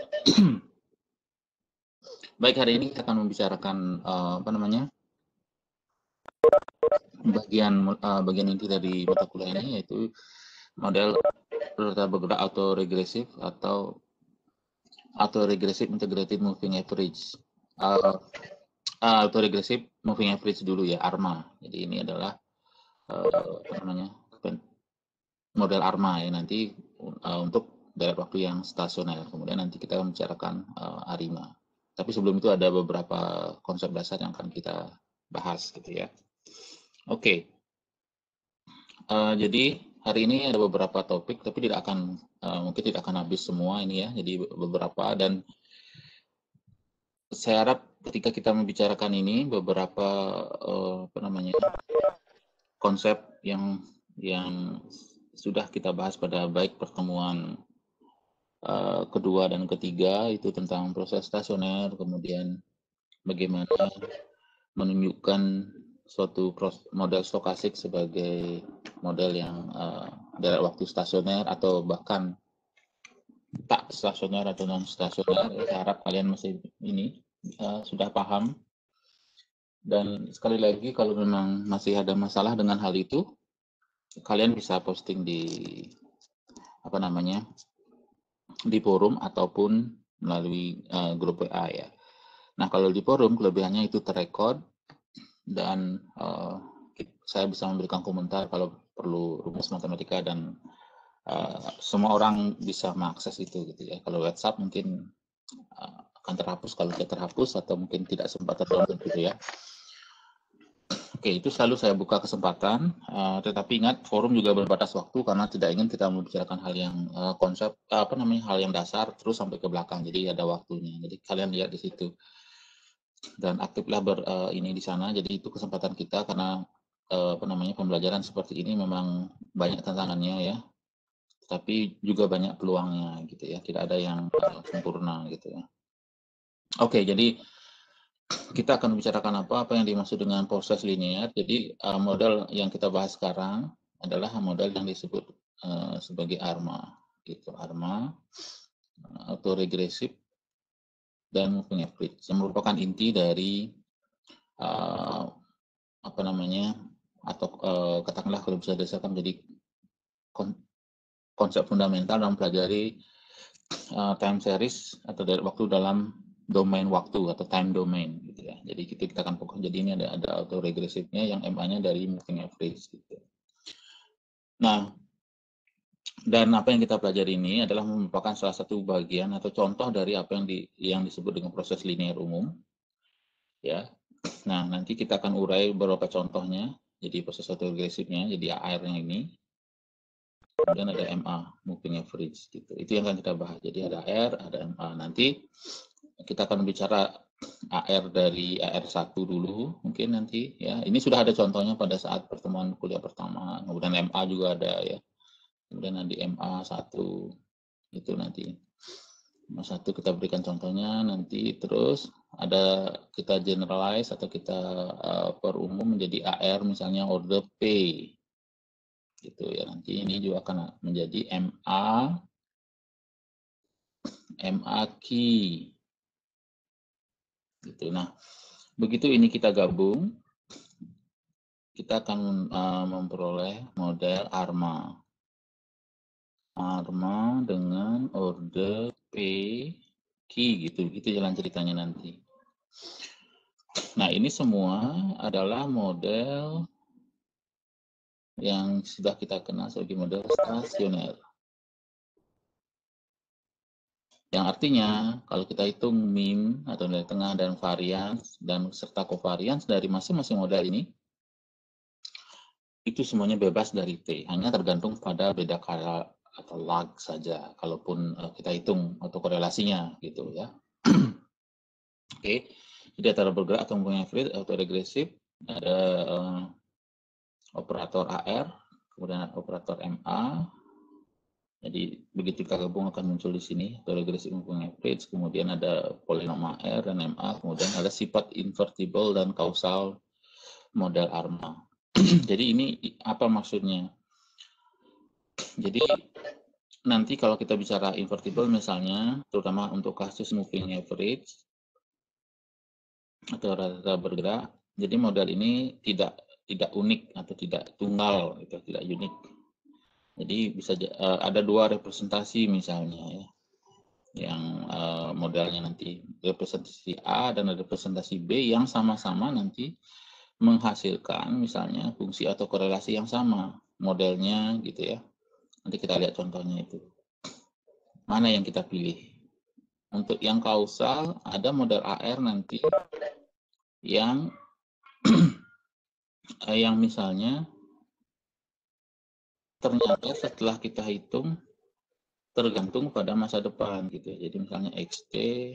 Baik, hari ini kita akan membicarakan bagian inti dari mata kuliah ini, yaitu model rata bergerak autoregresif atau autoregressive integrated moving average. Autoregressive moving average dulu ya, ARMA. Jadi ini adalah model ARMA ya, nanti untuk deret waktu yang stasioner. Kemudian nanti kita membicarakan ARIMA. Tapi sebelum itu ada beberapa konsep dasar yang akan kita bahas gitu ya. Oke. Jadi hari ini ada beberapa topik, tapi mungkin tidak akan habis semua ini ya. Jadi beberapa, dan saya harap ketika kita membicarakan ini beberapa konsep yang sudah kita bahas pada baik pertemuan kedua dan ketiga, itu tentang proses stasioner, kemudian bagaimana menunjukkan suatu model stokastik sebagai model yang deret waktu stasioner atau bahkan tak stasioner atau non stasioner. Saya harap kalian masih sudah paham. Dan sekali lagi, kalau memang masih ada masalah dengan hal itu, kalian bisa posting di di forum ataupun melalui grup WA ya. Nah, kalau di forum kelebihannya itu terrekod, dan saya bisa memberikan komentar kalau perlu rumus matematika, dan semua orang bisa mengakses itu gitu ya. Kalau WhatsApp mungkin akan terhapus kalau tidak terhapus, atau mungkin tidak sempat terdownload gitu ya. Oke, itu selalu saya buka kesempatan, tetapi ingat forum juga berbatas waktu karena tidak ingin kita membicarakan hal yang hal yang dasar terus sampai ke belakang. Jadi ada waktunya. Jadi kalian lihat di situ dan aktiflah di sana. Jadi itu kesempatan kita karena pembelajaran seperti ini memang banyak tantangannya ya, tapi juga banyak peluangnya gitu ya. Tidak ada yang sempurna gitu ya. Oke, jadi kita akan membicarakan apa yang dimaksud dengan proses linear. Jadi model yang kita bahas sekarang adalah model yang disebut sebagai ARMA, gitu. ARMA, autoregressive dan moving average, yang merupakan inti dari atau katakanlah kalau bisa didasarkan menjadi konsep fundamental dalam mempelajari time series atau deret waktu dalam domain waktu atau time domain gitu ya. Jadi kita akan fokus. Jadi ini ada autoregresifnya yang MA-nya dari moving average gitu. Nah, dan apa yang kita pelajari ini adalah merupakan salah satu bagian atau contoh dari apa yang disebut dengan proses linear umum ya. Nah, nanti kita akan urai beberapa contohnya. Jadi proses autoregresifnya, jadi AR yang ini. Kemudian ada MA, moving average gitu. Itu yang akan kita bahas. Jadi ada AR, ada MA. Nanti kita akan bicara AR dari AR1 dulu mungkin nanti ya. Ini sudah ada contohnya pada saat pertemuan kuliah pertama. Kemudian MA juga ada ya. Kemudian nanti MA1 itu nanti. MA1 kita berikan contohnya nanti, terus ada kita generalize atau kita perumum menjadi AR misalnya order P. Gitu ya. Nanti ini juga akan menjadi MA key. Gitu. Nah, begitu ini kita gabung, kita akan memperoleh model ARMA. ARMA dengan order P key gitu. Itu jalan ceritanya nanti. Nah, ini semua adalah model yang sudah kita kenal sebagai model stasioner. Yang artinya kalau kita hitung mean atau nilai tengah dan varians dan serta covariance dari masing-masing model ini, itu semuanya bebas dari T, hanya tergantung pada beda kala atau lag saja kalaupun kita hitung autokorelasinya gitu ya. Oke. Jadi antara bergerak atau moving average atau regresif, ada operator AR, kemudian operator MA. Jadi begitu kita gabung akan muncul di sini autoregressive moving average, kemudian ada polinom AR dan MA, kemudian ada sifat invertible dan kausal model ARMA. Jadi ini apa maksudnya? Jadi nanti kalau kita bicara invertible misalnya, terutama untuk kasus moving average atau rata-rata bergerak, jadi model ini tidak unik atau tidak tunggal, itu tidak unik. Jadi bisa ada dua representasi misalnya ya, yang modelnya nanti representasi A dan representasi B yang sama-sama nanti menghasilkan misalnya fungsi atau korelasi yang sama modelnya gitu ya. Nanti kita lihat contohnya itu. Mana yang kita pilih? Untuk yang kausal ada model AR nanti yang yang misalnya ternyata setelah kita hitung tergantung pada masa depan gitu. Jadi misalnya XT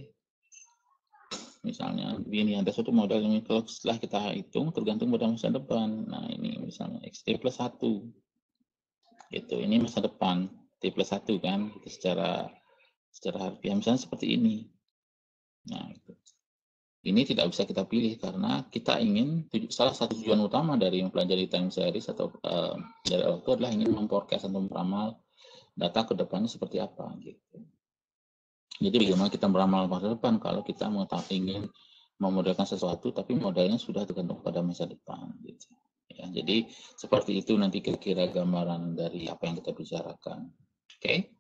misalnya begini, ada suatu model yang kalau setelah kita hitung tergantung pada masa depan. Nah ini misalnya XT plus 1 gitu, ini masa depan T plus 1 kan gitu, secara harfiah misalnya seperti ini. Nah itu. Ini tidak bisa kita pilih karena kita ingin, salah satu tujuan utama dari mempelajari time series atau dari waktu adalah ingin memforecast atau meramal data ke depannya seperti apa gitu. Jadi bagaimana kita meramal masa depan kalau kita ingin memodelkan sesuatu tapi modelnya sudah tergantung pada masa depan gitu. Ya, jadi seperti itu nanti kira-kira gambaran dari apa yang kita bicarakan. Oke.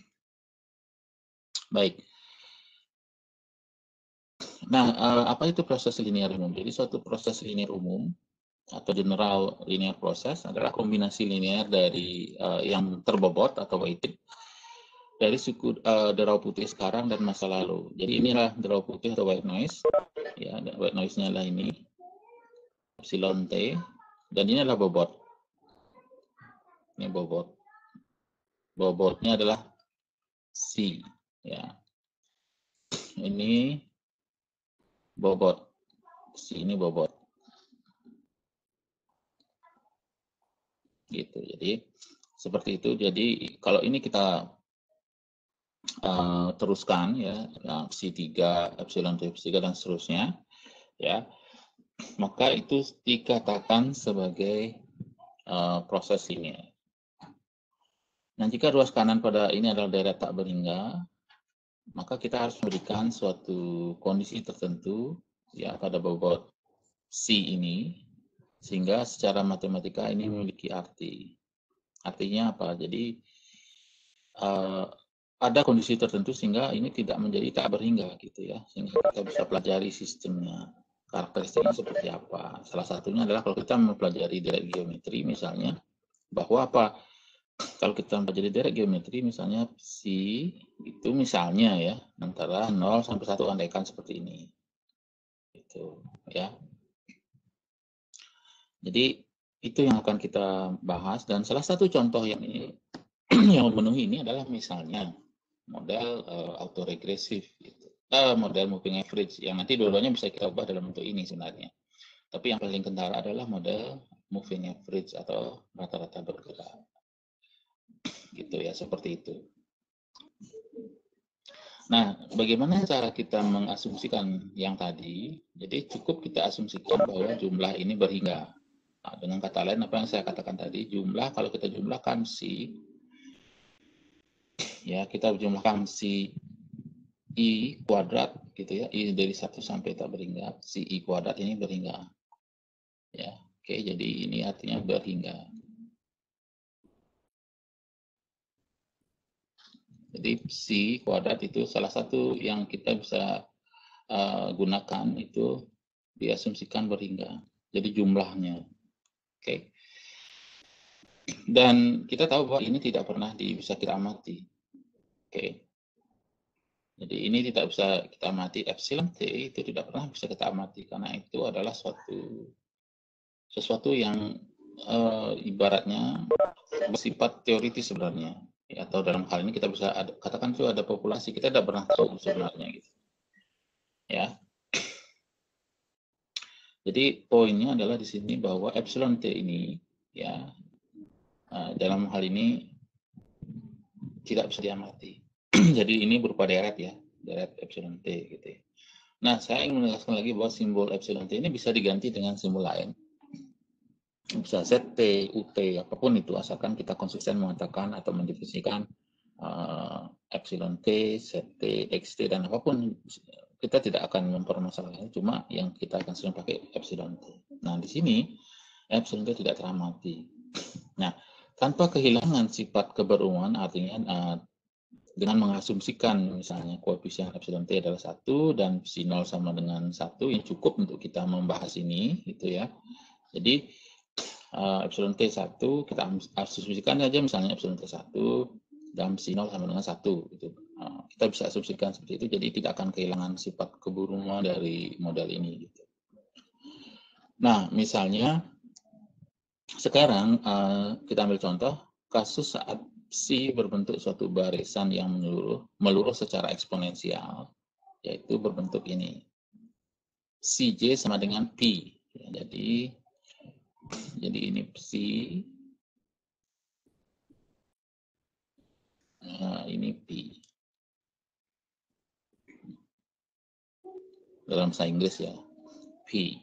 Baik. Nah, apa itu proses linear umum? Jadi suatu proses linear umum atau general linear process adalah kombinasi linear dari yang terbobot atau weighted dari suku derau putih sekarang dan masa lalu. Jadi inilah derau putih atau white noise. Ya, white noise-nya adalah ini epsilon T dan ini adalah bobot. Ini bobot. Bobotnya adalah C. Ya. Ini bobot. C ini bobot. Gitu. Jadi seperti itu. Jadi kalau ini kita teruskan ya, C3, epsilon T, 3 dan seterusnya ya, maka itu dikatakan sebagai proses linear. Nah, jika ruas kanan pada ini adalah deret tak berhingga, maka kita harus memberikan suatu kondisi tertentu ya pada bobot C ini, sehingga secara matematika ini memiliki arti. Artinya apa? Jadi ada kondisi tertentu sehingga ini tidak menjadi tak berhingga gitu ya, sehingga kita bisa pelajari sistemnya, karakteristiknya seperti apa. Salah satunya adalah kalau kita mempelajari deret geometri misalnya, bahwa apa? Kalau kita mempelajari deret geometri misalnya psi itu misalnya ya antara 0 sampai 1 andaikan seperti ini. Gitu ya. Jadi itu yang akan kita bahas dan salah satu contoh yang ini yang memenuhi ini adalah misalnya model autoregresif gitu. Model moving average yang nanti dua-duanya bisa kita ubah dalam bentuk ini sebenarnya. Tapi yang paling kentara adalah model moving average atau rata-rata bergerak. Gitu ya, seperti itu. Nah, bagaimana cara kita mengasumsikan yang tadi? Jadi cukup kita asumsikan bahwa jumlah ini berhingga. Nah, dengan kata lain apa yang saya katakan tadi, jumlah kalau kita jumlahkan si, ya kita jumlahkan si I kuadrat gitu ya, I dari 1 sampai tak berhingga, si I kuadrat ini berhingga. Ya, oke, jadi ini artinya berhingga. Jadi si kuadrat itu salah satu yang kita bisa gunakan itu diasumsikan berhingga. Jadi jumlahnya. Oke. Dan kita tahu bahwa ini tidak pernah bisa kita amati. Oke. Jadi ini tidak bisa kita amati, epsilon T itu tidak pernah bisa kita amati karena itu adalah sesuatu yang ibaratnya bersifat teoritis sebenarnya. Ya, atau dalam hal ini kita bisa katakan itu ada populasi, kita tidak pernah tahu sebenarnya gitu. Ya. Jadi poinnya adalah di sini bahwa epsilon T ini ya dalam hal ini tidak bisa diamati. Jadi ini berupa deret ya, deret epsilon T gitu ya. Nah, saya ingin menegaskan lagi bahwa simbol epsilon T ini bisa diganti dengan simbol lain. Bisa ZT, UT, apapun itu, asalkan kita konsisten mengatakan atau mendefinisikan epsilon T, ZT, XT, dan apapun, kita tidak akan mempermasalahkan, cuma yang kita akan sering pakai epsilon T. Nah, di sini epsilon T tidak teramati. Nah, tanpa kehilangan sifat keberuntungan, artinya dengan mengasumsikan misalnya koefisien epsilon T adalah 1 dan psi 0 sama dengan 1, yang cukup untuk kita membahas ini, gitu ya. Jadi epsilon T 1, kita asumsikan saja misalnya epsilon T 1 dan psi 0 sama dengan 1, gitu. Kita bisa asumsikan seperti itu, jadi tidak akan kehilangan sifat keberuntungan dari model ini, gitu. Nah, misalnya sekarang kita ambil contoh kasus saat psi berbentuk suatu barisan yang meluruh secara eksponensial, yaitu berbentuk ini. Cj sama dengan P. Ya, jadi ini psi, ini P. Dalam bahasa Inggris ya, P.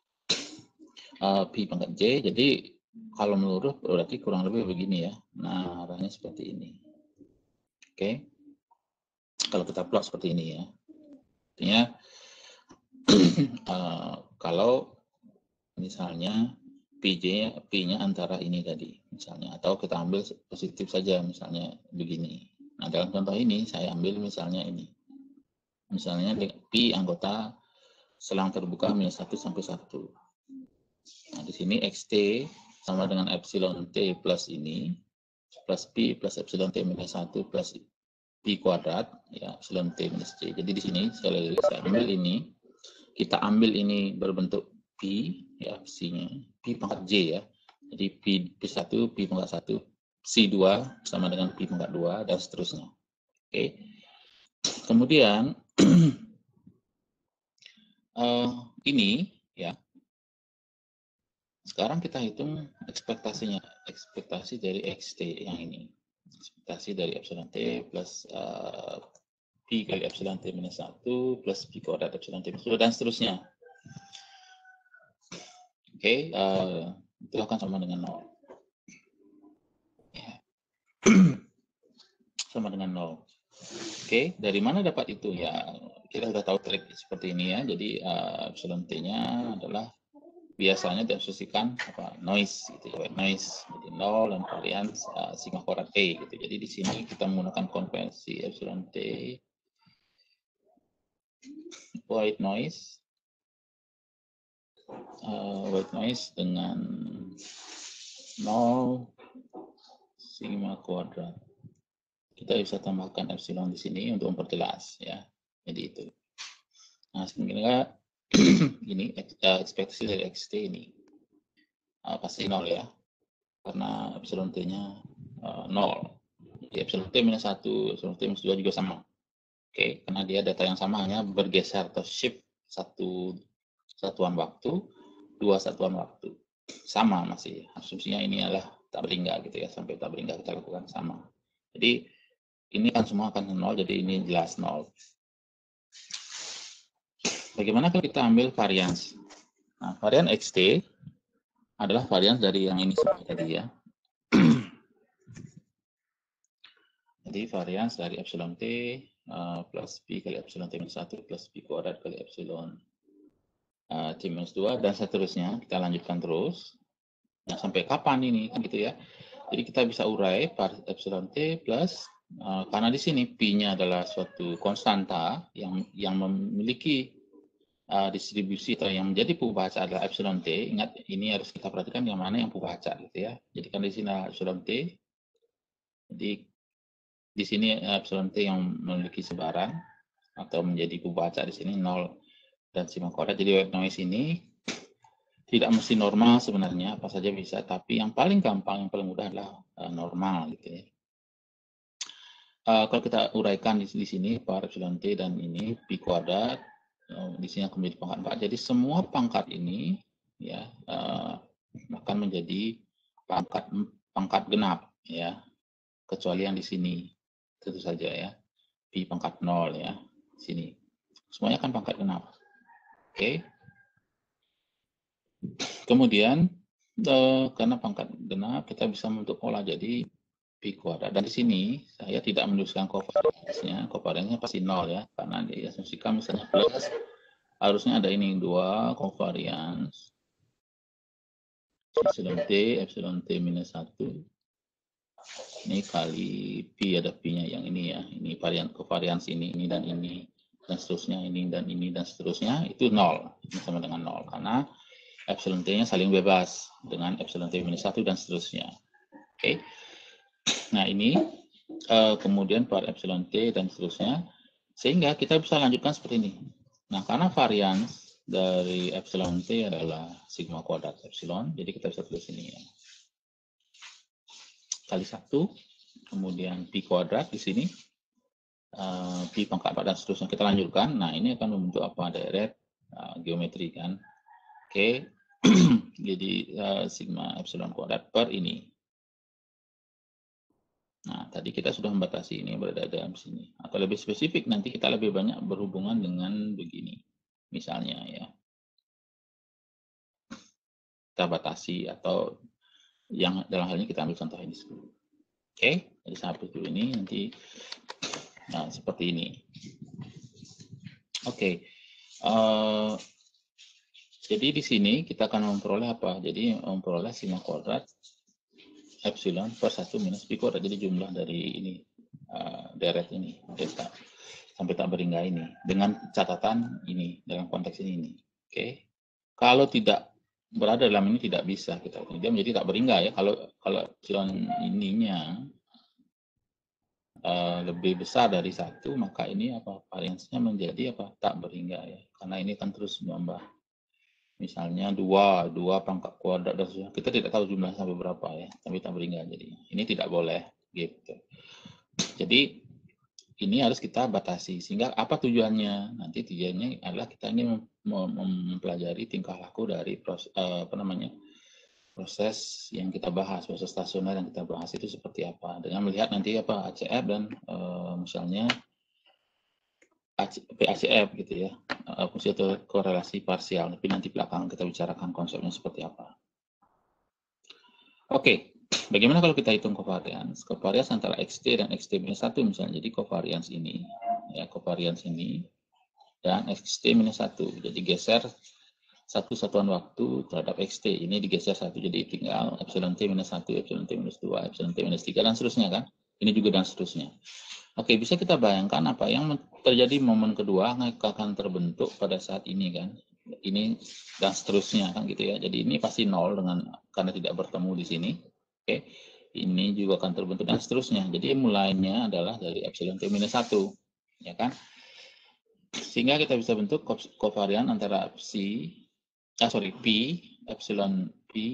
P pangkat J, jadi kalau meluruh berarti kurang lebih begini ya. Nah, arahnya seperti ini. Oke. Kalau kita plot seperti ini ya. Artinya kalau misalnya P-nya antara ini tadi misalnya, atau kita ambil positif saja misalnya begini. Nah, dalam contoh ini saya ambil misalnya ini. Misalnya P anggota selang terbuka minus 1 sampai 1. Nah, di sini XT sama dengan epsilon T plus ini, plus P plus epsilon T minus 1 plus P kuadrat, ya, epsilon T minus J. Jadi di sini saya ambil ini, kita ambil ini berbentuk P, ya, psi-nya, P pangkat J ya. Jadi P1, P pangkat 1, psi 2 sama dengan P pangkat 2, dan seterusnya. Oke. Kemudian, ini, ya, sekarang kita hitung ekspektasinya, ekspektasi dari XT yang ini. Ekspektasi dari epsilon T plus P kali epsilon T minus 1 plus P kuadrat epsilon T minus 2, dan seterusnya. Oke, itu akan sama dengan 0. Ya. Sama dengan 0. Oke, dari mana dapat itu? Ya, kita sudah tahu trik seperti ini ya. Jadi epsilon T-nya adalah biasanya diasumsikan noise, gitu ya, white noise, jadi 0 dan varian sigma kuadrat E, gitu. Jadi di sini kita menggunakan konvensi epsilon T white noise dengan 0 sigma kuadrat. Kita bisa tambahkan epsilon di sini untuk memperjelas ya. Jadi itu. Nah, sebenarnya ini ekspektasi dari XT ini pasti 0 ya. Karena epsilon T-nya 0. Jadi epsilon T minus 1, epsilon T minus 2 juga sama. Oke, karena dia data yang sama, hanya bergeser atau shift satu satuan waktu, dua satuan waktu. Sama masih. Asumsinya ini adalah tak berlingga gitu ya, sampai tak berlingga kita lakukan sama. Jadi ini kan semua akan 0, jadi ini jelas 0. Bagaimana kalau kita ambil varians? Nah, varian XT adalah varian dari yang ini tadi ya. Jadi varians dari epsilon T plus P kali epsilon T minus 1 plus P kuadrat kali epsilon T minus 2, dan seterusnya. Kita lanjutkan terus. Nah, sampai kapan ini? Kan gitu ya. Jadi kita bisa urai epsilon T plus, karena di sini P-nya adalah suatu konstanta yang memiliki distribusi atau yang menjadi pembaca adalah epsilon T. Ingat, ini harus kita perhatikan yang mana yang pembaca gitu ya. Jadi kan di sini epsilon T. Jadi di sini epsilon T yang memiliki sebaran atau menjadi pembaca di sini 0 dan sigma kuadrat. Jadi white noise ini tidak mesti normal sebenarnya, apa saja bisa, tapi yang paling gampang, yang paling mudah adalah normal gitu ya. Kalau kita uraikan di sini par epsilon T dan ini P kuadrat, di sini akan menjadi pangkat 4. Jadi semua pangkat ini ya akan menjadi pangkat genap ya, kecuali yang di sini tentu saja ya, P pangkat 0 ya, sini semuanya akan pangkat genap. Oke. Kemudian karena pangkat genap kita bisa membentuk pola, jadi Pi kuadrat. Dan di sini saya tidak menuliskan covariance-nya. Covariance-nya pasti 0 ya, karena diasumsikan misalnya plus, harusnya ada ini 2 covariance epsilon T minus 1 ini kali Pi, ada Pi-nya yang ini ya, ini covariance ini dan seterusnya, ini dan seterusnya, itu 0, ini sama dengan 0, karena epsilon T-nya saling bebas dengan epsilon T minus 1 dan seterusnya. Oke. Nah, ini kemudian per epsilon T dan seterusnya, sehingga kita bisa lanjutkan seperti ini. Nah, karena varians dari epsilon T adalah sigma kuadrat epsilon, jadi kita bisa tulis ini ya. Kali 1, kemudian Pi kuadrat di sini, Pi pangkat 4 dan seterusnya. Kita lanjutkan. Nah, ini akan membentuk apa? Deret geometri kan. Oke. Jadi sigma epsilon kuadrat per ini. Nah, tadi kita sudah membatasi ini berada dalam sini. Atau lebih spesifik, nanti kita lebih banyak berhubungan dengan begini. Misalnya ya. Kita batasi atau yang dalam hal ini kita ambil contoh ini. Oke, jadi sampai dulu ini nanti seperti ini. Oke. Jadi di sini kita akan memperoleh apa? Jadi memperoleh sigma kuadrat epsilon per 1 minus pi kuadrat. Jadi jumlah dari ini deret ini delta sampai tak berhingga ini dengan catatan ini dalam konteks ini. Oke. Kalau tidak berada dalam ini tidak bisa kita. Dia menjadi tak berhingga ya. Kalau epsilon ininya lebih besar dari 1, maka ini apa? Variansnya menjadi apa? Tak berhingga ya. Karena ini kan terus menambah. Misalnya 2 pangkat kuadrat dan sebagainya. Kita tidak tahu jumlahnya sampai berapa ya, tapi tak berhingga jadi. Ini tidak boleh gitu. Jadi ini harus kita batasi. Sehingga apa tujuannya? Nanti tujuannya adalah kita ingin mempelajari tingkah laku dari proses yang kita bahas, proses stasioner yang kita bahas itu seperti apa. Dengan melihat nanti apa ACF dan misalnya PACF gitu ya, fungsi atau korelasi parsial. Tapi nanti belakangan kita bicarakan konsepnya seperti apa. Oke, bagaimana kalau kita hitung covariance? Covariance antara XT dan XT minus 1 misalnya. Jadi covariance ini, ya covariance ini dan XT minus 1. Jadi geser satu satuan waktu terhadap XT. Ini digeser 1, jadi tinggal epsilon T minus 1, epsilon T minus 2, epsilon T minus 3, dan seterusnya kan. Ini juga dan seterusnya. Oke, bisa kita bayangkan apa yang terjadi momen kedua akan terbentuk pada saat ini kan. Ini dan seterusnya kan gitu ya. Jadi ini pasti 0 karena tidak bertemu di sini. Oke. Ini juga akan terbentuk dan seterusnya. Jadi mulainya adalah dari epsilon T minus 1, ya kan? Sehingga kita bisa bentuk kovarian antara P epsilon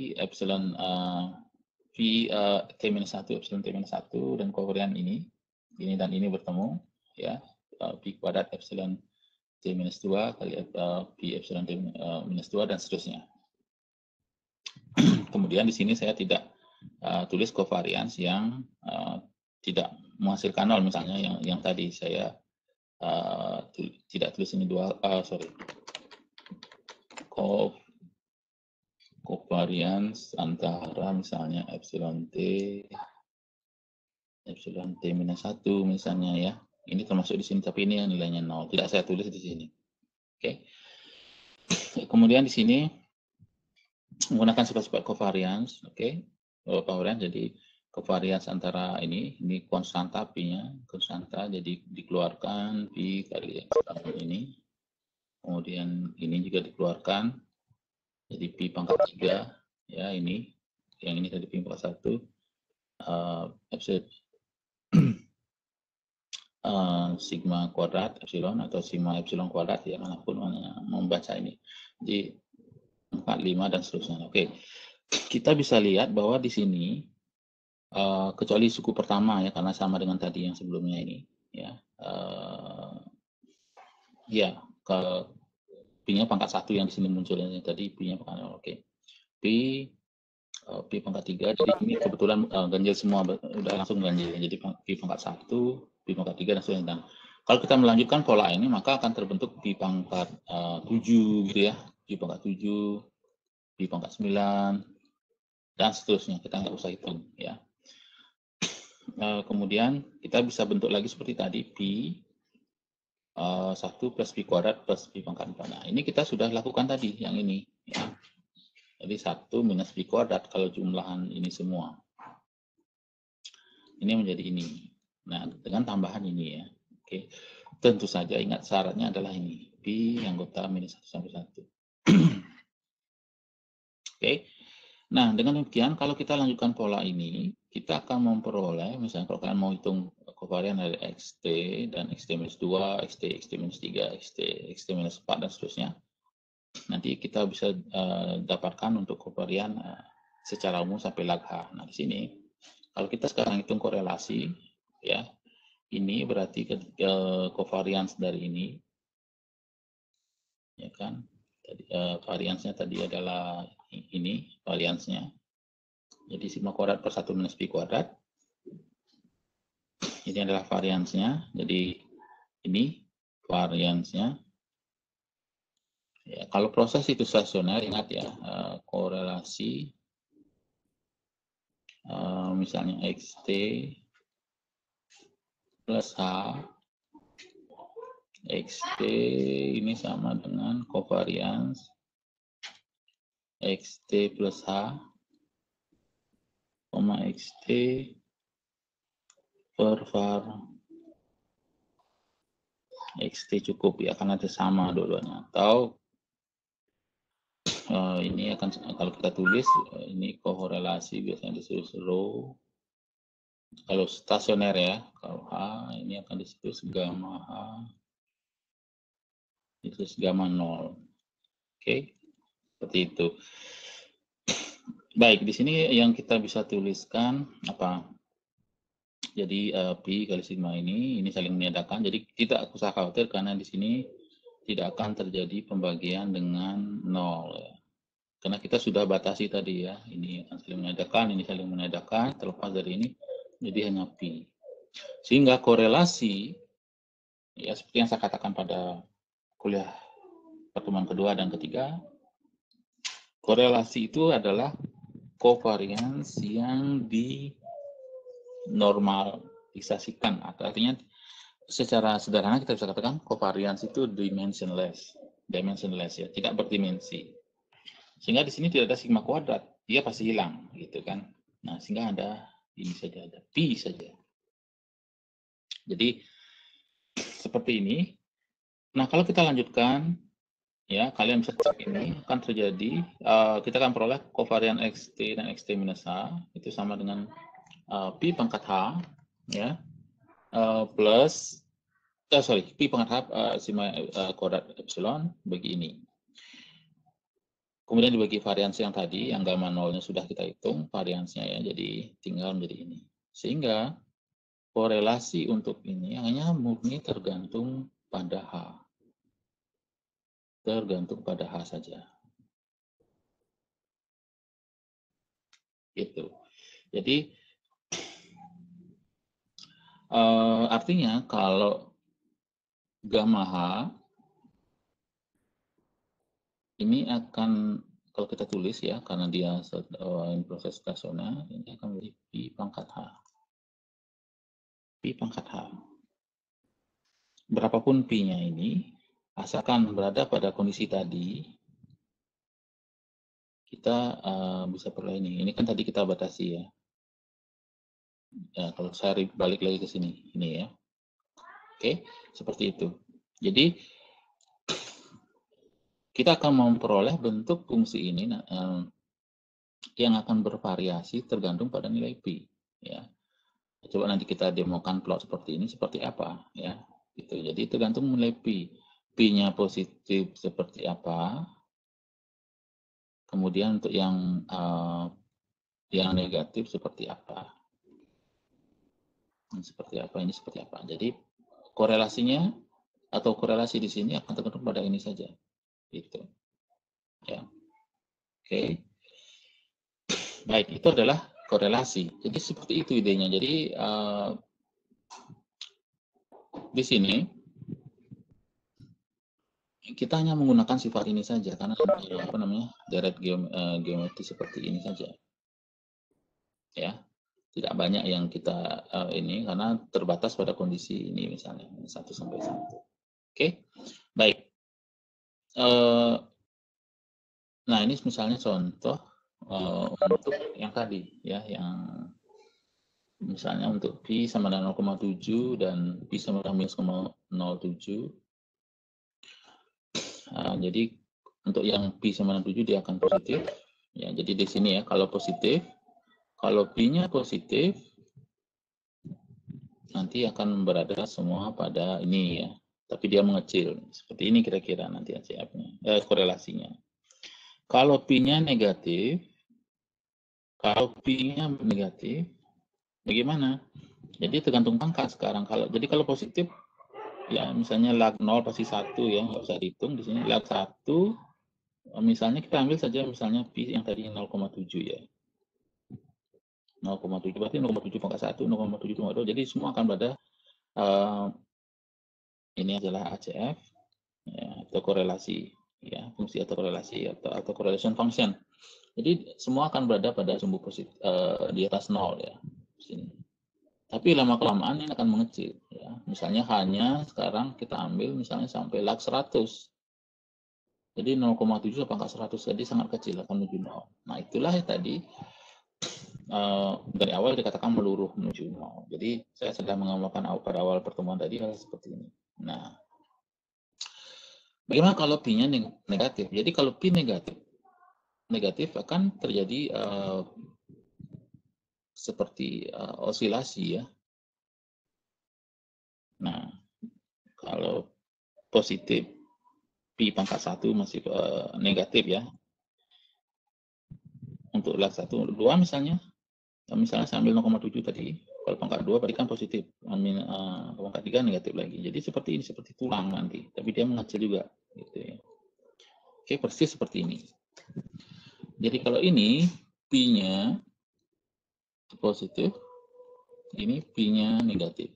T minus 1, epsilon T minus 1, dan kovarian ini dan ini bertemu ya, P kuadrat epsilon T minus 2 kali P epsilon T minus 2 dan seterusnya. Kemudian di sini saya tidak tulis covariance yang tidak menghasilkan 0 misalnya yang tadi saya tidak tulis ini covariance antara misalnya epsilon T minus 1 misalnya ya. Ini termasuk di sini, tapi ini yang nilainya 0. Tidak saya tulis di sini. Oke. Kemudian di sini menggunakan sifat-sifat covariance. Oke. Covariance jadi covariance antara ini konstanta P-nya, konstanta, jadi dikeluarkan P kali ini. Kemudian ini juga dikeluarkan, jadi P pangkat 3, ya ini. Yang ini tadi P pangkat 1. Epsilon sigma kuadrat epsilon atau sigma epsilon kuadrat ya, manapun membaca ini. Jadi 4, 5 dan seterusnya. Oke. Kita bisa lihat bahwa di sini kecuali suku pertama ya, karena sama dengan tadi yang sebelumnya ini ya. Ya, ke P-nya pangkat 1 yang di sini munculnya tadi P-nya pangkat 0. Oke. P pangkat 3, jadi ini kebetulan ganjil semua, udah langsung ganjil. Jadi P pangkat 1, P pangkat 3 dan seterusnya. Dan kalau kita melanjutkan pola ini, maka akan terbentuk P pangkat 7 gitu ya. P pangkat 7, P pangkat 9 dan seterusnya. Kita nggak usah hitung ya. Kemudian kita bisa bentuk lagi seperti tadi, pi 1 plus pi kuadrat plus pi pangkat 4. Nah, ini kita sudah lakukan tadi, yang ini. Ya. Jadi 1 minus pi kuadrat kalau jumlahan ini semua. Ini menjadi ini. Nah, dengan tambahan ini ya. Oke. Tentu saja ingat syaratnya adalah ini. Pi anggota minus 1 sampai 1. Oke. Nah, dengan demikian, kalau kita lanjutkan pola ini, kita akan memperoleh, misalnya kalau kalian mau hitung kovarian dari XT dan XT minus 2, XT minus 3, XT minus 4, dan seterusnya. Nanti kita bisa dapatkan untuk kovarian secara umum sampai lag H. Nah, di sini, kalau kita sekarang hitung korelasi, ya, ini berarti kovarians dari ini, ya kan? Variansnya tadi adalah ini, variansnya. Jadi sigma kuadrat per 1 minus pi kuadrat. Ini adalah variansnya. Jadi ini variansnya. Ya, kalau proses itu stasioner, ingat ya, korelasi misalnya XT plus H. XT ini sama dengan covariance XT plus H, XT per var XT cukup ya, karena itu sama dua-duanya. Atau ini akan, kalau kita tulis ini korelasi biasanya disebut rho. Kalau stasioner ya, kalau H ini akan disebut gamma H, itu gamma 0. Oke, seperti itu. Baik, di sini yang kita bisa tuliskan apa? Jadi pi kali sigma ini saling meniadakan. Jadi tidak usah khawatir karena di sini tidak akan terjadi pembagian dengan 0 ya. Karena kita sudah batasi tadi ya, ini akan saling meniadakan, ini saling meniadakan, terlepas dari ini, jadi hanya pi. Sehingga korelasi, ya seperti yang saya katakan pada kuliah pertemuan kedua dan ketiga, korelasi itu adalah covariance yang dinormalisasikan. Artinya secara sederhana kita bisa katakan covariance itu dimensionless ya, tidak berdimensi. Sehingga di sini tidak ada sigma kuadrat, dia pasti hilang, gitu kan. Nah, sehingga ada ini saja, ada pi saja. Jadi seperti ini. Nah, kalau kita lanjutkan, ya kalian bisa cek ini akan terjadi. Kita akan peroleh kovarian XT dan XT minus H itu sama dengan pi pangkat H, ya, plus pi pangkat H sigma kuadrat epsilon bagi ini. Kemudian dibagi variansi yang tadi, yang gamma nolnya sudah kita hitung variansinya ya, jadi tinggal menjadi ini. Sehingga korelasi untuk ini hanya murni tergantung pada H. Tergantung pada H saja. Gitu. Jadi artinya kalau gamma H ini akan, kalau kita tulis ya, karena dia proses stasioner, ini akan menjadi pi pangkat H. Pi pangkat H. Berapapun pi-nya ini, asalkan berada pada kondisi tadi, kita bisa peroleh ini. Ini kan tadi kita batasi ya. Ya, kalau saya balik lagi ke sini, ini ya. Oke, seperti itu. Jadi kita akan memperoleh bentuk fungsi ini yang akan bervariasi tergantung pada nilai pi. Ya, coba nanti kita demokan plot seperti ini seperti apa ya. Gitu. Jadi tergantung nilai pi. Pi-nya positif seperti apa. Kemudian untuk yang negatif seperti apa. Seperti apa, ini seperti apa. Jadi korelasinya atau korelasi di sini akan tergantung pada ini saja. Gitu. Ya. Oke. Baik, itu adalah korelasi. Jadi seperti itu idenya. Jadi di sini kita hanya menggunakan sifat ini saja karena apa namanya, deret geometri seperti ini saja. Ya. tidak banyak yang kita ini karena terbatas pada kondisi ini misalnya 1 sampai 1. Oke, baik. Nah ini misalnya contoh untuk yang tadi ya, yang misalnya untuk Pi sama dengan 0,7 dan Pi sama dengan minus 0,07. Jadi untuk yang Pi sama dengan 7 dia akan positif. Ya, jadi di sini ya, kalau positif, kalau Pi-nya positif, nanti akan berada semua pada ini ya. Tapi dia mengecil. Seperti ini kira-kira nanti ACF-nya, korelasinya. Kalau Pi-nya negatif, bagaimana? Jadi tergantung pangkat sekarang. Jadi kalau positif, ya misalnya lag 0 pasti 1 ya, nggak usah dihitung di sini. Lag 1, misalnya kita ambil saja misalnya Pi yang tadi 0,7 ya. 0,7 berarti 0,7 pangkat 1, 0,7 pangkat 2. Jadi semua akan berada ini adalah ACF ya, atau korelasi ya, fungsi atau korelasi atau correlation function. Jadi semua akan berada pada sumbu positif di atas 0 ya. Sini. Tapi lama kelamaan ini akan mengecil ya. Misalnya hanya sekarang kita ambil misalnya sampai lag 100. Jadi 0,7 pangkat 100 jadi sangat kecil akan menuju 0. Nah, itulah ya tadi dari awal dikatakan meluruh menuju 0. Jadi saya sedang mengamalkan pada awal pertemuan tadi hal seperti ini. Nah, bagaimana kalau Pi-nya negatif? Jadi kalau Pi negatif akan terjadi seperti osilasi ya. Nah, kalau positif Pi pangkat 1 masih negatif ya. Untuk lag 1, 2 misalnya saya ambil 0,7 tadi. Kalau pangkat 2 berarti kan positif. Pangkat 3 negatif lagi. Jadi seperti ini, seperti tulang nanti. Tapi dia mengecil juga. Gitu ya. Oke, persis seperti ini. Jadi kalau ini Pi-nya positif, ini Pi-nya negatif.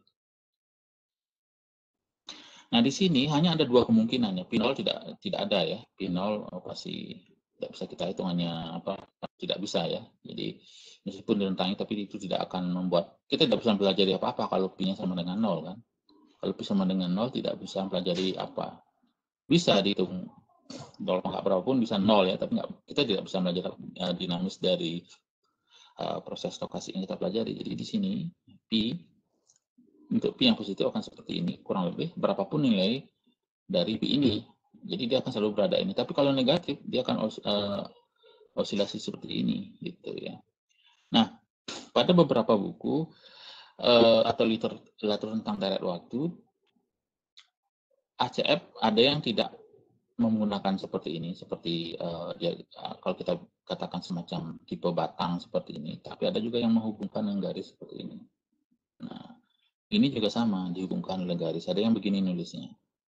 Nah, di sini hanya ada dua kemungkinan ya. Pi 0 tidak ada ya. Pi 0 pasti tidak bisa kita hitung, hanya tidak bisa ya. Jadi meskipun direntangi tapi itu tidak akan membuat kita tidak bisa mempelajari apa-apa kalau Pi-nya sama dengan 0 kan. Kalau Pi sama dengan 0 tidak bisa mempelajari apa. Bisa dihitung 0 pangkat berapapun bisa 0 ya, tapi kita tidak bisa belajar dinamis dari proses stokastik yang kita pelajari. Jadi di sini Pi untuk Pi yang positif akan seperti ini, kurang lebih berapapun nilai dari Pi ini. Jadi dia akan selalu berada ini. Tapi kalau negatif, dia akan osilasi seperti ini, gitu ya. Nah, pada beberapa buku atau literatur tentang deret waktu, ACF ada yang tidak menggunakan seperti ini, seperti kalau kita katakan semacam tipe batang seperti ini. Tapi ada juga yang menghubungkan dengan garis seperti ini. Nah, ini juga sama, dihubungkan oleh garis. Ada yang begini nulisnya.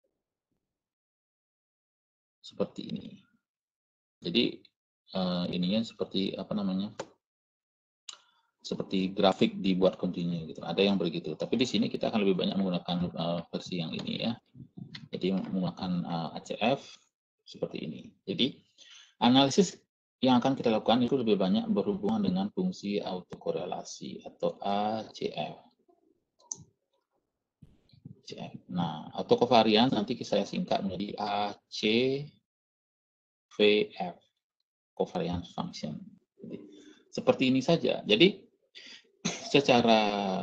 Seperti ini. Jadi ininya seperti apa namanya? Seperti grafik dibuat kontinu gitu. Ada yang begitu. Tapi di sini kita akan lebih banyak menggunakan versi yang ini ya. Jadi menggunakan ACF seperti ini. Jadi analisis yang akan kita lakukan itu lebih banyak berhubungan dengan fungsi autokorelasi atau ACF. Nah, autokovarian nanti saya singkat menjadi ACVF, covariance function. Jadi, seperti ini saja. Jadi secara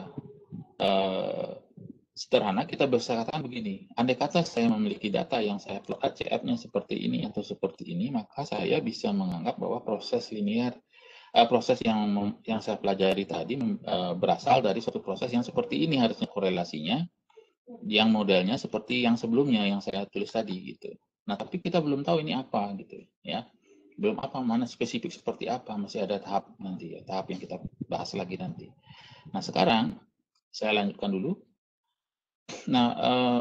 sederhana kita bisa katakan begini, andai kata saya memiliki data yang saya plot ACF-nya seperti ini atau seperti ini, maka saya bisa menganggap bahwa proses linear, proses yang saya pelajari tadi berasal dari suatu proses yang seperti ini harusnya korelasinya, yang modelnya seperti yang sebelumnya yang saya tulis tadi gitu. Nah, tapi kita belum tahu ini apa gitu ya. Belum apa mana spesifik seperti apa, masih ada tahap nanti ya, tahap yang kita bahas lagi nanti. Nah, sekarang saya lanjutkan dulu. Nah,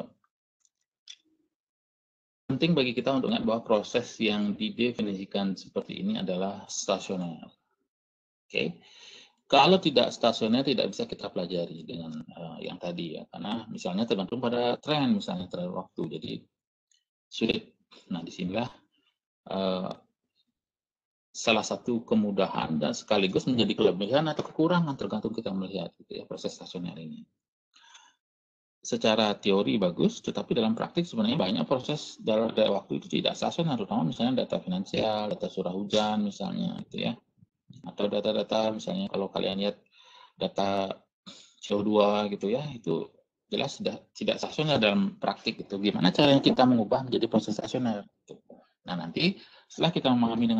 penting bagi kita untuk ingat bahwa proses yang didefinisikan seperti ini adalah stasioner. Oke. Kalau tidak stasioner tidak bisa kita pelajari dengan yang tadi ya, karena misalnya tergantung pada tren, misalnya tren waktu, jadi sulit. Nah, disinilah salah satu kemudahan dan sekaligus menjadi kelebihan atau kekurangan tergantung kita melihat gitu ya, proses stasioner ini. Secara teori bagus, tetapi dalam praktik sebenarnya banyak proses dalam waktu itu tidak stasioner, terutama misalnya data finansial, data curah hujan misalnya gitu ya, atau data-data misalnya kalau kalian lihat data CO2 gitu ya, itu jelas sudah tidak stasioner dalam praktik itu. Gimana caranya kita mengubah menjadi proses stasioner? Gitu. Nah nanti setelah kita memahami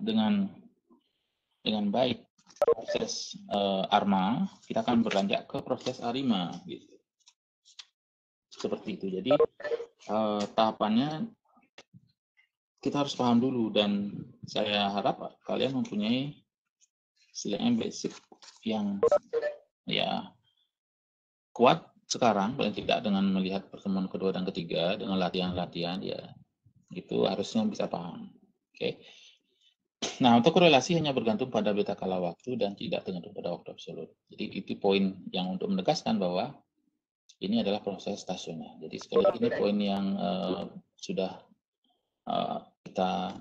dengan baik proses ARMA, kita akan beranjak ke proses ARIMA gitu. Seperti itu. Jadi tahapannya kita harus paham dulu, dan saya harap kalian mempunyai istilahnya basic yang ya kuat sekarang, paling tidak dengan melihat pertemuan kedua dan ketiga dengan latihan-latihan ya itu harusnya bisa paham. Oke. Nah, untuk korelasi hanya bergantung pada beta kala waktu dan tidak tergantung pada waktu absolut. Jadi itu poin yang untuk menegaskan bahwa ini adalah proses stasioner. Jadi sekali lagi ini poin yang sudah kita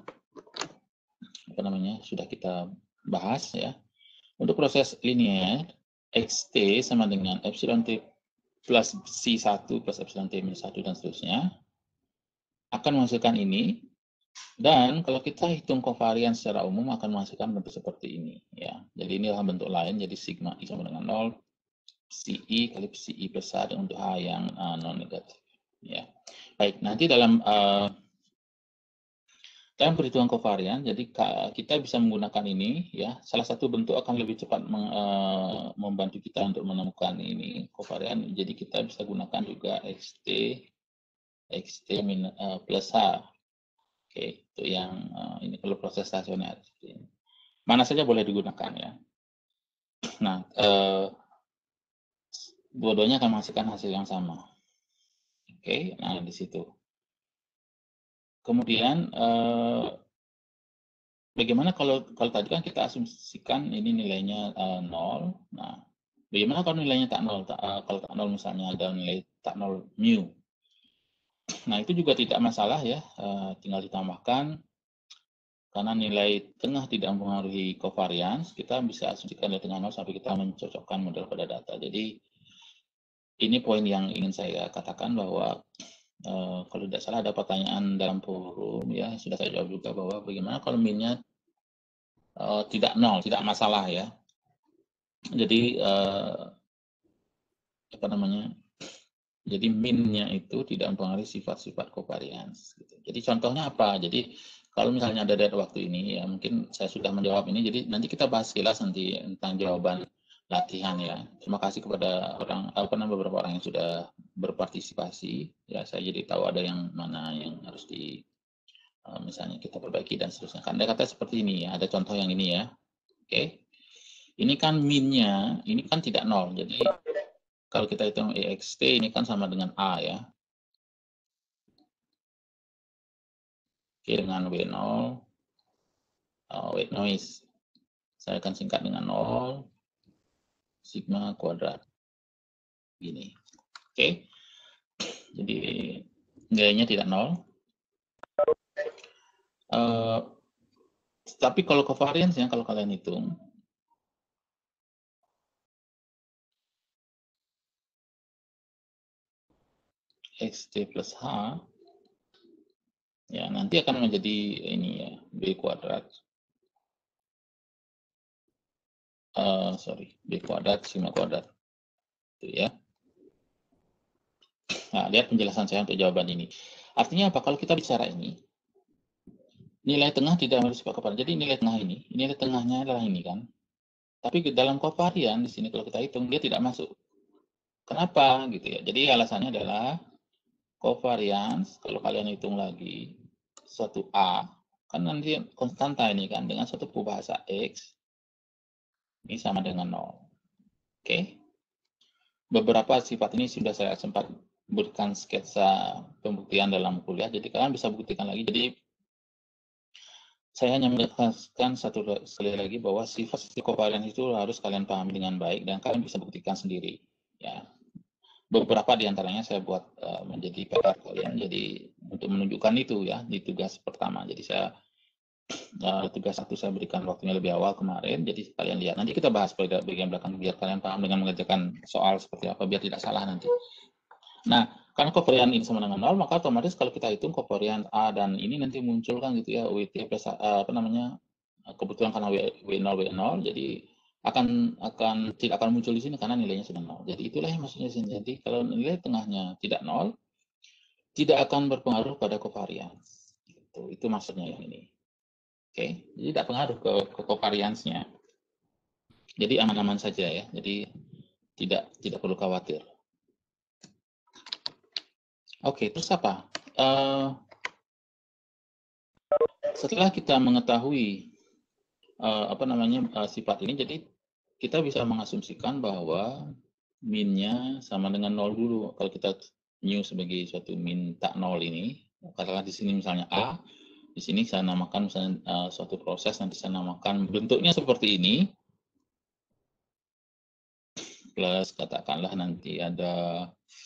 sudah kita bahas ya. Untuk proses linear, xt sama dengan epsilon t plus C1 plus epsilon t minus 1 dan seterusnya akan menghasilkan ini. Dan kalau kita hitung kovarian secara umum akan menghasilkan bentuk seperti ini ya. Jadi inilah bentuk lain, jadi sigma I sama dengan 0, CI kali CI plus 1 untuk H yang non negatif ya. Baik, nanti dalam perhitungan kovarian, jadi kita bisa menggunakan ini ya. Salah satu bentuk akan lebih cepat membantu kita untuk menemukan ini kovarian. Jadi kita bisa gunakan juga xt plus H. Oke, itu yang ini kalau proses stasioner. Mana saja boleh digunakan ya. Nah, dua-duanya akan menghasilkan hasil yang sama. Oke, nah di situ. Kemudian bagaimana kalau tadi kan kita asumsikan ini nilainya 0. Nah, bagaimana kalau nilainya tak 0? Kalau tak 0 misalnya ada nilai tak 0 mu. Nah, itu juga tidak masalah ya, tinggal ditambahkan. Karena nilai tengah tidak mempengaruhi covariance, kita bisa asumsikan nilai tengah 0 sampai kita mencocokkan model pada data. Jadi, ini poin yang ingin saya katakan bahwa kalau tidak salah ada pertanyaan dalam forum ya, sudah saya jawab juga bahwa bagaimana kalau min-nya tidak 0, tidak masalah ya. Jadi jadi min-nya itu tidak mempengaruhi sifat-sifat covariance. Gitu. Jadi contohnya apa? Jadi kalau misalnya ada dead waktu ini ya mungkin saya sudah menjawab ini. Jadi nanti kita bahas sekilas nanti tentang jawaban latihan ya. Terima kasih kepada beberapa orang yang sudah berpartisipasi. Ya saya jadi tahu ada yang mana yang harus misalnya kita perbaiki dan seterusnya. Kan ada kata seperti ini ya. Ada contoh yang ini ya. Oke. Ini kan min-nya ini kan tidak 0. Jadi kalau kita hitung EXT ini kan sama dengan A ya. Oke, dengan W0, weight noise. Saya akan singkat dengan 0, sigma kuadrat. Gini. Oke. Jadi nilainya tidak 0. Tapi kalau covariance ya, kalau kalian hitung, XT plus H, ya nanti akan menjadi ini ya, B kuadrat. B kuadrat, sigma kuadrat. Itu ya. Nah, lihat penjelasan saya untuk jawaban ini. Artinya apa? Kalau kita bicara ini, nilai tengah tidak harus sifat covarian. Jadi nilai tengah ini, nilai tengahnya adalah ini kan. Tapi dalam covarian di sini kalau kita hitung dia tidak masuk. Kenapa gitu ya? Jadi alasannya adalah covariance kalau kalian hitung lagi suatu A kan nanti konstanta ini kan dengan suatu peribahasa X ini sama dengan 0. Oke. Beberapa sifat ini sudah saya sempat berikan sketsa pembuktian dalam kuliah, jadi kalian bisa buktikan lagi. Jadi saya hanya menekankan sekali lagi bahwa sifat covarian itu harus kalian pahami dengan baik dan kalian bisa buktikan sendiri. Ya, beberapa diantaranya saya buat menjadi PR kalian. Jadi untuk menunjukkan itu ya di tugas pertama. Jadi saya tugas 1 saya berikan waktunya lebih awal kemarin, jadi kalian lihat. Nanti kita bahas bagian belakang biar kalian paham dengan mengerjakan soal seperti apa, biar tidak salah nanti. Nah, karena covariance ini sama dengan 0, maka otomatis kalau kita hitung covariance A dan ini nanti muncul kan gitu ya, WT plus kebetulan karena W0 W0, jadi tidak akan muncul di sini karena nilainya sudah 0. Jadi itulah yang maksudnya sini. Jadi kalau nilai tengahnya tidak 0, tidak akan berpengaruh pada covariance. Itu maksudnya yang ini. Oke, jadi tidak pengaruh ke covariance-nya. Jadi aman-aman saja ya. Jadi tidak perlu khawatir. Oke, terus apa? Setelah kita mengetahui sifat ini, jadi kita bisa mengasumsikan bahwa min-nya sama dengan 0 dulu. Kalau kita mu sebagai suatu min tak 0 ini, katakanlah di sini misalnya A, di sini saya namakan misalnya suatu proses, nanti saya namakan bentuknya seperti ini, plus katakanlah nanti ada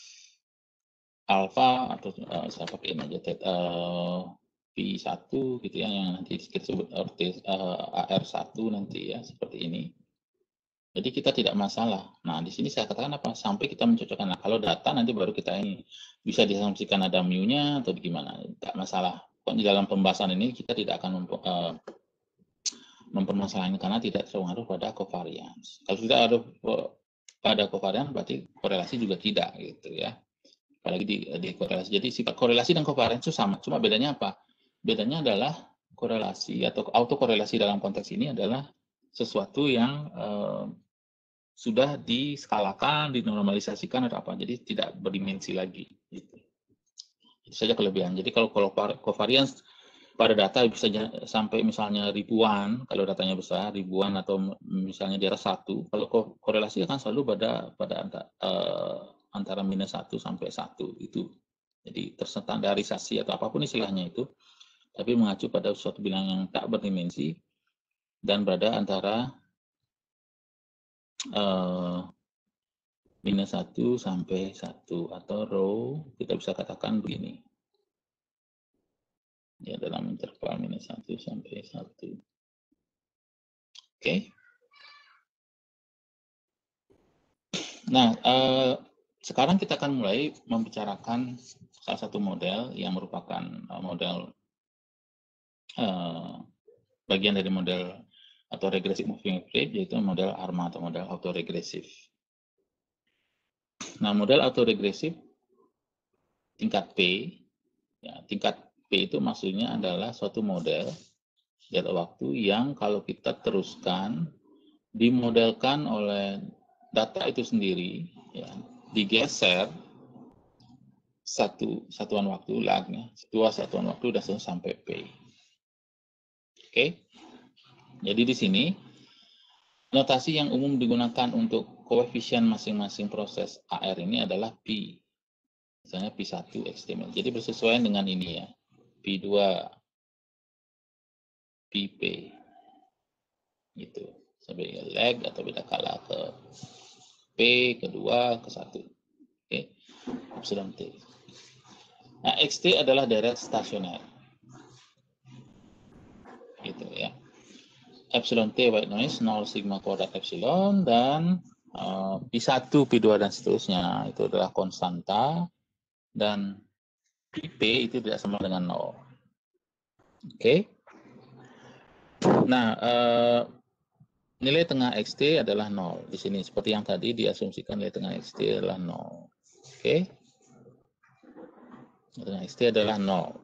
alfa atau saya pakai ini aja P1 gitu ya, yang nanti kita sebut AR1 nanti ya, seperti ini. Jadi kita tidak masalah. Nah, di sini saya katakan apa? Sampai kita mencocokkan. Nah, kalau data nanti baru kita ini bisa diasumsikan ada mu-nya atau gimana, tidak masalah. Di dalam pembahasan ini kita tidak akan mempermasalahkan karena tidak terpengaruh pada covariance. Kalau tidak ada pada covariance berarti korelasi juga tidak gitu ya. Apalagi di korelasi. Jadi sifat korelasi dan covariance itu sama. Cuma bedanya apa? Bedanya adalah korelasi atau autokorelasi dalam konteks ini adalah sesuatu yang sudah diskalakan, dinormalisasikan atau apa. Jadi tidak berdimensi lagi. Gitu. Itu saja kelebihan. Jadi kalau covariance pada data bisa sampai misalnya ribuan, kalau datanya besar, ribuan atau misalnya di atas 1. Kalau korelasi akan selalu pada antara minus 1 sampai 1 itu. Jadi terstandarisasi atau apapun istilahnya itu, tapi mengacu pada suatu bilangan yang tak berdimensi dan berada antara minus 1 sampai 1 atau row, kita bisa katakan begini. Ya, dalam interval minus 1 sampai 1. Oke. Nah, sekarang kita akan mulai membicarakan salah satu model yang merupakan model bagian dari model atau regressive moving average, yaitu model ARMA atau model autoregresif. Nah, model autoregresif tingkat P, ya, tingkat P itu maksudnya adalah suatu model jangka waktu yang kalau kita teruskan dimodelkan oleh data itu sendiri, ya, digeser satuan waktu lagnya, satuan waktu sudah sampai P. Oke, jadi di sini notasi yang umum digunakan untuk koefisien masing-masing proses AR ini adalah P. Misalnya P1 XTML. Jadi bersesuaian dengan ini ya. P2, PP. Gitu. Sampai lag atau beda kala ke P, kedua, ke 1. Oke. Epsilon T. Nah, XT adalah deret stasioner. Gitu ya. Epsilon T white noise 0 sigma kuadrat epsilon dan P1, P2 dan seterusnya itu adalah konstanta dan P itu tidak sama dengan 0. Oke. Nah, nilai tengah XT adalah 0. Di sini seperti yang tadi diasumsikan nilai tengah XT adalah 0. Oke. Nilai tengah XT adalah 0.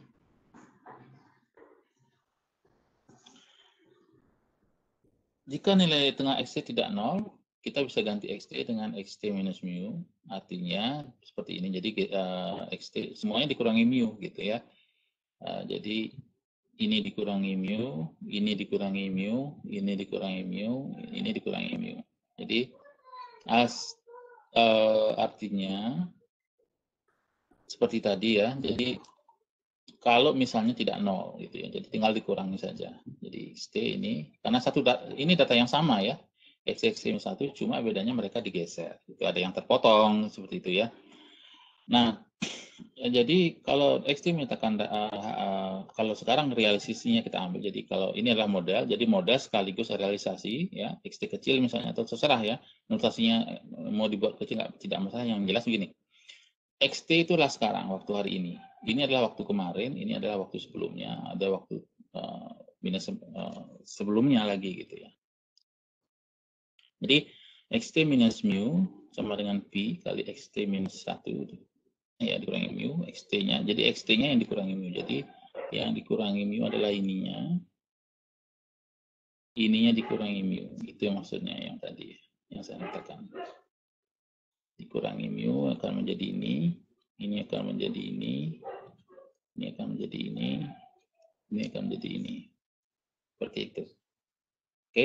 Jika nilai tengah XT tidak 0, kita bisa ganti XT dengan XT minus mu, artinya seperti ini. Jadi XT semuanya dikurangi mu gitu ya. Jadi ini dikurangi mu, ini dikurangi mu, ini dikurangi mu, ini dikurangi mu. Jadi artinya seperti tadi ya. Jadi kalau misalnya tidak 0 gitu ya, jadi tinggal dikurangi saja. Jadi XT ini karena ini data yang sama ya, XT 1, cuma bedanya mereka digeser. Itu ada yang terpotong seperti itu ya. Nah, jadi kalau XT menyatakan kalau sekarang realisasinya kita ambil. Jadi kalau ini adalah model, jadi model sekaligus realisasi ya, XT kecil misalnya atau terserah ya, notasinya mau dibuat kecil tidak masalah, yang jelas begini. XT itulah sekarang waktu hari ini. Ini adalah waktu kemarin, ini adalah waktu sebelumnya, ada waktu minus sebelumnya lagi gitu ya. Jadi XT minus mu sama dengan P kali XT minus 1 ya dikurangi mu, XT-nya. Jadi XT-nya yang dikurangi mu. Jadi yang dikurangi mu adalah ininya dikurangi mu. Itu yang maksudnya yang tadi yang saya katakan. Dikurangi mu akan menjadi ini akan menjadi ini akan menjadi ini akan menjadi ini. Seperti itu. Oke.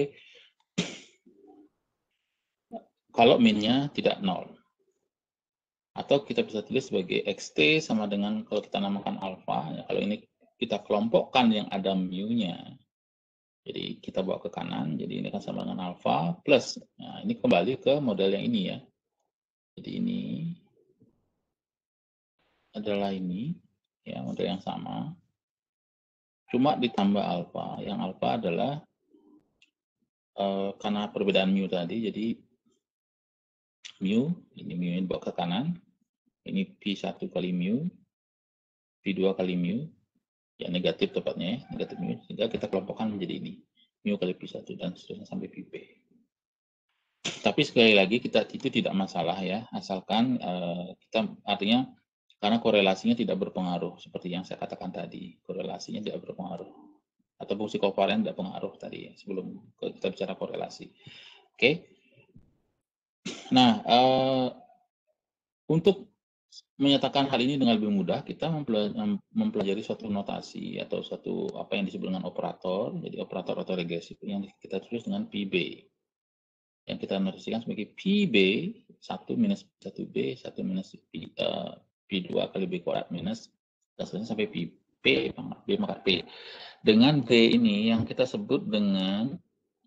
Kalau min-nya tidak 0. Atau kita bisa tulis sebagai XT sama dengan kalau kita namakan alfa. Ya, kalau ini kita kelompokkan yang ada mu-nya. Jadi kita bawa ke kanan, jadi ini akan sama dengan alfa plus. Nah, ini kembali ke model yang ini ya. Jadi ini adalah ini, ya model yang sama. Cuma ditambah alfa. Yang alfa adalah karena perbedaan mu tadi, jadi mu, ini mu ini bawa ke kanan. Ini P1 kali mu, P2 kali mu, ya negatif tepatnya ya, negatif mu, sehingga kita kelompokkan menjadi ini, mu kali P1 dan seterusnya sampai Pp. Tapi sekali lagi itu tidak masalah ya, asalkan kita artinya karena korelasinya tidak berpengaruh seperti yang saya katakan tadi, korelasinya tidak berpengaruh atau fungsi kovaren tidak pengaruh tadi ya, sebelum kita bicara korelasi. Oke. Nah, untuk menyatakan hal ini dengan lebih mudah, kita mempelajari suatu notasi atau suatu apa yang disebut dengan operator. Jadi operator atau regresi yang kita tulis dengan PB. Yang kita notasikan sebagai PB 1 minus 1B 1 minus P2 kali B kuadrat minus dan seterusnya sampai B pangkat P. Dengan B ini yang kita sebut dengan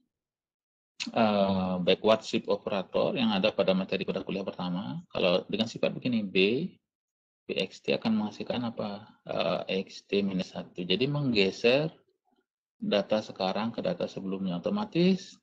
backward shift operator yang ada pada materi pada kuliah pertama. Kalau dengan sifat begini, BXT akan menghasilkan apa? XT minus 1. Jadi menggeser data sekarang ke data sebelumnya. Otomatis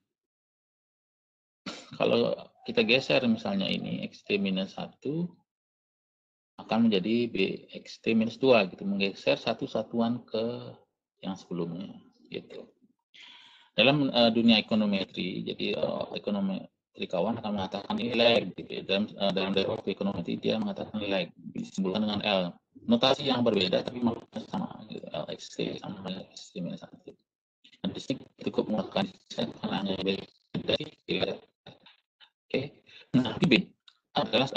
kalau kita geser misalnya ini XT minus 1 akan menjadi BXT minus 2 gitu. Menggeser satu satuan ke yang sebelumnya gitu. Dalam dunia ekonometri, jadi ekonometrikawan akan mengatakan ini lag. Gitu. Dalam waktu ekonometri dia mengatakan lag, disimbolkan dengan L. Notasi yang berbeda tapi maksudnya sama, gitu. LXT sama dengan XT minus 1. Dan di sini cukup menggunakan karena hanya beda. Oke. Nah, B adalah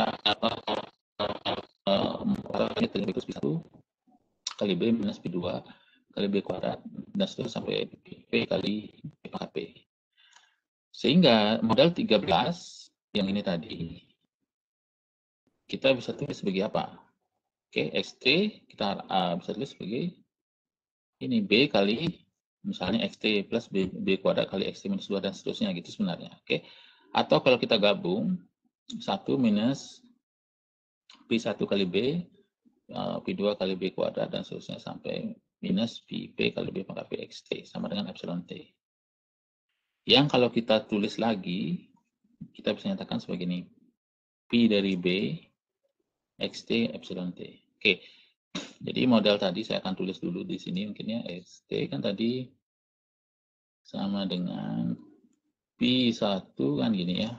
terlibat B1 kali B minus B2 kali B kuadrat dan seterusnya sampai P kali P. Sehingga model 13 yang ini tadi kita bisa tulis sebagai apa? Oke, XT kita bisa tulis sebagai ini B kali misalnya XT plus B kuadrat kali XT minus 2 dan seterusnya gitu sebenarnya. Oke. Atau kalau kita gabung 1 minus P1 kali B P2 kali B kuadrat dan seterusnya sampai minus P kali B pangkat P XT sama dengan epsilon T. Yang kalau kita tulis lagi, kita bisa nyatakan sebagai ini. P dari B, XT, epsilon T. Oke, jadi model tadi saya akan tulis dulu di sini mungkin ya. XT kan tadi sama dengan P1 kan gini ya.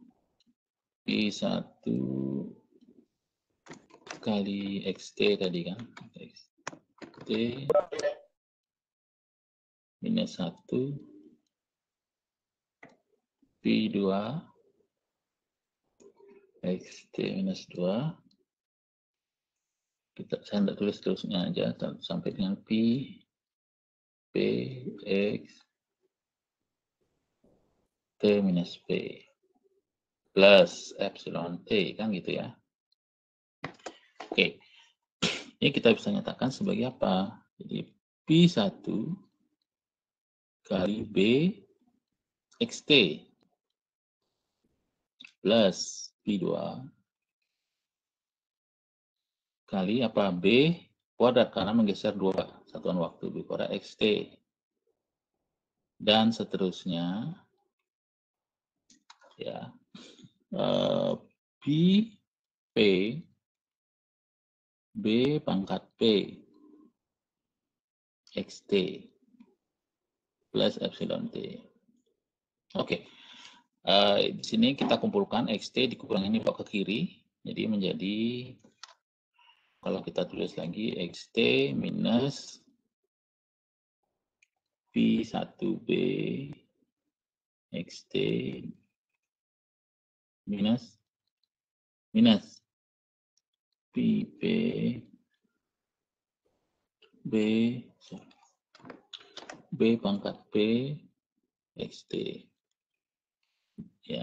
P1 kali XT tadi kan. XT minus 1 P2 XT minus 2 saya tidak tulis terusnya aja sampai dengan P X T minus P plus epsilon T kan gitu ya. Oke, ini kita bisa nyatakan sebagai apa? Jadi P1 kali B XT plus P2 kali apa B kuadrat karena menggeser 2 satuan waktu B kuadrat XT. Dan seterusnya ya. B P B pangkat P XT plus epsilon T. Oke. Di sini kita kumpulkan XT dikurang ini bawa ke kiri. Jadi menjadi, kalau kita tulis lagi, XT minus P1B XT minus PP B pangkat P XT. Ya.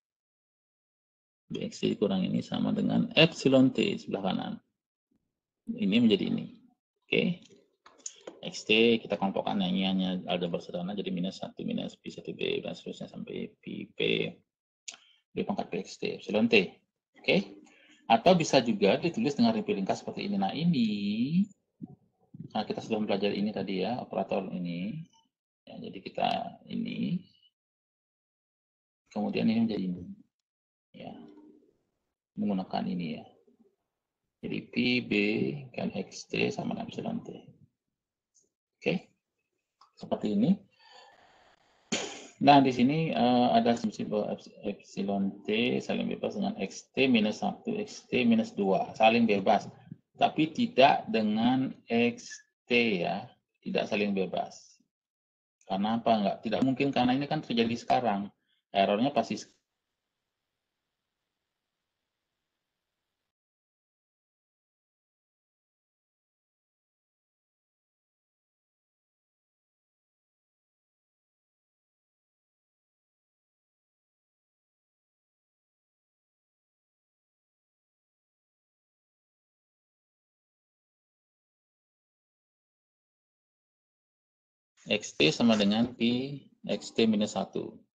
BXT kurang ini sama dengan epsilon T sebelah kanan. Ini menjadi ini. Oke. XT kita kelompokkan ini hanya aljabar sederhana jadi minus 1 minus P1B dan seterusnya sampai PP B pangkat PXT epsilon T. Oke. Atau bisa juga ditulis dengan ripple ringkas seperti ini. Nah, kita sudah mempelajari ini tadi ya, operator ini. Ya, jadi kita ini kemudian ini menjadi ini. Ya. Menggunakan ini ya. Jadi PB kan XT sama dengan epsilon T. Oke. Seperti ini. Nah, di sini ada simbol epsilon T saling bebas dengan XT minus 1, XT minus 2. Saling bebas. Tapi tidak dengan XT ya. Tidak saling bebas. Karena apa? Enggak. Tidak mungkin karena ini kan terjadi sekarang. Errornya pasti XT sama dengan P XT minus 1.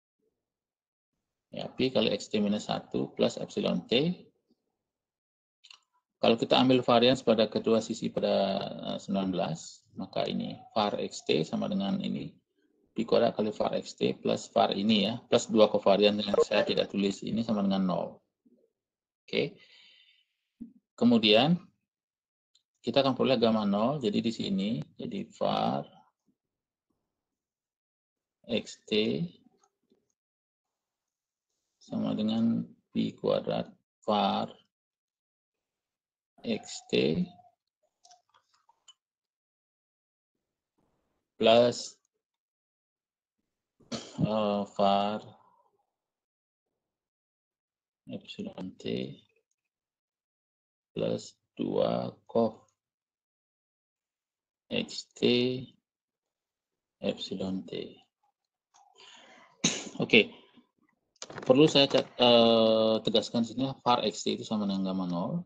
Ya, P kali XT minus 1 plus epsilon T. Kalau kita ambil varians pada kedua sisi pada 19, maka ini var XT sama dengan ini. P kuadrat kali var XT plus var ini ya, plus 2 kovarian yang saya tidak tulis ini sama dengan 0. Oke. Kemudian kita akan peroleh gamma 0, jadi di sini jadi var XT sama dengan P kuadrat var XT plus var epsilon T plus 2 cov XT epsilon T. Oke. Perlu saya tegaskan sini var XT itu sama dengan gamma 0.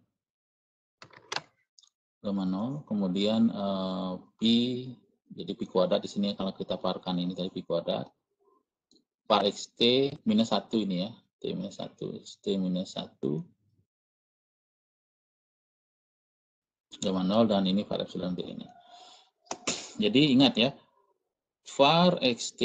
Gamma 0, kemudian P, jadi P kuadrat di sini kalau kita varkan ini tadi P kuadrat. Var XT minus 1 ini ya. T minus 1, XT minus 1. Gamma 0 dan ini var epsilon T ini. Jadi ingat ya, var XT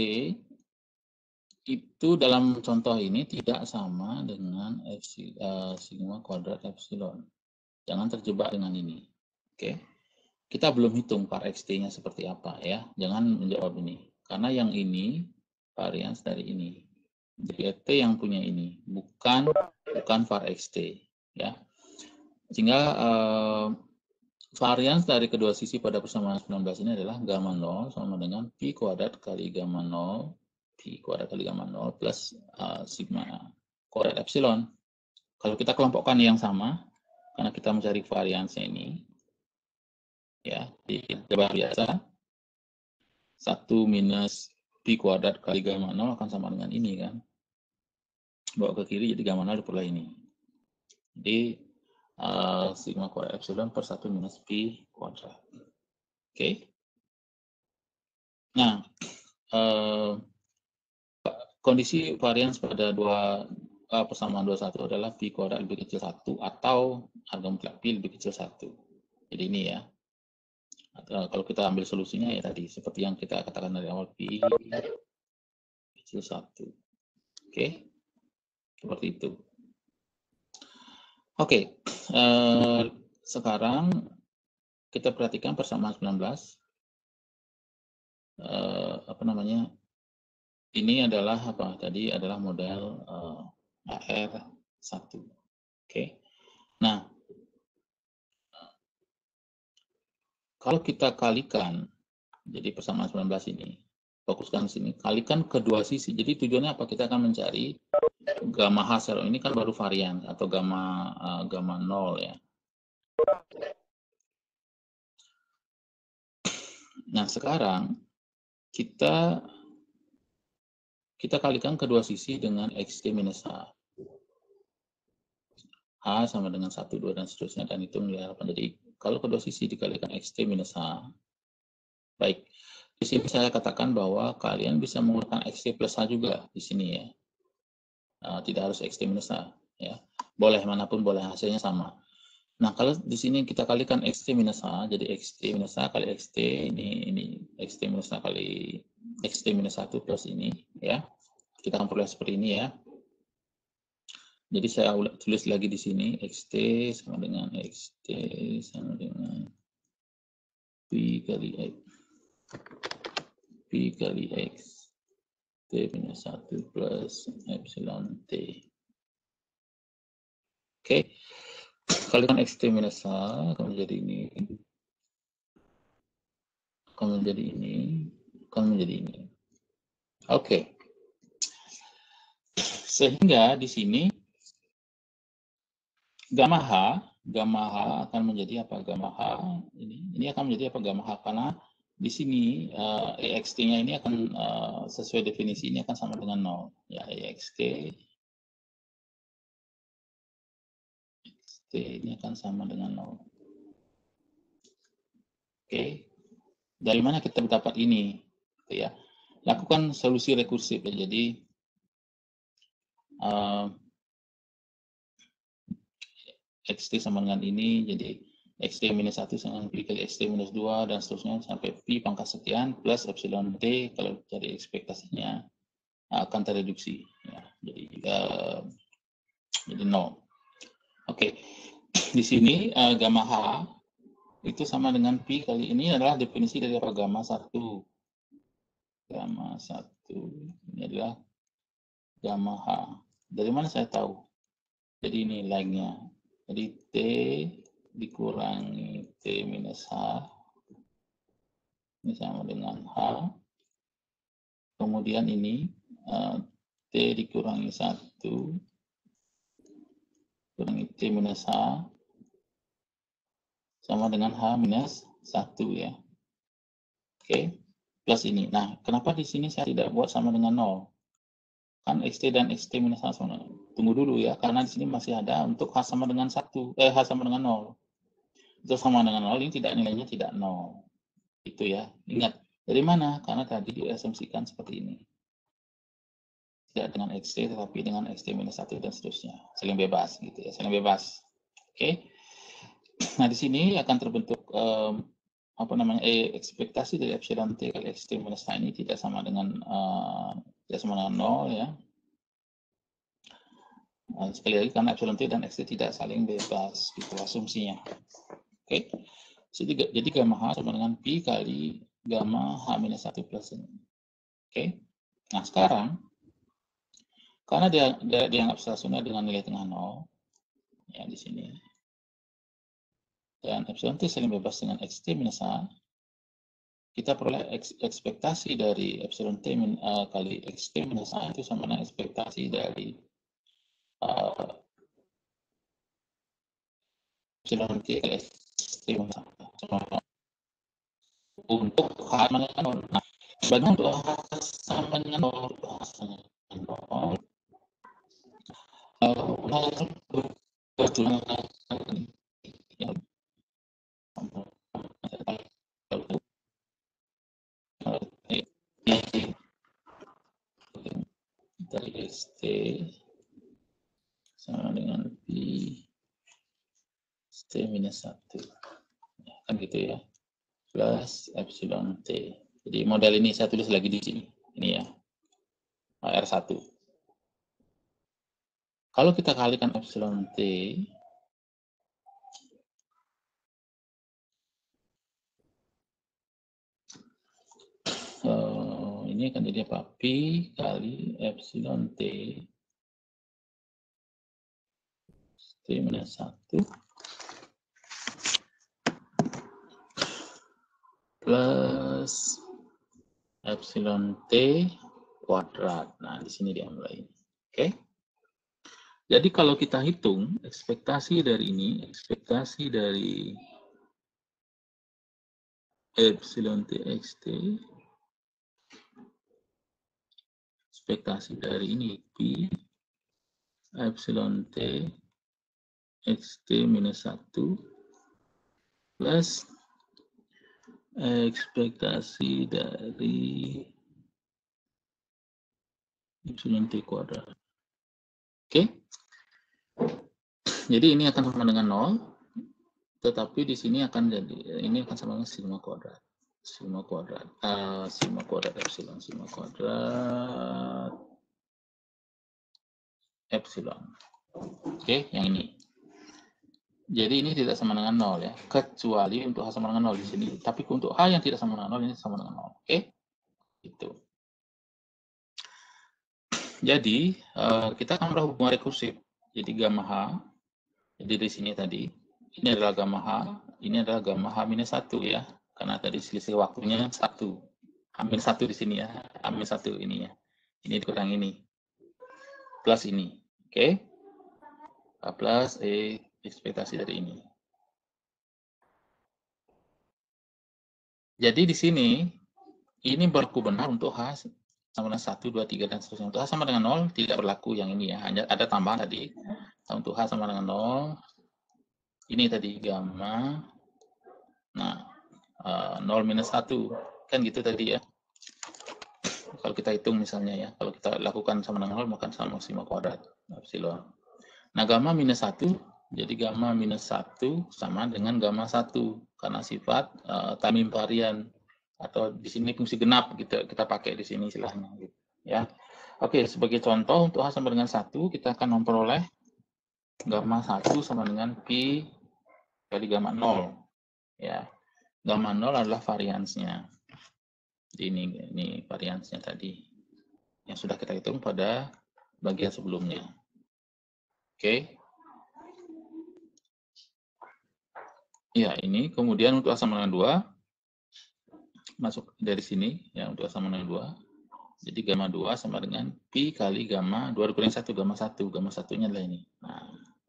itu dalam contoh ini tidak sama dengan sigma kuadrat epsilon. Jangan terjebak dengan ini. Oke. Kita belum hitung var XT-nya seperti apa ya. Jangan menjawab ini. Karena yang ini varians dari ini. Jadi T yang punya ini, bukan var XT ya. Sehingga varians dari kedua sisi pada persamaan 19 ini adalah gamma 0 sama dengan P kuadrat kali gamma 0, P kuadrat kali gamma 0 plus sigma kuadrat epsilon. Kalau kita kelompokkan yang sama, karena kita mencari variansnya ini, ya, di aljabar biasa, 1 minus P kuadrat kali gamma 0 akan sama dengan ini kan. Bawa ke kiri jadi gamma 0 diperoleh ini. Jadi sigma kuadrat epsilon per 1 minus P kuadrat. Oke. Nah, kondisi varians pada dua persamaan 21 adalah Pi kuadrat lebih kecil 1 atau harga mutlak Pi lebih kecil 1. Jadi ini ya. Kalau kita ambil solusinya ya tadi, seperti yang kita katakan dari awal, Pi kecil 1. Oke, seperti itu. Oke, sekarang kita perhatikan persamaan 19. Apa namanya? Ini adalah apa? Tadi adalah model AR1. Oke. Nah, kalau kita kalikan, jadi persamaan 19 ini, fokuskan sini, kalikan kedua sisi. Jadi tujuannya apa? Kita akan mencari gamma H0 ini kan baru varian atau gamma 0 ya. Nah, sekarang kita kalikan kedua sisi dengan XT minus H. H sama dengan 1, 2, dan seterusnya, dan itu harapan. Jadi, kalau kedua sisi dikalikan XT minus H, baik. Di sini saya katakan bahwa kalian bisa menggunakan XT plus H juga di sini ya. Tidak harus XT minus H. Ya. Boleh, manapun boleh, hasilnya sama. Nah, kalau di sini kita kalikan XT minus H, jadi XT minus H kali XT, ini XT minus H kali XT minus 1 plus ini, ya. Kita akan peroleh seperti ini ya. Jadi saya tulis lagi di sini, XT sama dengan XT sama dengan Pi kali X. Pi kali X. T minus 1 plus epsilon T. Oke. Kalikan XT minus H akan menjadi ini, akan menjadi ini, akan menjadi ini. Oke. Sehingga di sini gamma H akan menjadi apa? Gamma H ini akan menjadi apa? Gamma H, karena di sini EXT-nya ini akan sesuai definisi ini akan sama dengan 0 ya. EXT ini akan sama dengan 0. Oke. Dari mana kita dapat ini? Gitu ya. Lakukan solusi rekursif ya. Jadi XT sama dengan ini, jadi XT minus 1 sama dengan Pi kali XT minus 2, dan seterusnya sampai Pi pangkat sekian plus epsilon T kalau dari ekspektasinya akan tereduksi ya. Jadi 0. Oke. Di sini gamma H itu sama dengan Pi kali ini adalah definisi dari apa? Gamma 1. Gamma 1 ini adalah gamma H. Dari mana saya tahu? Jadi ini nilainya. Jadi T dikurangi T minus H ini sama dengan H. Kemudian ini T dikurangi 1 kurangi T minus H sama dengan H minus 1 ya. Oke, plus ini. Nah, kenapa di sini saya tidak buat sama dengan 0? Kan XT dan XT minus H sama. Tunggu dulu ya, karena di sini masih ada untuk H sama dengan 1, H sama dengan 0. Itu sama dengan 0, ini nilainya tidak 0. Itu ya. Ingat, dari mana? Karena tadi diasumsikan seperti ini. Tidak dengan XT, tetapi dengan XT minus 1 dan seterusnya. Saling bebas gitu ya, saling bebas. Oke. Nah, di sini akan terbentuk apa namanya? Ekspektasi dari epsilon T kali XT minus H ini tidak sama dengan 0 ya. Sekali lagi karena epsilon T dan XT tidak saling bebas gitu asumsinya. Oke. Jadi gamma H sama dengan Pi kali gamma H minus 1 plus ini. Oke. Nah, sekarang karena dia dianggap stasioner dengan nilai tengah 0 ya di sini. Dan epsilon T saling bebas dengan XT minus H. Kita peroleh ekspektasi dari epsilon T kali XT minus H itu sama dengan ekspektasi dari epsilon T kali XT minus H. Untuk H sama dengan 0. Nah, bagaimana untuk H sama dengan 0? H sama dengan 0. Berjumlah dari XT T minus 1. Kan gitu ya. Plus epsilon T. Jadi model ini saya tulis lagi di sini. Ini ya. R1. Kalau kita kalikan epsilon T, ini akan jadi apa? Pi kali epsilon T. T minus 1. Plus epsilon T kuadrat. Nah, di sini dia mulai. Oke. Jadi kalau kita hitung ekspektasi dari ini, ekspektasi dari epsilon T xt, ekspektasi dari ini Pi epsilon T xt minus 1 plus ekspektasi dari epsilon T kuadrat. Oke. Jadi ini akan sama dengan 0, tetapi di sini akan jadi, ini akan sama dengan sigma kuadrat. Sigma kuadrat epsilon, sigma kuadrat epsilon. Oke, yang ini. Jadi ini tidak sama dengan 0 ya, kecuali untuk H sama dengan 0 di sini. Tapi untuk H yang tidak sama dengan 0, ini sama dengan 0. Oke, itu. Jadi kita akan berhubungan rekursif. Jadi gamma H, jadi di sini tadi, ini adalah gamma H, ini adalah gamma H minus 1 ya. Karena tadi selisih waktunya 1. Ambil 1 di sini ya, ambil 1 ini ya. Ini dikurang ini. Plus ini. Oke. Plus ekspektasi dari ini. Jadi di sini, ini berlaku benar untuk H sama dengan 1, 2, 3, dan seterusnya. Untuk H sama dengan 0, tidak berlaku yang ini ya. Hanya ada tambahan tadi. Untuk H sama dengan 0, ini tadi gamma. Nah, 0 minus 1. Kan gitu tadi ya. Kalau kita hitung misalnya ya. Kalau kita lakukan sama dengan 0, maka sama sigma kuadrat. Epsilon. Nah, gamma minus 1. Jadi gamma minus 1 sama dengan gamma 1. Karena sifat time invariant. Atau di sini fungsi genap gitu, kita pakai di sini istilahnya gitu, ya. Oke, sebagai contoh untuk H sama dengan 1, kita akan memperoleh gamma 1 sama dengan pi kali gamma 0 ya. Gamma 0 adalah variansnya. Ini variansnya tadi yang sudah kita hitung pada bagian sebelumnya. Oke. Ya, ini kemudian untuk H sama dengan 2 masuk dari sini ya, untuk sama dengan 2. Jadi gamma 2 sama dengan pi kali gamma 2 dikurangi 1, gamma 1. Gamma 1-nya adalah ini. Nah,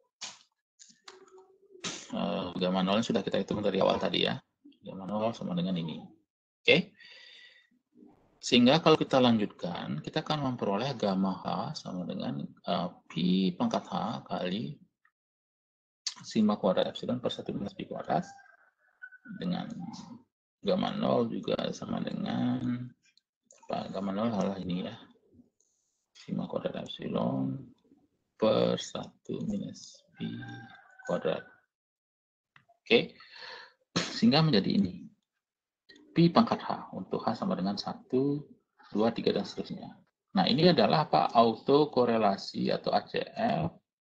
gamma 0 sudah kita hitung dari awal tadi ya. Gamma 0 sama dengan ini. Oke. Sehingga kalau kita lanjutkan, kita akan memperoleh gamma H sama dengan pi pangkat H kali sigma kuadrat epsilon per 1 minus pi kuadrat. Dengan gamma 0 juga sama dengan gamma 0 adalah ini ya, sigma kuadrat epsilon per 1 minus pi kuadrat. Oke, sehingga menjadi ini pi pangkat H untuk H sama dengan 1, 2, 3 dan seterusnya. Nah, ini adalah apa? Autokorelasi atau ACF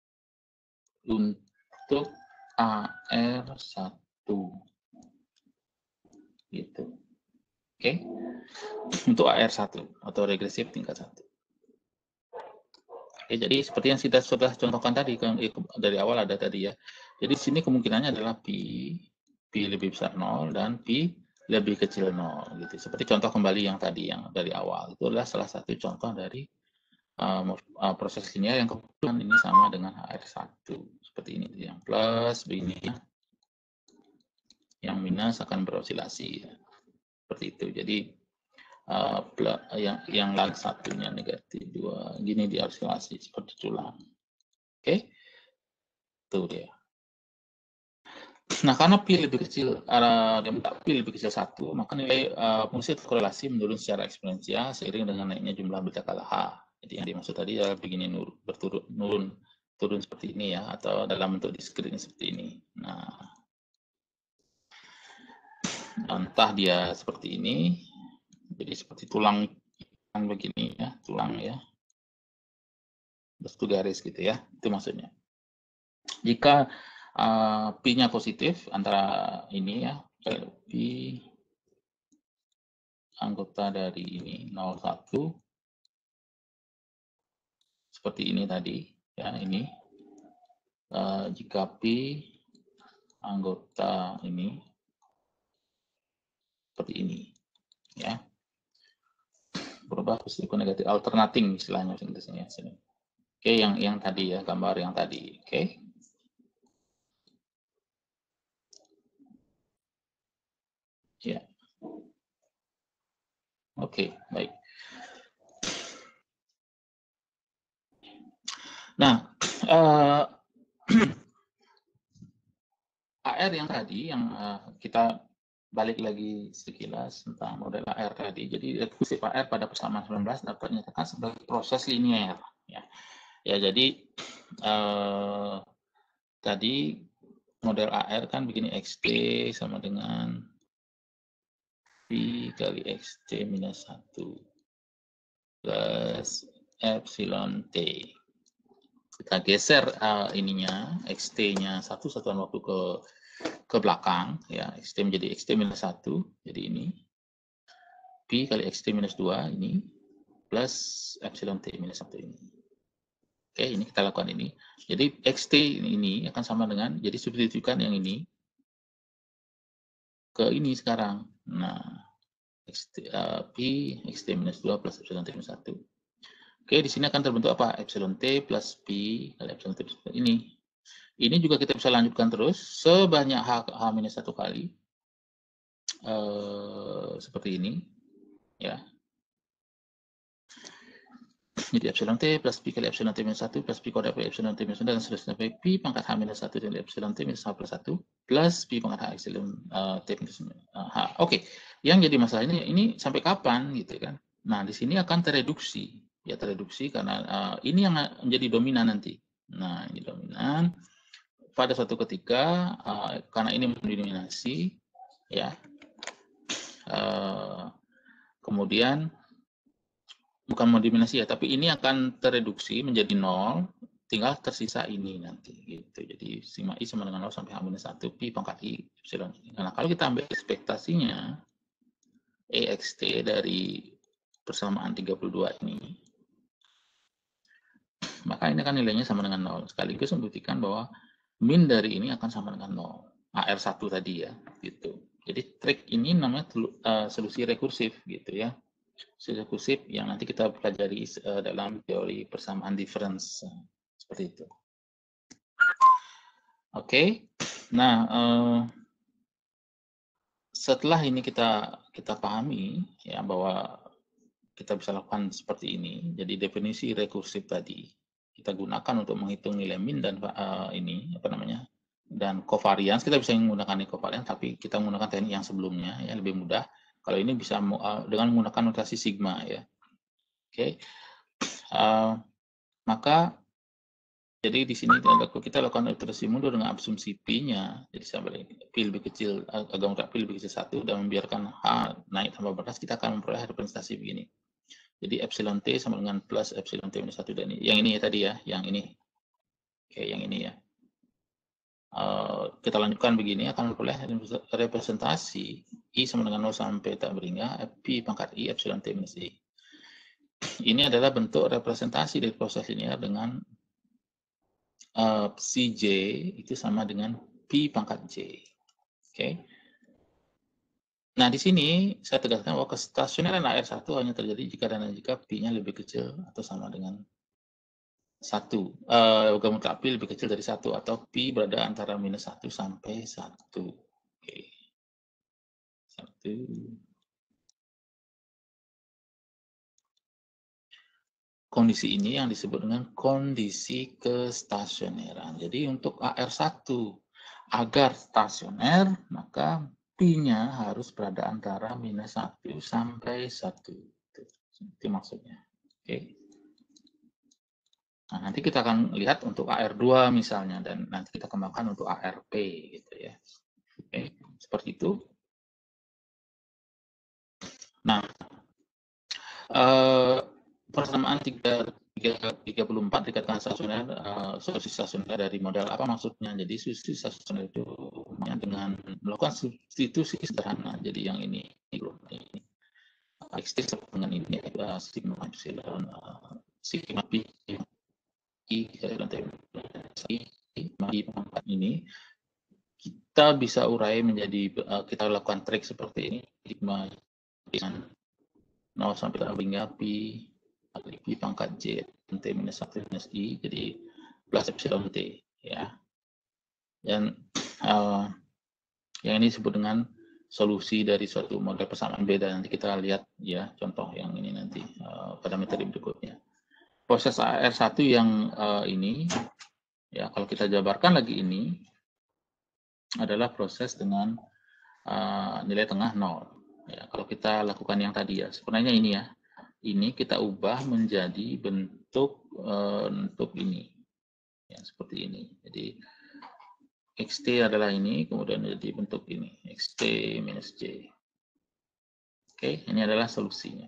untuk AR1 gitu. Oke. Untuk AR1 atau regresif tingkat 1. Oke, jadi seperti yang kita sudah contohkan tadi dari awal ada tadi ya. Jadi sini kemungkinannya adalah pi lebih besar 0 dan pi lebih kecil 0 gitu. Seperti contoh kembali yang tadi yang dari awal. Itu adalah salah satu contoh dari proses linear yang kebetulan ini sama dengan HR1. Seperti ini yang plus begini. Yang minus akan berosilasi. Seperti itu. Jadi yang lain satunya negatif 2 gini diarsilasi seperti tulang. Oke, itu dia. Nah, karena pi lebih kecil, pi lebih kecil 1, maka nilai fungsi korelasi menurun secara eksponensial seiring dengan naiknya jumlah beta kala H. Jadi yang dimaksud tadi adalah begini berturut nurun turun seperti ini ya, atau dalam bentuk diskritnya seperti ini. Nah, entah dia seperti ini, jadi seperti tulang begini ya, tulang ya, satu garis gitu ya, itu maksudnya. Jika P-nya positif antara ini ya, P anggota dari ini 01 seperti ini tadi ya, ini jika P anggota ini seperti ini ya, berubah positif ke negatif, alternating istilahnya Inggrisnya sini. Oke, yang tadi ya, gambar yang tadi. Oke. Ya. Oke, baik. Nah, AR yang tadi, yang kita balik lagi sekilas tentang model AR tadi. Jadi rekursif AR pada persamaan 19 dapat dinyatakan sebagai proses linier. Ya, jadi tadi model AR kan begini, XT sama dengan P kali XT minus 1 plus epsilon T. Kita geser ininya, XT-nya satu satuan waktu ke belakang, ya, XT menjadi XT minus 1, jadi ini P kali XT minus 2 ini plus epsilon T minus 1 ini. Oke, ini kita lakukan ini. Jadi XT ini akan sama dengan, jadi substitusikan yang ini ke ini sekarang. Nah, P XT minus 2 plus epsilon T minus 1. Oke, di sini akan terbentuk apa? Epsilon T plus P kali epsilon T plus ini. Ini juga kita bisa lanjutkan terus sebanyak H-1 kali. Seperti ini. Ya. Jadi epsilon T plus P kali epsilon T minus 1 plus P kuadrat kali epsilon T minus 1 dan seterusnya sampai P pangkat H minus 1 dari epsilon T minus H plus 1 plus P pangkat H epsilon T minus H. Oke. Yang jadi masalah ini sampai kapan gitu kan. Nah, di sini akan tereduksi. Ya, tereduksi karena ini yang menjadi dominan nanti. Nah, ini dominan. Pada suatu ketika, karena ini mendominasi, ya, kemudian bukan mendominasi ya, tapi ini akan tereduksi menjadi 0, tinggal tersisa ini nanti, gitu. Jadi sigma I sama dengan 0 sampai H-1 Pi pangkat I epsilon. Nah, kalau kita ambil ekspektasinya, EXT dari persamaan 32 ini, maka ini akan nilainya sama dengan 0. Sekaligus membuktikan bahwa min dari ini akan sama dengan 0. AR1 tadi ya, gitu. Jadi trik ini namanya solusi rekursif gitu ya. Solusi rekursif yang nanti kita pelajari dalam teori persamaan difference seperti itu. Oke. Nah, setelah ini kita pahami ya bahwa kita bisa lakukan seperti ini. Jadi definisi rekursif tadi kita gunakan untuk menghitung nilai min dan ini apa namanya, dan covariance. Kita bisa menggunakan covariance, tapi kita menggunakan teknik yang sebelumnya ya, lebih mudah. Kalau ini bisa dengan menggunakan notasi sigma ya. Oke. Maka jadi di sini kita lakukan iterasi mundur dengan asumsi P-nya. Jadi sampai P lebih kecil, agak P lebih kecil 1 dan membiarkan H naik tambah batas, kita akan memperoleh representasi begini. Jadi epsilon T sama dengan plus epsilon T minus 1 dan ini. Yang ini ya tadi ya, yang ini. Oke, yang ini ya. Kita lanjutkan begini, akan memperoleh representasi I sama dengan 0 sampai tak berhingga P pangkat I epsilon T minus I. Ini adalah bentuk representasi dari proses linear dengan Cj itu sama dengan P pangkat J. Oke. Nah, di sini saya tegaskan bahwa kestasioneran AR1 hanya terjadi jika dan jika P-nya lebih kecil atau sama dengan 1. Gamut P lebih kecil dari 1 atau P berada antara minus 1 sampai 1. Oke. 1. Kondisi ini yang disebut dengan kondisi kestasioneran. Jadi untuk AR1 agar stasioner, maka P-nya harus berada antara minus 1 sampai 1. Itu maksudnya. Oke. Nah, nanti kita akan lihat untuk AR2 misalnya, dan nanti kita kembangkan untuk ARP gitu ya. Oke, seperti itu. Nah, persamaan 34 dikatakan stasioner, solusi stasioner dari model apa maksudnya? Jadi solusi stasioner itu dengan melakukan substitusi sederhana. Jadi yang ini XT dengan ini sigma epsilon sigma pi i pangkat ini kita bisa urai menjadi kita lakukan trik seperti ini sigma dengan 0 sampai hingga pi pi pangkat j t minus 1 minus i jadi plus epsilon t ya. Dan yang ini disebut dengan solusi dari suatu model persamaan beda. Nanti kita lihat ya contoh yang ini nanti pada materi berikutnya. Proses AR1 yang ini ya kalau kita jabarkan lagi ini adalah proses dengan nilai tengah 0. Ya, kalau kita lakukan yang tadi ya, sebenarnya ini ya, ini kita ubah menjadi bentuk ini, ya seperti ini. Jadi xt adalah ini, kemudian jadi bentuk ini, xt minus j. Oke, ini adalah solusinya.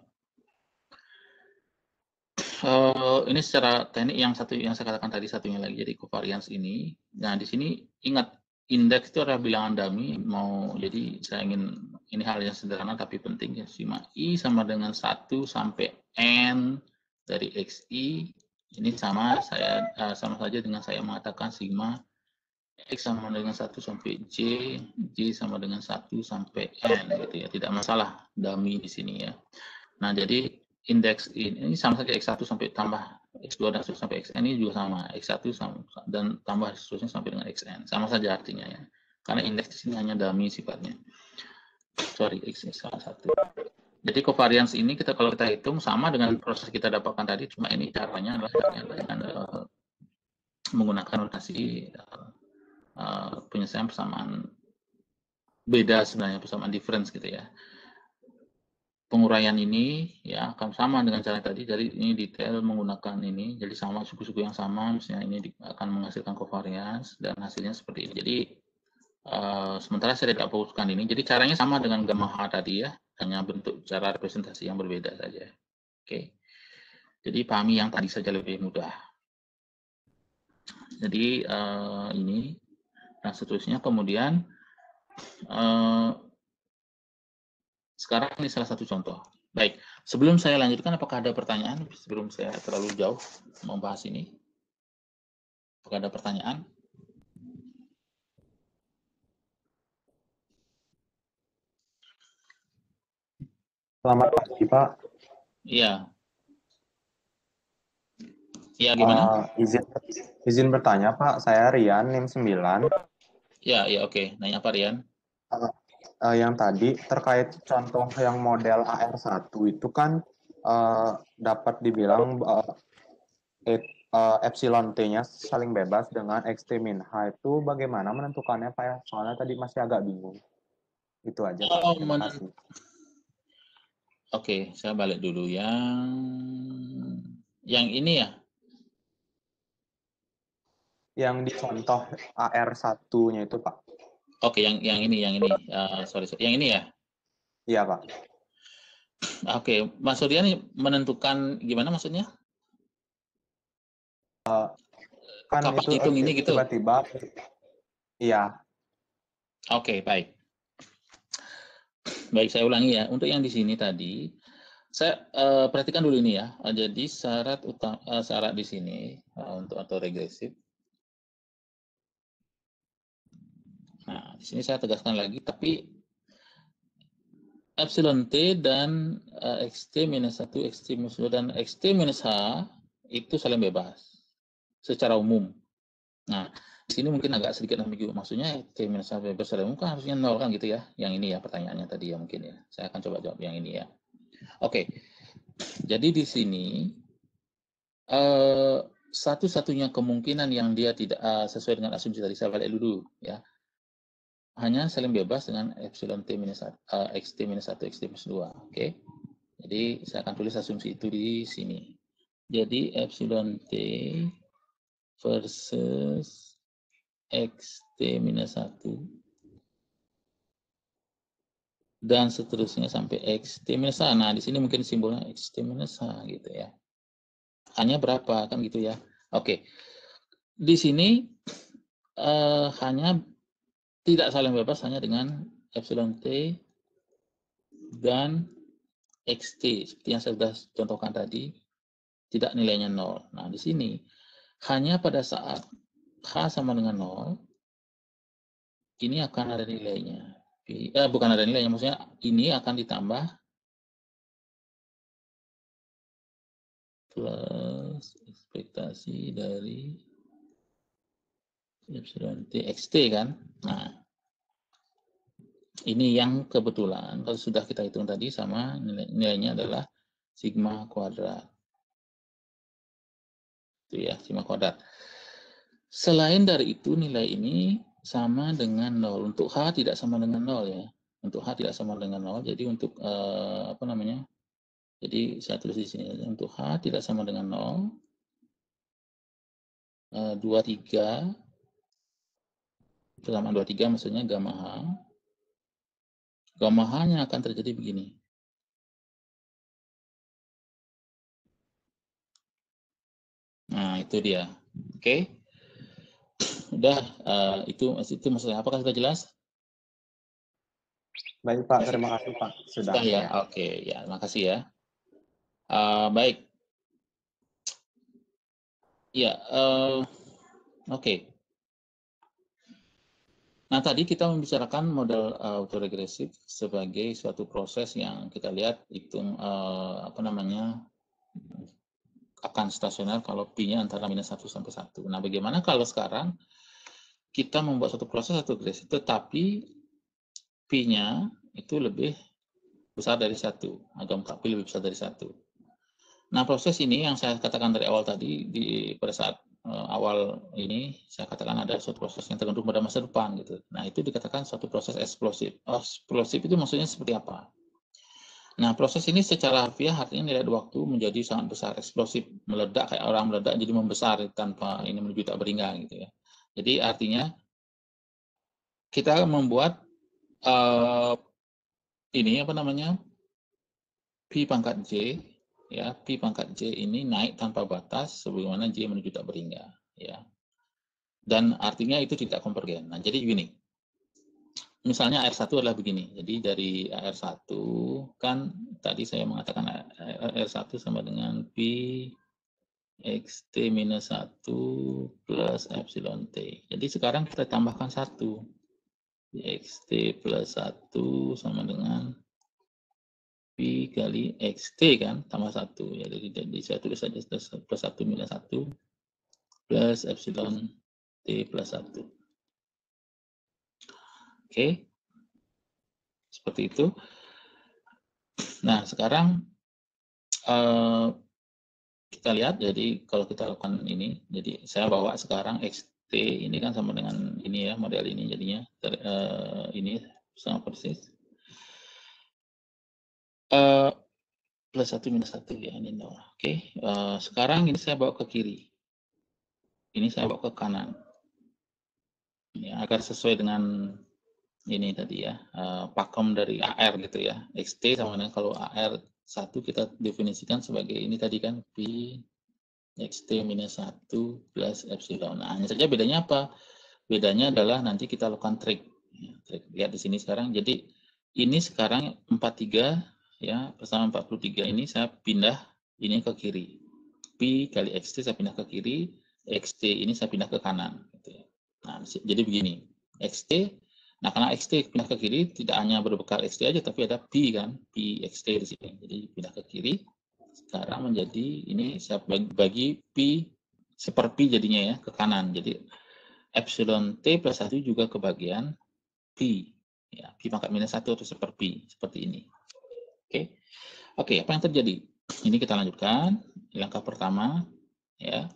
Ini secara teknik yang saya katakan tadi satunya lagi, jadi covariance ini. Nah di sini ingat indeks itu adalah bilangan dummy. Jadi saya ingin ini hal yang sederhana tapi penting ya. Sigma i sama dengan 1 sampai n dari xi. Ini sama saja dengan saya mengatakan sigma x sama dengan 1 sampai j sama dengan 1 sampai n gitu ya. Tidak masalah dummy di sini ya. Nah, jadi indeks ini sama saja x1 sampai tambah x2 dan sampai xn ini juga sama. X1 sama, dan tambah seterusnya sampai dengan xn. Sama saja artinya ya. Karena indeks di sini hanya dummy sifatnya. Sorry, x salah satu. Jadi covariance ini kalau kita hitung sama dengan proses kita dapatkan tadi, cuma ini caranya adalah dengan menggunakan notasi penyelesaian persamaan beda sebenarnya, persamaan difference gitu ya. Penguraian ini ya akan sama dengan cara tadi. Jadi ini detail menggunakan ini, jadi sama suku-suku yang sama, misalnya ini akan menghasilkan covariance dan hasilnya seperti ini. Jadi sementara saya tidak fokuskan ini, jadi caranya sama dengan gamma H tadi ya, hanya bentuk cara representasi yang berbeda saja. Oke, jadi pahami yang tadi saja lebih mudah. Jadi ini dan seterusnya. Kemudian sekarang ini salah satu contoh. Baik, sebelum saya lanjutkan, apakah ada pertanyaan sebelum saya terlalu jauh membahas ini? Apakah ada pertanyaan? Selamat pagi, Pak. Iya. Iya, gimana? Izin bertanya, Pak. Saya Rian, NIM 9. Ya, oke. Nanya apa, Rian? Yang tadi terkait contoh yang model AR1 itu kan dapat dibilang epsilon T-nya saling bebas dengan XT min H. Itu bagaimana menentukannya, Pak? Ya? Soalnya tadi masih agak bingung. Itu aja, Pak. Terima kasih. Oke, saya balik dulu yang ini ya. Yang di contoh AR1-nya itu, Pak. Oke, yang ini. Sorry, yang ini ya. Iya, Pak. Oke, Mas Surya menentukan gimana maksudnya? Kan Kapan itu hitung ini gitu? tiba-tiba. Iya. Oke, baik. Baik, saya ulangi ya. Untuk yang di sini tadi, saya perhatikan dulu ini ya. Jadi syarat di sini untuk autoregresif. Nah, di sini saya tegaskan lagi, tapi epsilon T dan XT minus 1, XT minus 2, dan XT minus H itu saling bebas secara umum. Nah, di sini mungkin agak sedikit ambigu. Maksudnya XT minus H bebas secara umum kan harusnya 0 kan gitu ya. Yang ini ya pertanyaannya tadi ya mungkin ya. Saya akan coba jawab yang ini ya. Oke, jadi di sini satu-satunya kemungkinan yang dia tidak sesuai dengan asumsi tadi, saya balik dulu ya. Hanya saling bebas dengan epsilon T minus XT minus 1, XT minus 2. Oke. Jadi saya akan tulis asumsi itu di sini. Jadi epsilon T versus xt minus 1 dan seterusnya sampai xt minus h. Nah, di sini mungkin simbolnya xt minus h gitu ya. Hanya berapa kan gitu ya. Oke. Di sini hanya tidak saling bebas hanya dengan epsilon T dan xt seperti yang saya sudah contohkan tadi, tidak nilainya 0. Nah, di sini hanya pada saat h sama dengan 0 ini akan ada nilainya. Bukan ada nilainya, maksudnya ini akan ditambah plus ekspektasi dari epsilon T xt kan. Nah, ini yang kebetulan kalau sudah kita hitung tadi sama nilainya adalah sigma kuadrat. Itu ya, sigma kuadrat. Selain dari itu nilai ini sama dengan 0. Untuk H tidak sama dengan 0 ya. Untuk H tidak sama dengan 0. Jadi untuk apa namanya? Jadi saya tulis di sini untuk H tidak sama dengan 0. 23 persamaan 23 maksudnya gamma H. Gamma H-nya akan terjadi begini. Nah, itu dia. Oke. Udah itu maksudnya apakah sudah jelas? Baik Pak, terima kasih Pak. Sudah ya. Oke, ya, makasih ya. Baik. Ya, oke. Nah, tadi kita membicarakan model autoregresif sebagai suatu proses yang kita lihat hitung apa namanya akan stasioner kalau pi-nya antara minus 1 sampai 1. Nah, bagaimana kalau sekarang kita membuat suatu proses autoregresif tetapi pi-nya itu lebih besar dari 1, agak pi lebih besar dari 1. Nah, proses ini yang saya katakan dari awal tadi pada saat awal ini saya katakan ada suatu proses yang tergantung pada masa depan gitu. Nah, itu dikatakan suatu proses eksplosif. Eksplosif itu maksudnya seperti apa? Nah, proses ini secara harfiah artinya nilai waktu menjadi sangat besar, eksplosif, meledak kayak orang meledak jadi membesar tanpa ini menuju tak berhingga gitu ya. Jadi artinya kita membuat ini apa namanya? Pi pangkat J ya, pi pangkat J ini naik tanpa batas sebagaimana J menuju tak berhingga ya. Dan artinya itu tidak konvergen. Nah, jadi gini. Misalnya R1 adalah begini. Jadi dari R1 kan tadi saya mengatakan R1 sama dengan pi xt minus 1 plus epsilon t. Jadi sekarang kita tambahkan 1. Xt plus 1 sama dengan pi kali xt kan, tambah 1. Ya, jadi saya tulis saja plus 1 minus 1 plus epsilon t plus 1. Oke. Seperti itu. Nah, sekarang kita lihat, jadi kalau kita lakukan ini, jadi saya bawa sekarang xt ini kan sama dengan ini ya, model ini jadinya, ini sama persis. Plus 1 minus 1 ya, ini 0. Oke, sekarang ini saya bawa ke kiri. Ini saya bawa ke kanan. Ya, agar sesuai dengan ini tadi ya, pakem dari AR gitu ya. XT sama dengan kalau AR 1 kita definisikan sebagai ini tadi kan, pi xt minus 1 plus epsilon. Nah, hanya saja bedanya apa? Bedanya adalah nanti kita lakukan trik. Ya, trik. Lihat di sini sekarang. Jadi ini sekarang 43 ya, bersama 43 ini saya pindah ini ke kiri. Pi kali xt saya pindah ke kiri, xt ini saya pindah ke kanan. Gitu ya. Nah, jadi begini. Xt, nah karena xt pindah ke kiri tidak hanya berbekal xt aja, tapi ada pi kan, pi xt di sini. Jadi pindah ke kiri. Sekarang menjadi ini saya bagi pi seper pi jadinya ya ke kanan. Jadi epsilon t plus 1 juga ke bagian pi. Ya, pi pangkat minus 1 atau seper pi seperti ini. Oke, apa yang terjadi? Ini kita lanjutkan. Langkah pertama ya.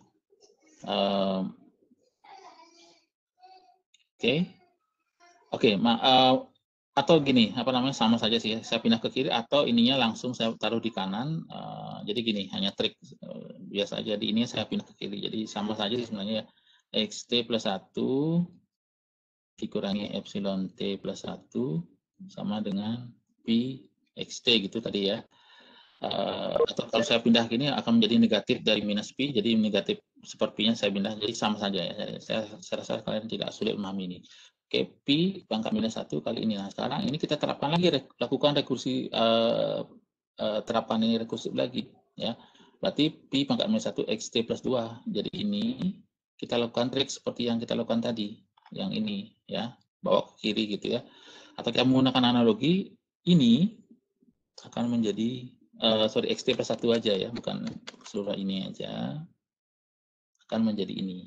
Oke, atau gini, apa namanya, sama saja sih, saya pindah ke kiri atau ininya langsung saya taruh di kanan. Jadi gini, hanya trik biasa aja. Di ini saya pindah ke kiri. Jadi sama saja sebenarnya ya. XT plus 1 dikurangi epsilon T plus 1 sama dengan Pi XT gitu tadi ya. Atau kalau saya pindah gini akan menjadi negatif dari minus Pi, jadi negatif sepertinya saya pindah, jadi sama saja ya. Saya rasa kalian tidak sulit memahami ini. Oke, Pi pangkat minus 1 kali ini. Nah, sekarang ini kita terapkan lagi, lakukan rekursi, terapkan ini rekursif lagi ya. Berarti Pi pangkat minus 1 XT plus 2. Jadi ini kita lakukan trik seperti yang kita lakukan tadi, yang ini ya, bawa ke kiri gitu ya. Atau kita menggunakan analogi, ini akan menjadi XT plus 1 aja ya, bukan seluruh ini aja, akan menjadi ini.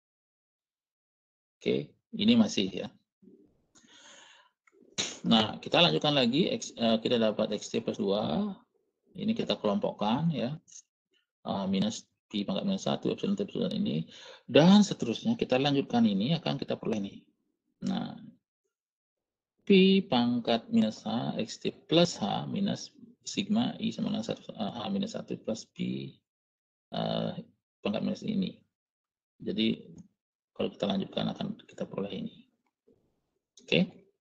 Oke, ini masih ya. Nah, kita lanjutkan lagi, kita dapat XT plus 2, ini kita kelompokkan ya, minus Pi pangkat minus 1, epsilon T epsilon ini, dan seterusnya kita lanjutkan ini, akan kita peroleh ini. Nah, Pi pangkat minus H, XT plus H minus sigma I sama dengan H minus 1 plus Pi pangkat minus ini. Jadi kalau kita lanjutkan akan kita peroleh ini. Oke.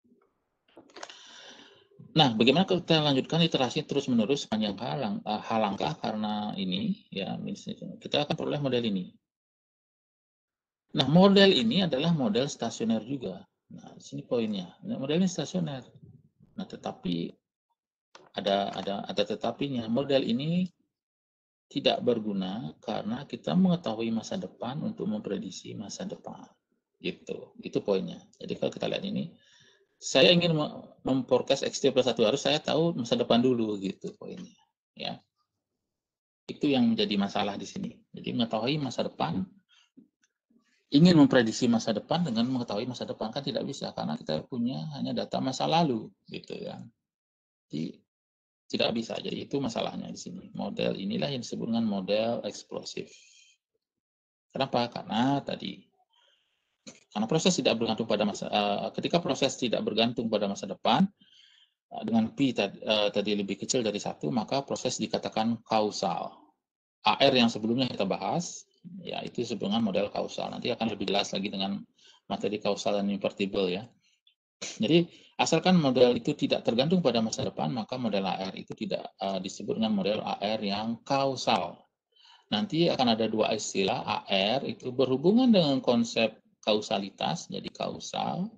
Nah, bagaimana kalau kita lanjutkan iterasi terus menerus sepanjang langkah karena ini ya, kita akan peroleh model ini. Nah, model ini adalah model stasioner juga. Nah, di sini poinnya. Nah, model ini stasioner. Nah, tetapi ada tetapinya. Model ini tidak berguna karena kita mengetahui masa depan untuk memprediksi masa depan. Gitu. Itu poinnya. Jadi kalau kita lihat ini, saya ingin memforecast XT plus 1, harus saya tahu masa depan dulu gitu poinnya. Ya. Itu yang menjadi masalah di sini. Jadi mengetahui masa depan, ingin memprediksi masa depan dengan mengetahui masa depan kan tidak bisa karena kita punya hanya data masa lalu gitu kan. Jadi tidak bisa. Jadi itu masalahnya di sini. Model inilah yang disebut dengan model eksplosif. Kenapa? Karena proses tidak bergantung pada ketika proses tidak bergantung pada masa depan, dengan Pi tadi lebih kecil dari 1, maka proses dikatakan kausal. AR yang sebelumnya kita bahas, ya itu disebut dengan model kausal. Nanti akan lebih jelas lagi dengan materi kausal dan invertible ya. Jadi asalkan model itu tidak tergantung pada masa depan, maka model AR itu tidak disebut dengan model AR yang kausal. Nanti akan ada dua istilah, AR itu berhubungan dengan konsep kausalitas, jadi kausal.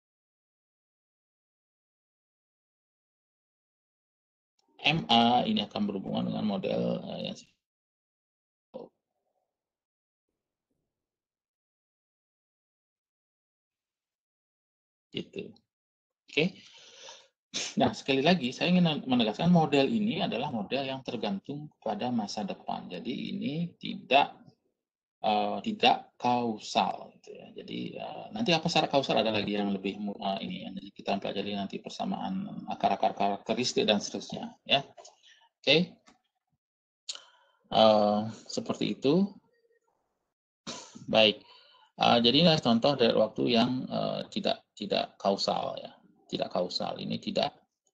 MA ini akan berhubungan dengan model yang gitu. Oke. Nah, sekali lagi saya ingin menegaskan model ini adalah model yang tergantung pada masa depan. Jadi ini tidak kausal gitu ya. Jadi nanti apa syarat kausal ada lagi yang lebih ini yang kita pelajari nanti persamaan akar-akar karakteristik dan seterusnya ya. Oke. Seperti itu. Baik. Jadi ini contoh dari waktu yang tidak kausal ya. Tidak kausal. Ini tidak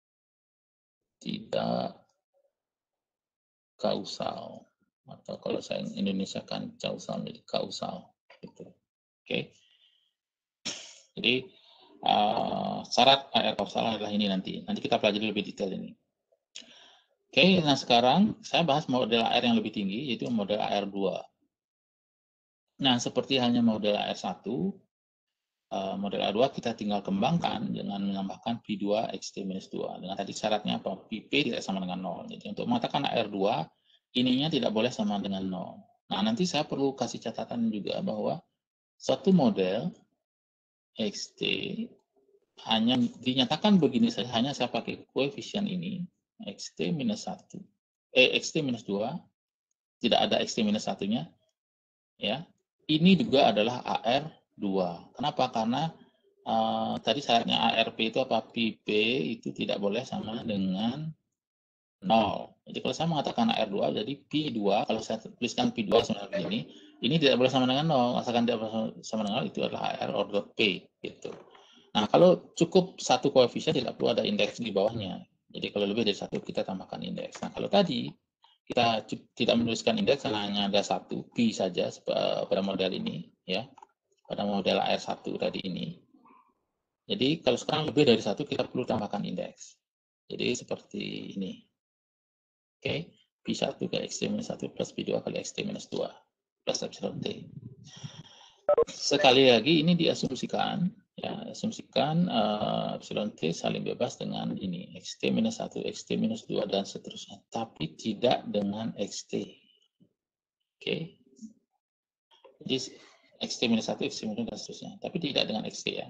kausal. Atau kalau saya Indonesia kan causal menjadi kausal gitu. Oke. Jadi syarat AR kausal adalah ini nanti kita pelajari lebih detail ini. Oke, nah sekarang saya bahas model AR yang lebih tinggi, yaitu model AR2. Nah, seperti halnya model AR1, model AR2 kita tinggal kembangkan dengan menambahkan P2 XT-2. Dengan tadi syaratnya apa? PP tidak sama dengan 0. Jadi untuk mengatakan AR2, ininya tidak boleh sama dengan 0. Nah, nanti saya perlu kasih catatan juga bahwa suatu model XT hanya dinyatakan begini saja, hanya saya pakai koefisien ini, XT-1, XT-2, tidak ada XT-1-nya, ya. Ini juga adalah AR2. Kenapa? Karena tadi syaratnya ARP itu apa? PP itu tidak boleh sama dengan 0. Jadi kalau saya mengatakan AR2, jadi P2, kalau saya tuliskan P2 sebenarnya begini, ini tidak boleh sama dengan 0. Asalkan tidak sama dengan 0, itu adalah AR order P. Gitu. Nah, kalau cukup satu koefisien, tidak perlu ada indeks di bawahnya. Jadi kalau lebih dari 1, kita tambahkan indeks. Nah, kalau tadi kita tidak menuliskan indeks karena hanya ada satu P saja pada model ini, ya, pada model AR1 tadi ini. Jadi kalau sekarang lebih dari satu, kita perlu tambahkan indeks. Jadi seperti ini. Oke, P1 kali Xt-1 plus P2 kali Xt-2 plus epsilon T. Sekali lagi ini diasumsikan, ya, asumsikan epsilon T saling bebas dengan ini, Xt-1, Xt-2, dan seterusnya. Tapi tidak dengan Xt. Oke. Jadi Xt-1, Xt-2, dan seterusnya. Tapi tidak dengan Xt, ya.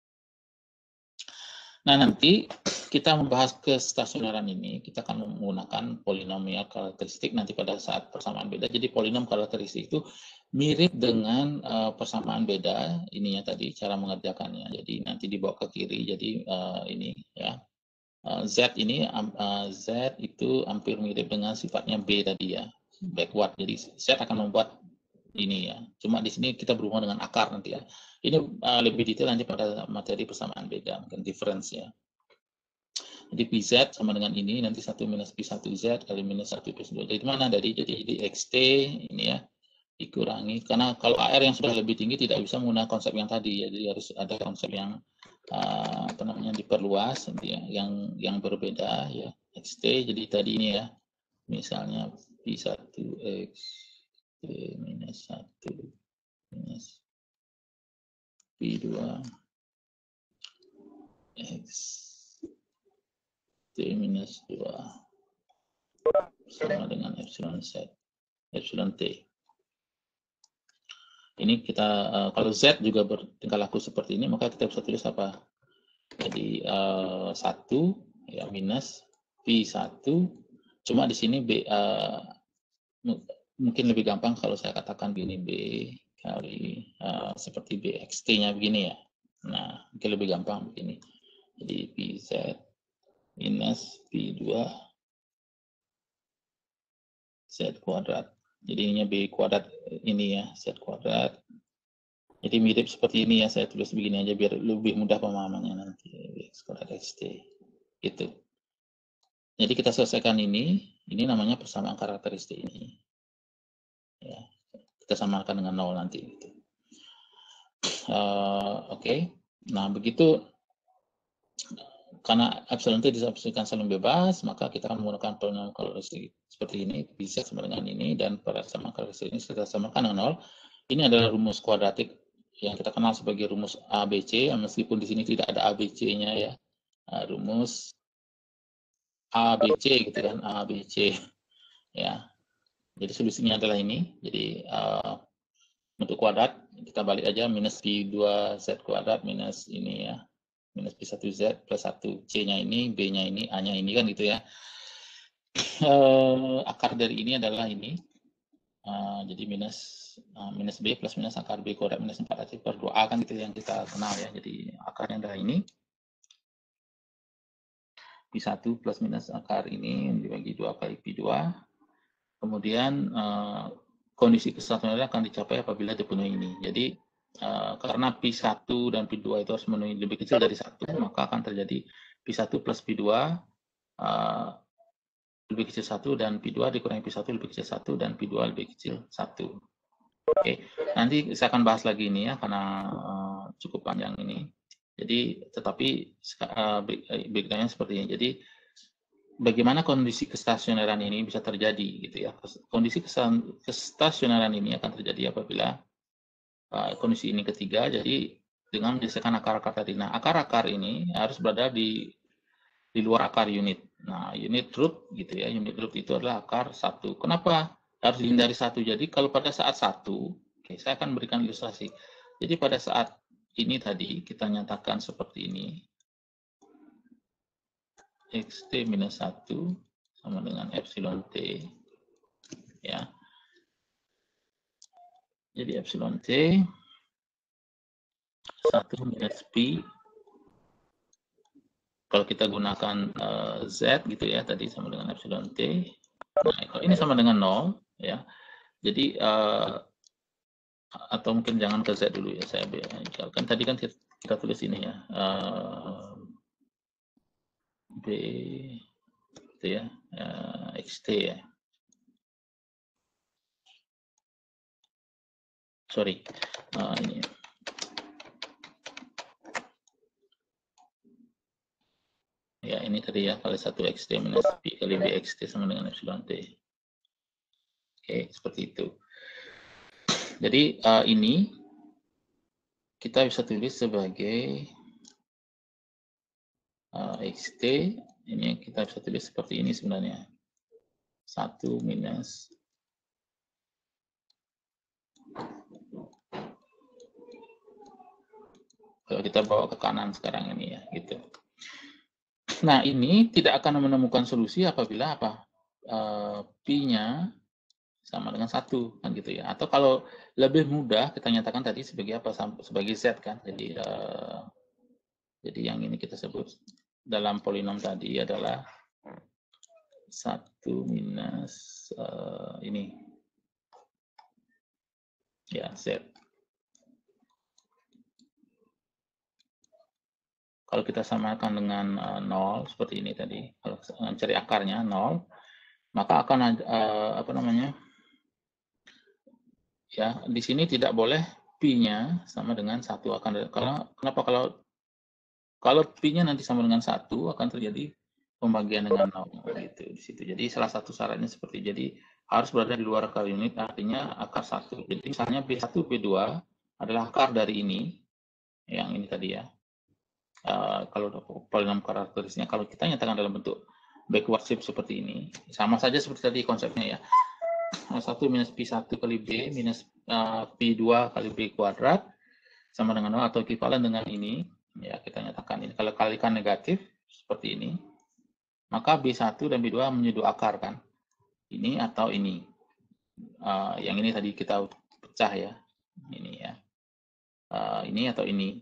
Nah, nanti kita membahas kestasioneran ini, kita akan menggunakan polinomial karakteristik nanti pada saat persamaan beda. Jadi polinom karakteristik itu mirip dengan persamaan beda, ininya tadi, cara mengerjakannya. Jadi nanti dibawa ke kiri, jadi ini ya. Z ini, Z itu hampir mirip dengan sifatnya B tadi ya, backward. Jadi Z akan membuat ini ya. Cuma di sini kita berhubungan dengan akar nanti ya. Ini lebih detail nanti pada materi persamaan beda, mungkin difference ya. Jadi PZ sama dengan ini, nanti 1 minus P1Z kali minus 1 P2. Dari mana? Jadi XT ini ya, dikurangi. Karena kalau AR yang sudah lebih tinggi tidak bisa menggunakan konsep yang tadi ya. Jadi harus ada konsep yang apa namanya diperluas nanti ya, yang berbeda ya. XT, jadi tadi ini ya, misalnya P1X minus 1 minus P2 X T minus 2 sama dengan epsilon Z, epsilon T. Ini kita, kalau Z juga bertingkah laku seperti ini, maka kita bisa tulis apa? Jadi 1 ya minus P1, cuma di sini B, mungkin lebih gampang kalau saya katakan begini, B kali seperti BXT-nya begini ya. Nah, mungkin lebih gampang begini. Jadi PZ minus P2 Z kuadrat. Jadi ininya B kuadrat ini ya, Z kuadrat. Jadi mirip seperti ini ya, saya tulis begini aja biar lebih mudah pemahamannya nanti. X kuadrat XT. Gitu. Jadi kita selesaikan ini namanya persamaan karakteristik ini. Ya, kita samakan dengan 0 nanti. Gitu. Oke. Nah, begitu karena epsilon T disasumsikan saling bebas, maka kita akan menggunakan polinom karakteristik seperti ini, bisa sama dengan ini, dan persamaan karakteristik ini kita samakan dengan 0. Ini adalah rumus kuadratik yang kita kenal sebagai rumus ABC, meskipun di sini tidak ada ABC-nya ya. Rumus ABC gitu kan, ABC ya. Jadi solusinya adalah ini. Jadi untuk kuadrat kita balik aja, minus P2Z kuadrat minus ini ya, minus P1Z plus 1 C-nya ini, B-nya ini, A-nya ini kan gitu ya. Akar dari ini adalah ini. Jadi minus B plus minus akar B kuadrat minus 4AC per 2A kan gitu yang kita kenal ya. Jadi akarnya adalah ini. P1 plus minus akar ini dibagi 2 kali P2. Kemudian kondisi kestasioneran akan dicapai apabila dipenuhi ini. Jadi karena P1 dan P2 itu harus memenuhi lebih kecil dari 1, maka akan terjadi P1 plus P2 lebih kecil 1 dan P2 dikurangi P1 lebih kecil 1 dan P2 lebih kecil 1. Oke, nanti saya akan bahas lagi ini ya karena cukup panjang ini. Jadi tetapi breakdown-nya seperti ini. Jadi bagaimana kondisi kestasioneran ini bisa terjadi gitu ya. Kondisi kestasioneran ini akan terjadi apabila kondisi ini ketiga, jadi dengan menyelesaikan akar-akar tadi. Nah, akar-akar ini harus berada di luar akar unit. Nah, unit root gitu ya, unit root itu adalah akar 1. Kenapa harus dihindari 1? Jadi kalau pada saat 1, oke, saya akan berikan ilustrasi. Jadi pada saat ini tadi kita nyatakan seperti ini. Xt minus 1 sama dengan epsilon T. Ya. Jadi epsilon T 1 minus P. Kalau kita gunakan Z gitu ya, tadi sama dengan epsilon T. Nah, kalau ini sama dengan 0, ya. Jadi, atau mungkin jangan ke Z dulu ya, saya kan tadi kan kita tulis ini ya. B, gitu ya, XT ya. sorry, ini. Ya, ini tadi ya, kali 1xt minus P kali Bxt sama dengan epsilon T. Oke, seperti itu. Jadi, ini kita bisa tulis sebagai xt, ini kita bisa tulis seperti ini sebenarnya. 1 minus kalau kita bawa ke kanan sekarang ini ya, gitu. Nah, ini tidak akan menemukan solusi apabila apa? Pi-nya sama dengan 1, kan gitu ya. Atau kalau lebih mudah, kita nyatakan tadi sebagai apa? Sebagai Z, kan. Jadi yang ini kita sebut dalam polinom tadi adalah 1 minus ini. Ya, Z. Kalau kita samakan dengan 0 seperti ini tadi, kalau cari akarnya 0, maka akan apa namanya? Ya, di sini tidak boleh pi-nya sama dengan 1 akan kenapa kalau pi-nya nanti sama dengan 1 akan terjadi pembagian dengan 0 gitu di situ. Jadi salah satu syaratnya seperti jadi harus berada di luar akar unit, artinya akar 1. Jadi misalnya B1, B2 adalah akar dari ini, yang ini tadi ya. Kalau polinom karakteristiknya, kalau kita nyatakan dalam bentuk backward shape seperti ini, sama saja seperti tadi konsepnya ya. 1 minus P1 kali B minus P2 kali B kuadrat sama dengan 0 atau ekivalen dengan ini. Ya, kita nyatakan ini. Kalau kalikan negatif seperti ini, maka B1 dan B2 menjadi akar kan. Ini atau ini. Yang ini tadi kita pecah ya. Ini ya. Ini atau ini.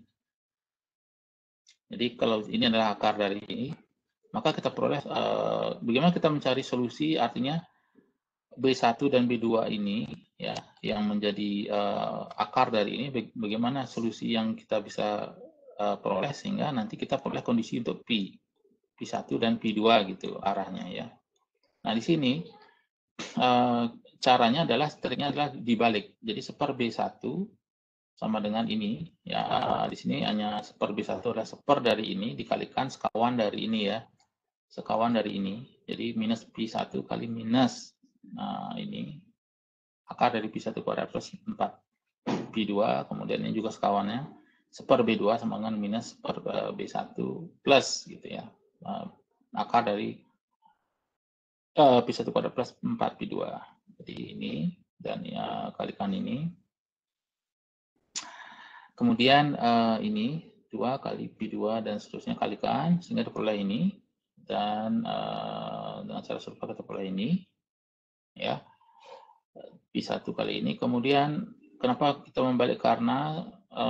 Jadi kalau ini adalah akar dari ini, maka kita peroleh bagaimana kita mencari solusi, artinya B1 dan B2 ini ya yang menjadi akar dari ini, bagaimana solusi yang kita bisa peroleh sehingga nanti kita peroleh kondisi untuk P1 dan P2 gitu arahnya ya. Nah, di sini caranya adalah triknya adalah dibalik. Jadi seper B1 sama dengan ini ya, di sini hanya seper B1 adalah seper dari ini dikalikan sekawan dari ini ya, sekawan dari ini, jadi minus P1 kali minus ini akar dari P1 kuadrat plus 4 P2, kemudian ini juga sekawannya seper B2 sama dengan minus seper B1 plus gitu ya, akar dari P1 kuadrat plus 4 P2, jadi ini dan ya kalikan ini. Kemudian ini 2 kali P2 dan seterusnya kalikan sehingga diperoleh ini, dan dengan cara serupa kita peroleh ini ya, P1 kali ini. Kemudian kenapa kita membalik, karena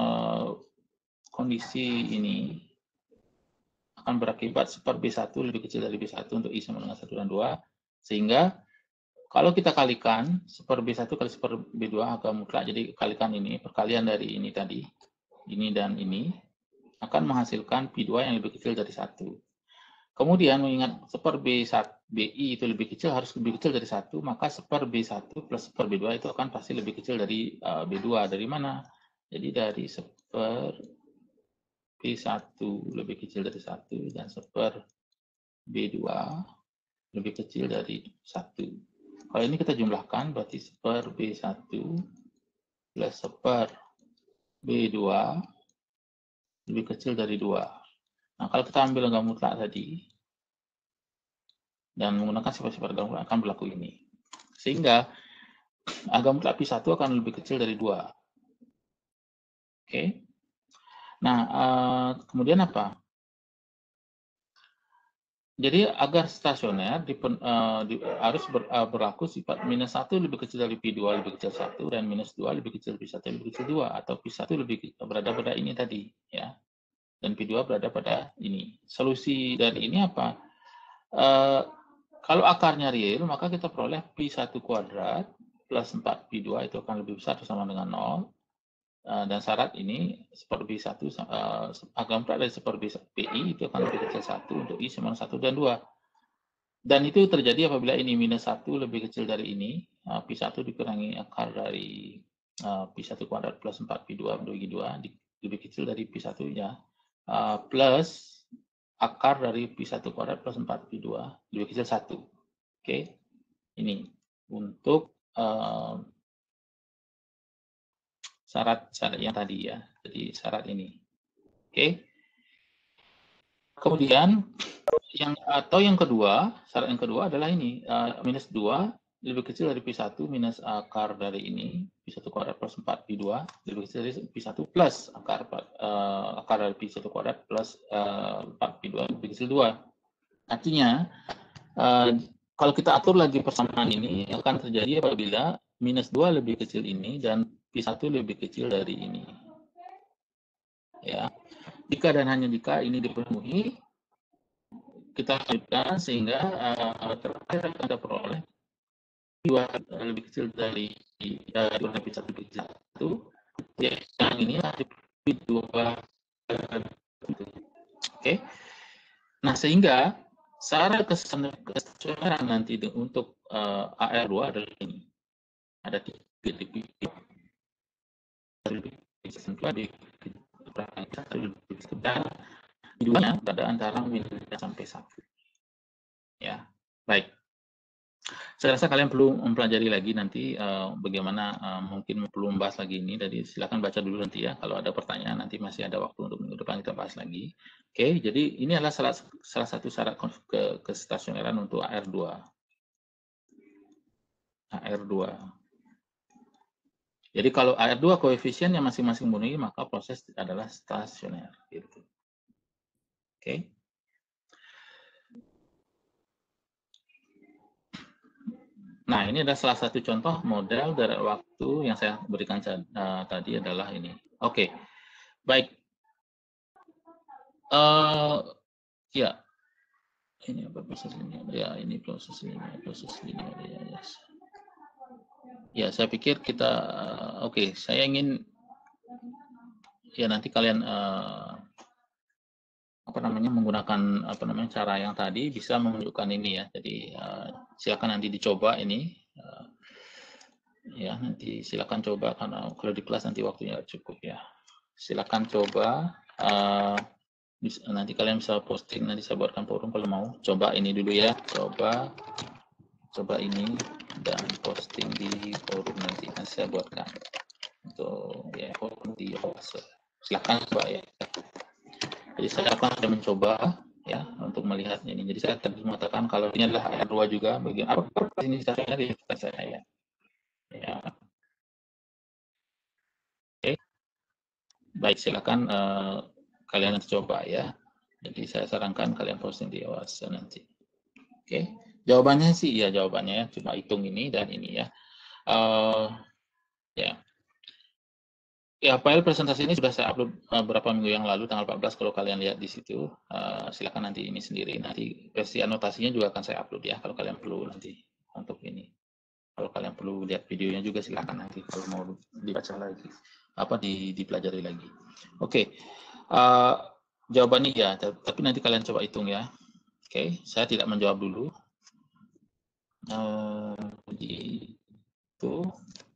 kondisi ini akan berakibat seper B1 lebih kecil dari B1 untuk I sama dengan 1 dan 2, sehingga kalau kita kalikan seper B1 kali seper B2 agak mutlak, jadi kalikan ini, perkalian dari ini tadi, ini dan ini, akan menghasilkan P2 yang lebih kecil dari 1. Kemudian mengingat seper BI itu lebih kecil, harus lebih kecil dari 1, maka seper B1 plus seper B2 itu akan pasti lebih kecil dari B2. Dari mana? Jadi dari seper B1 lebih kecil dari 1 dan seper B2 lebih kecil dari 1. Kalau ini kita jumlahkan, berarti seper B1 plus seper B2 lebih kecil dari 2. Nah, kalau kita ambil logam mutlak tadi, dan menggunakan sifat-sifat logam mutlak akan berlaku ini. Sehingga logam mutlak P1 akan lebih kecil dari 2. Oke. Nah, kemudian apa? Jadi agar stasioner harus berlaku sifat minus 1 lebih kecil dari P2 lebih kecil 1 dan minus 2 lebih kecil P1 lebih kecil 2, atau P1 lebih berada pada ini tadi ya, dan P2 berada pada ini. Solusi dari ini apa? Kalau akarnya real, maka kita peroleh P1 kuadrat plus 4 P2 itu akan lebih besar atau sama dengan 0. Dan syarat ini seper B1 agak mutlak dari seper BI itu akan lebih kecil 1 untuk I sama 1 dan 2. Dan itu terjadi apabila ini minus 1 lebih kecil dari ini, P1 dikurangi akar dari P1 kuadrat plus 4P2 bagi 2 lebih kecil dari P1 ya, plus akar dari P1 kuadrat plus 4P2 lebih kecil 1. Oke, ini untuk syarat yang tadi ya, jadi syarat ini. Oke, kemudian yang kedua, syarat yang kedua adalah ini, minus 2 lebih kecil dari P1 minus akar dari ini, P1 kuadrat plus 4P2 lebih kecil dari P1 plus akar dari P1 kuadrat plus 4P2 lebih kecil 2. Artinya, kalau kita atur lagi persamaan ini, akan terjadi apabila minus 2 lebih kecil ini dan P1 lebih kecil dari ini. Ya, jika dan hanya jika ini dipenuhi, kita lanjutkan sehingga terakhir akan kita peroleh 2 lebih kecil dari P1 lebih kecil 1, yang ini P2. Oke. Nah, sehingga syarat kesesuaian nanti untuk AR2 adalah ini. Ada 3 titik. Dan keduanya berada antara minus sampai 1. Ya, baik. Saya rasa kalian perlu mempelajari lagi nanti bagaimana mungkin perlu membahas lagi ini. Jadi silakan baca dulu nanti ya. Kalau ada pertanyaan nanti masih ada waktu untuk minggu depan kita bahas lagi. Oke, jadi ini adalah salah satu syarat kestasioneran untuk AR2. AR2. Jadi kalau AR2 koefisiennya masing-masing memenuhi, maka proses adalah stasioner. Gitu. Oke. Nah, ini adalah salah satu contoh model dari waktu yang saya berikan tadi adalah ini. Oke, baik. Ya, ini apa proses linear? Ya, ini proses linear ya. Yes. Ya, saya pikir kita oke. Saya ingin ya nanti kalian menggunakan cara yang tadi bisa menunjukkan ini ya. Jadi silakan nanti dicoba ini. Ya, nanti silakan coba karena kalau di kelas nanti waktunya cukup ya. Silakan coba. Nanti kalian bisa posting, nanti saya buatkan forum kalau mau. Coba ini dulu ya. Coba ini dan posting di forum nanti saya buatkan untuk ya forum di OAS. Silakan coba ya. Jadi saya akan mencoba ya untuk melihatnya ini. Jadi saya tadi mengatakan kalau ini adalah AR2 juga bagian apa ini stasioner di saya ya. Ya. Oke. Baik, silakan kalian nanti coba ya. Jadi saya sarankan kalian posting di OAS nanti. Oke. Jawabannya sih ya, jawabannya cuma hitung ini dan ini ya. Ya. Ya, file presentasi ini sudah saya upload beberapa minggu yang lalu, tanggal 14 kalau kalian lihat di situ. Silakan nanti ini sendiri. Nanti versi anotasinya juga akan saya upload ya, kalau kalian perlu nanti untuk ini. Kalau kalian perlu lihat videonya juga silakan nanti kalau mau dibaca lagi, dipelajari lagi. Oke, jawabannya ya, tapi nanti kalian coba hitung ya. Oke, saya tidak menjawab dulu. Gitu.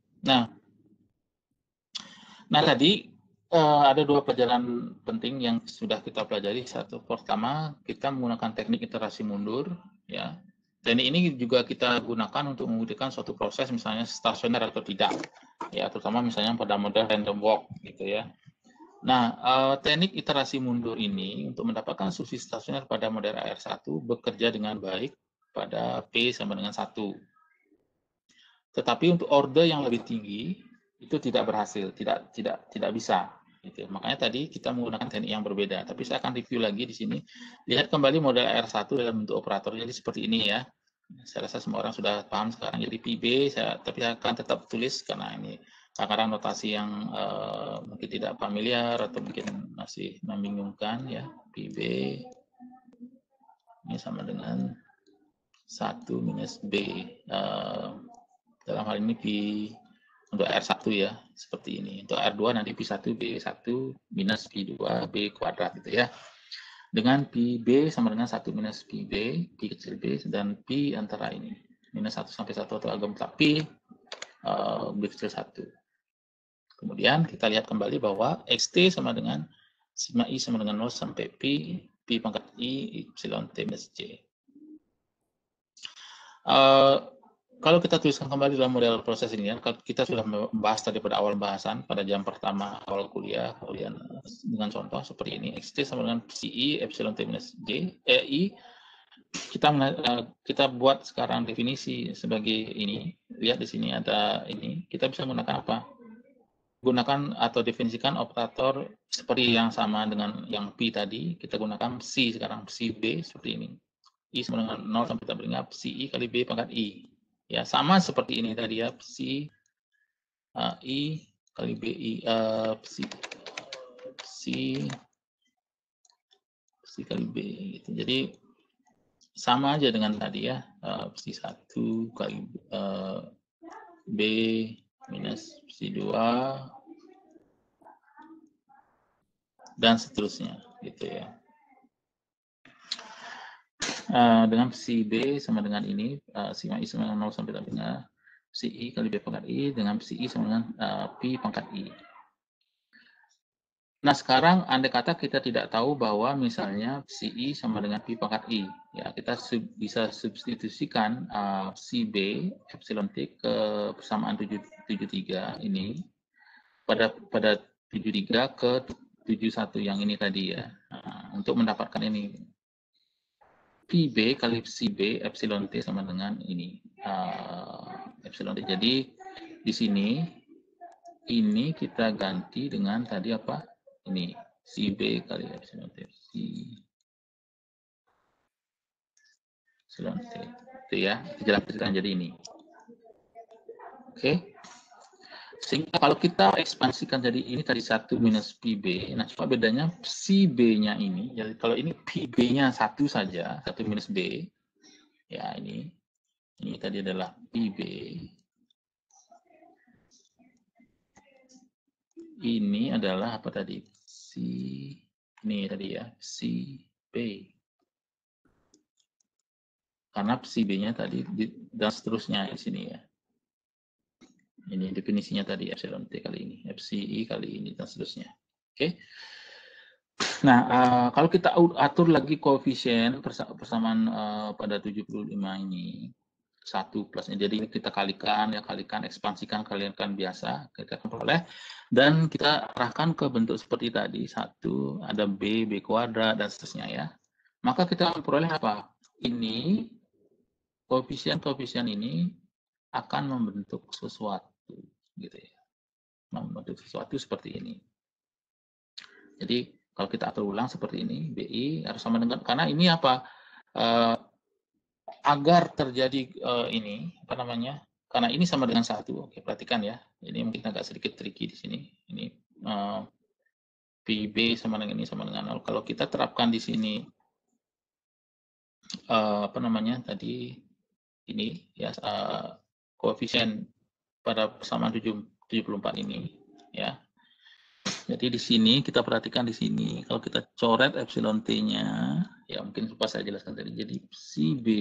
Nah tadi ada 2 pelajaran penting yang sudah kita pelajari. Satu, pertama kita menggunakan teknik iterasi mundur, ya. Dan ini juga kita gunakan untuk membuktikan suatu proses, misalnya stasioner atau tidak, ya. Terutama misalnya pada model random walk, gitu ya. Nah, teknik iterasi mundur ini untuk mendapatkan subsidi stasioner pada model AR1 bekerja dengan baik pada P sama dengan 1. Tetapi untuk order yang lebih tinggi itu tidak berhasil, tidak bisa. Gitu. Makanya tadi kita menggunakan teknik yang berbeda. Tapi saya akan review lagi di sini. Lihat kembali model AR1 dalam bentuk operator. Jadi seperti ini ya. Saya rasa semua orang sudah paham sekarang. Jadi PB, tapi saya akan tetap tulis karena ini kadang-kadang notasi yang mungkin tidak familiar atau mungkin masih membingungkan ya. PB ini sama dengan 1 minus B. Dalam hal ini P untuk R1 ya, seperti ini. Untuk R2 nanti P1, B1 minus P2, B kuadrat gitu ya. Dengan PB sama dengan 1 minus PB, P kecil B, dan P antara ini. Minus 1 sampai 1 atau agak mutlak P, B kecil 1. Kemudian kita lihat kembali bahwa XT sama dengan sigma I sama dengan 0 sampai P pangkat I, epsilon T minus J. Kalau kita tuliskan kembali dalam model proses ini, kita sudah membahas tadi pada awal bahasan, pada jam pertama awal kuliah, kemudian dengan contoh seperti ini, XT sama dengan PCI, epsilon T minus J, I, kita buat sekarang definisi sebagai ini. Lihat di sini ada ini, kita bisa menggunakan apa? Gunakan atau definisikan operator seperti yang sama dengan yang P tadi, kita gunakan C sekarang, C B seperti ini. I sama dengan 0 sampai kita beringat PCI kali B pangkat I. Ya, sama seperti ini tadi ya, psi I kali BI, psi kali B gitu. Jadi sama aja dengan tadi ya, psi 1 kali B minus psi 2 dan seterusnya gitu ya. Dengan psi B sama dengan ini, sigma I sama dengan 0 sampai dengan psi I kali B pangkat I dengan psi I sama dengan P pangkat I. Nah, sekarang andai kata kita tidak tahu bahwa misalnya psi I sama dengan P pangkat I. Ya, kita bisa substitusikan psi B epsilon T ke persamaan 73 ini pada 73 ke 71 yang ini tadi ya. Untuk mendapatkan ini. PB kali psi B epsilon T sama dengan ini epsilon T. Jadi di sini ini kita ganti dengan tadi apa? Ini psi B kali epsilon T, psi epsilon T. Itu ya, jelaskan jadi ini. Oke. Sehingga kalau kita ekspansikan jadi ini tadi 1 minus PB, nah coba bedanya psi B-nya ini, jadi kalau ini PB-nya 1 saja, 1 minus B, ya ini tadi adalah PB. Ini adalah apa tadi? Ini tadi ya, psi B. Karena psi B-nya tadi dan seterusnya di sini ya. Ini definisinya tadi epsilon T kali ini, psi I kali ini dan seterusnya. Oke. Nah, kalau kita atur lagi koefisien persamaan pada 75 ini 1 plusnya, jadi kita kalikan ekspansikan, kalikan biasa, kita peroleh dan kita arahkan ke bentuk seperti tadi, 1 ada B kuadrat dan seterusnya ya. Maka kita memperoleh apa? Ini koefisien ini akan membentuk sesuatu gitu ya. Membentuk sesuatu seperti ini. Jadi kalau kita atur ulang seperti ini, BI harus sama dengan, karena ini apa? Agar terjadi ini, apa namanya? Karena ini sama dengan 1. Oke, perhatikan ya. Ini mungkin agak sedikit tricky di sini. Ini PB sama dengan ini sama dengan 0. Kalau kita terapkan di sini, apa namanya tadi, ini ya koefisien pada persamaan 74 ini ya. Jadi di sini kita perhatikan di sini kalau kita coret epsilon T-nya ya, mungkin lupa saya jelaskan tadi. Jadi psi B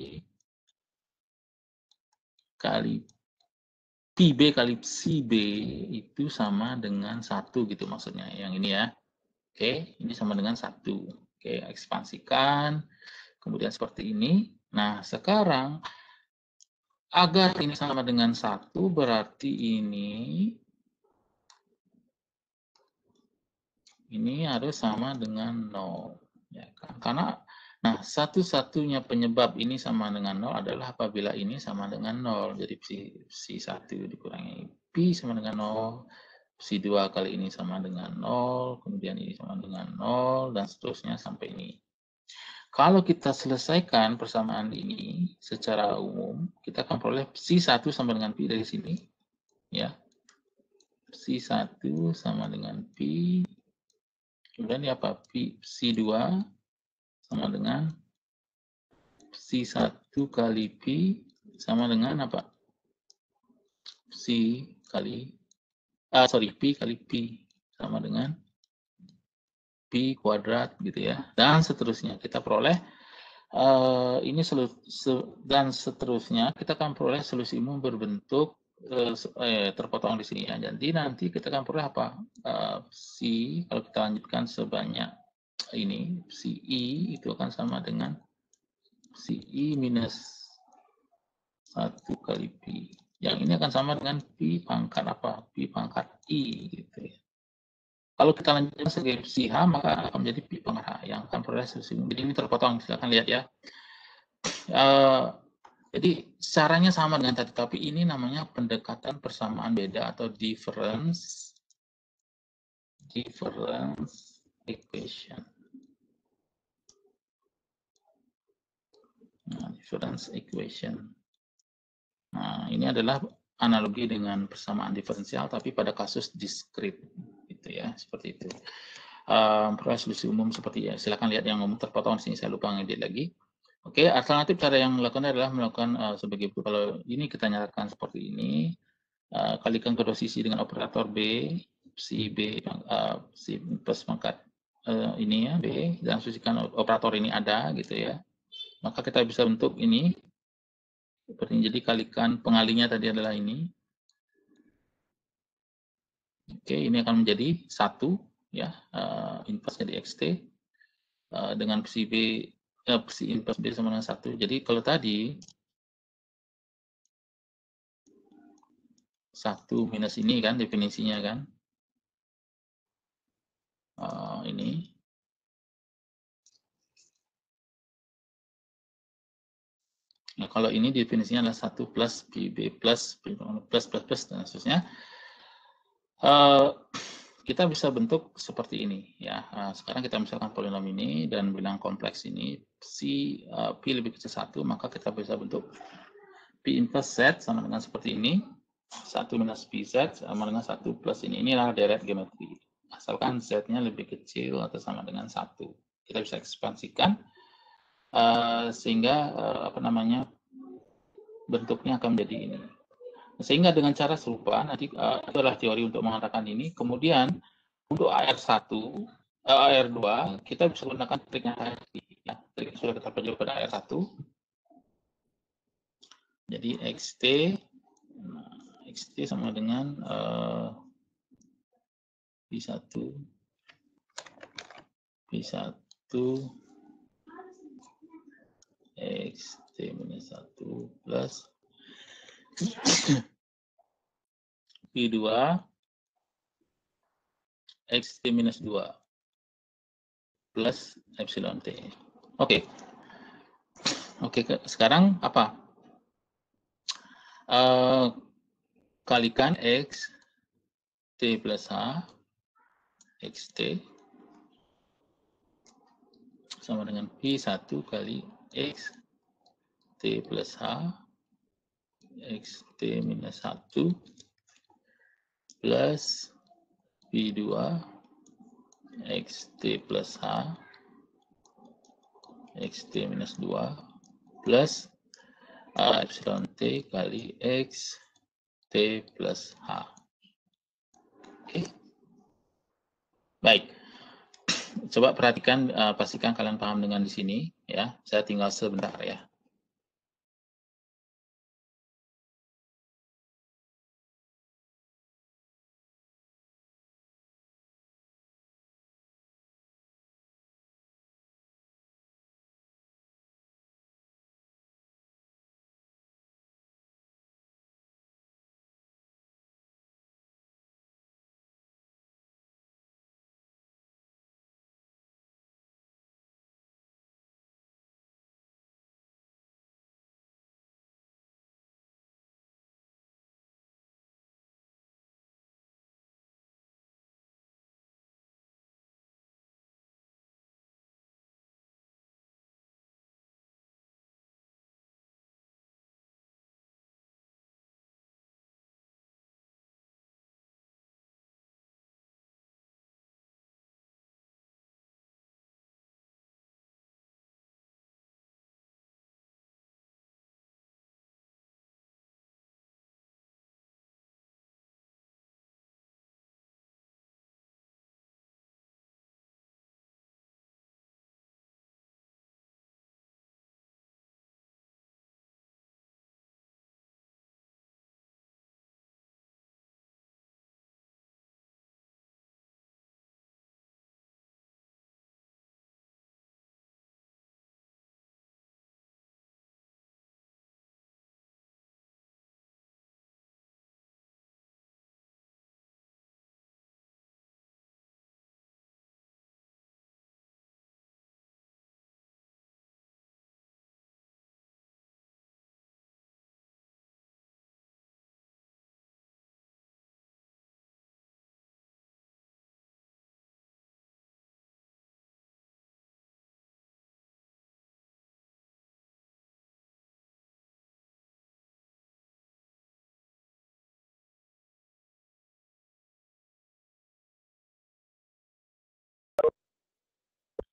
kali PB kali psi B itu sama dengan 1 gitu maksudnya. Yang ini ya. Oke, ini sama dengan 1. Oke, ekspansikan. Kemudian seperti ini. Nah, sekarang agar ini sama dengan 1 berarti ini harus sama dengan 0 ya kan? Karena nah satu-satunya penyebab ini sama dengan 0 adalah apabila ini sama dengan 0. Jadi psi 1 dikurangi pi sama dengan 0, psi 2 kali ini sama dengan 0, kemudian ini sama dengan 0 dan seterusnya sampai ini. Kalau kita selesaikan persamaan ini secara umum, kita akan peroleh psi 1 sama dengan pi dari sini ya. Psi 1 sama dengan pi. Kemudian ini apa? Psi 2 sama dengan psi 1 kali pi sama dengan apa? Psi kali pi kali pi sama dengan pi kuadrat gitu ya. Dan seterusnya kita peroleh ini dan seterusnya kita akan peroleh solusi umum berbentuk terpotong di sini ya. Jadi nanti kita akan peroleh apa? C kalau kita lanjutkan sebanyak ini, CI itu akan sama dengan CI minus 1 kali P. Yang ini akan sama dengan P pangkat apa? P pangkat I gitu ya. Kalau kita lanjutkan sebagai si H, maka akan menjadi P pangkat H yang akan peroleh solusi. Jadi ini terpotong, silakan lihat ya. Jadi caranya sama dengan tadi, tapi ini namanya pendekatan persamaan beda atau difference equation. Nah, difference equation. Nah, ini adalah analogi dengan persamaan diferensial, tapi pada kasus diskrit, gitu ya, seperti itu. Solusi umum seperti ya. Silakan lihat yang umum terpotong di sini. Saya lupa ngedit lagi. Oke, alternatif cara yang melakukan adalah melakukan sebagai kalau ini kita nyatakan seperti ini, kalikan kedua sisi dengan operator B, si B, si plus pangkat ini ya B, dan asumsikan operator ini ada gitu ya. Maka kita bisa bentuk ini seperti ini. Jadi kalikan pengalinya tadi adalah ini. Oke, ini akan menjadi 1 ya, inverse jadi XT dengan si B, si inverse B sama dengan 1. Jadi kalau tadi 1 minus ini kan definisinya kan, ini nah, kalau ini definisinya adalah 1 plus PB plus dan seterusnya. Kita bisa bentuk seperti ini ya. Sekarang kita misalkan polinom ini dan bilang kompleks ini si P lebih kecil 1, maka kita bisa bentuk P inverse Z sama dengan seperti ini. 1 minus PZ sama dengan 1 plus ini. Inilah deret geometri. Asalkan Z-nya lebih kecil atau sama dengan 1. Kita bisa ekspansikan sehingga apa namanya bentuknya akan menjadi ini. Sehingga dengan cara serupa nanti itu adalah teori untuk mengatakan ini. Kemudian untuk AR1, AR2 kita bisa gunakan triknya tadi ya. Trik sudah kita pelajari pada AR1. Jadi XT sama dengan P1 XT minus 1 plus P2 XT minus 2 plus epsilon T. Oke, sekarang apa? Kalikan X T plus H XT sama dengan P1 kali X T plus H XT minus 1 plus P2 XT plus H XT minus 2 plus epsilon T kali X T plus H. Oke. Baik. Coba perhatikan, pastikan kalian paham dengan di sini ya. Saya tinggal sebentar ya.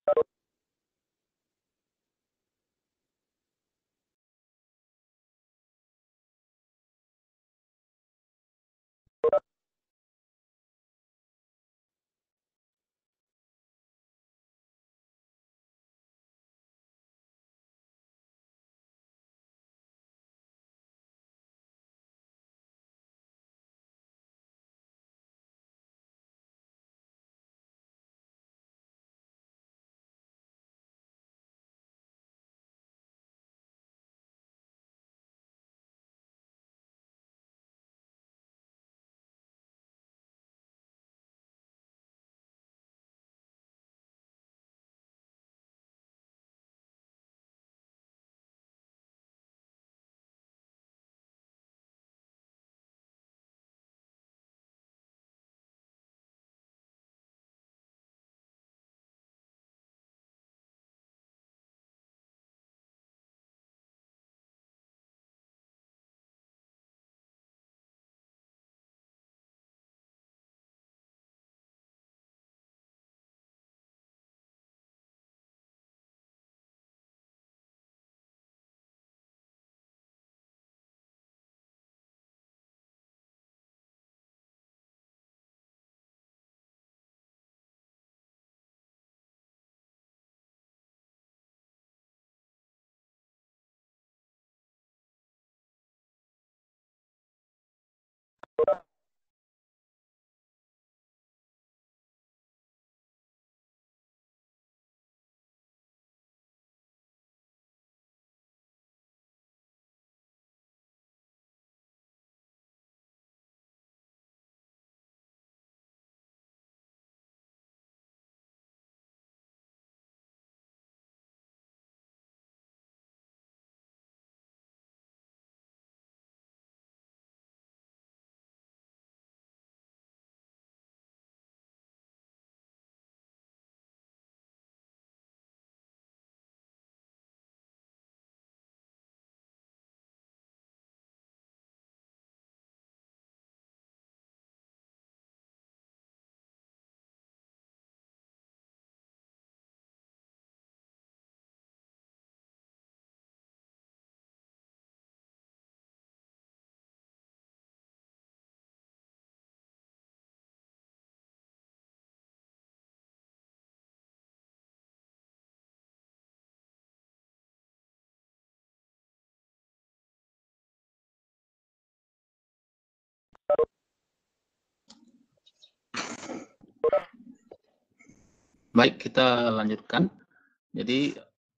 Baik, kita lanjutkan. Jadi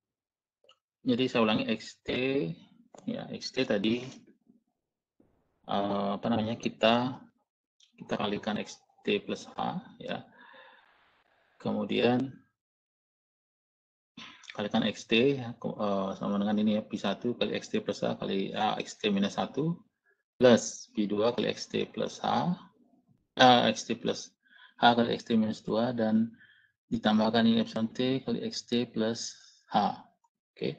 saya ulangi XT, ya XT tadi apa namanya kita kalikan XT plus H, ya. Kemudian kalikan XT ya, sama dengan ini ya, P1 kali XT plus H kali XT minus 1 plus P2 kali XT plus H, XT plus H kali XT minus 2 dan ditambahkan ini epsilon T kali XT plus H. Oke.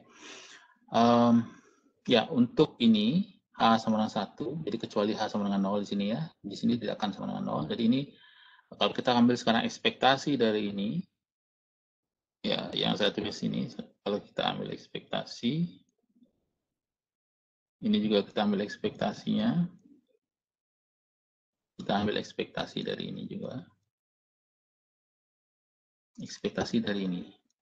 Ya, untuk ini H sama dengan 1, jadi kecuali H sama dengan 0 di sini ya. Di sini tidak akan sama dengan 0. Jadi ini kalau kita ambil sekarang ekspektasi dari ini, ya yang saya tulis ini, kalau kita ambil ekspektasi, ini juga kita ambil ekspektasinya. Kita ambil ekspektasi dari ini juga. Ekspektasi dari ini.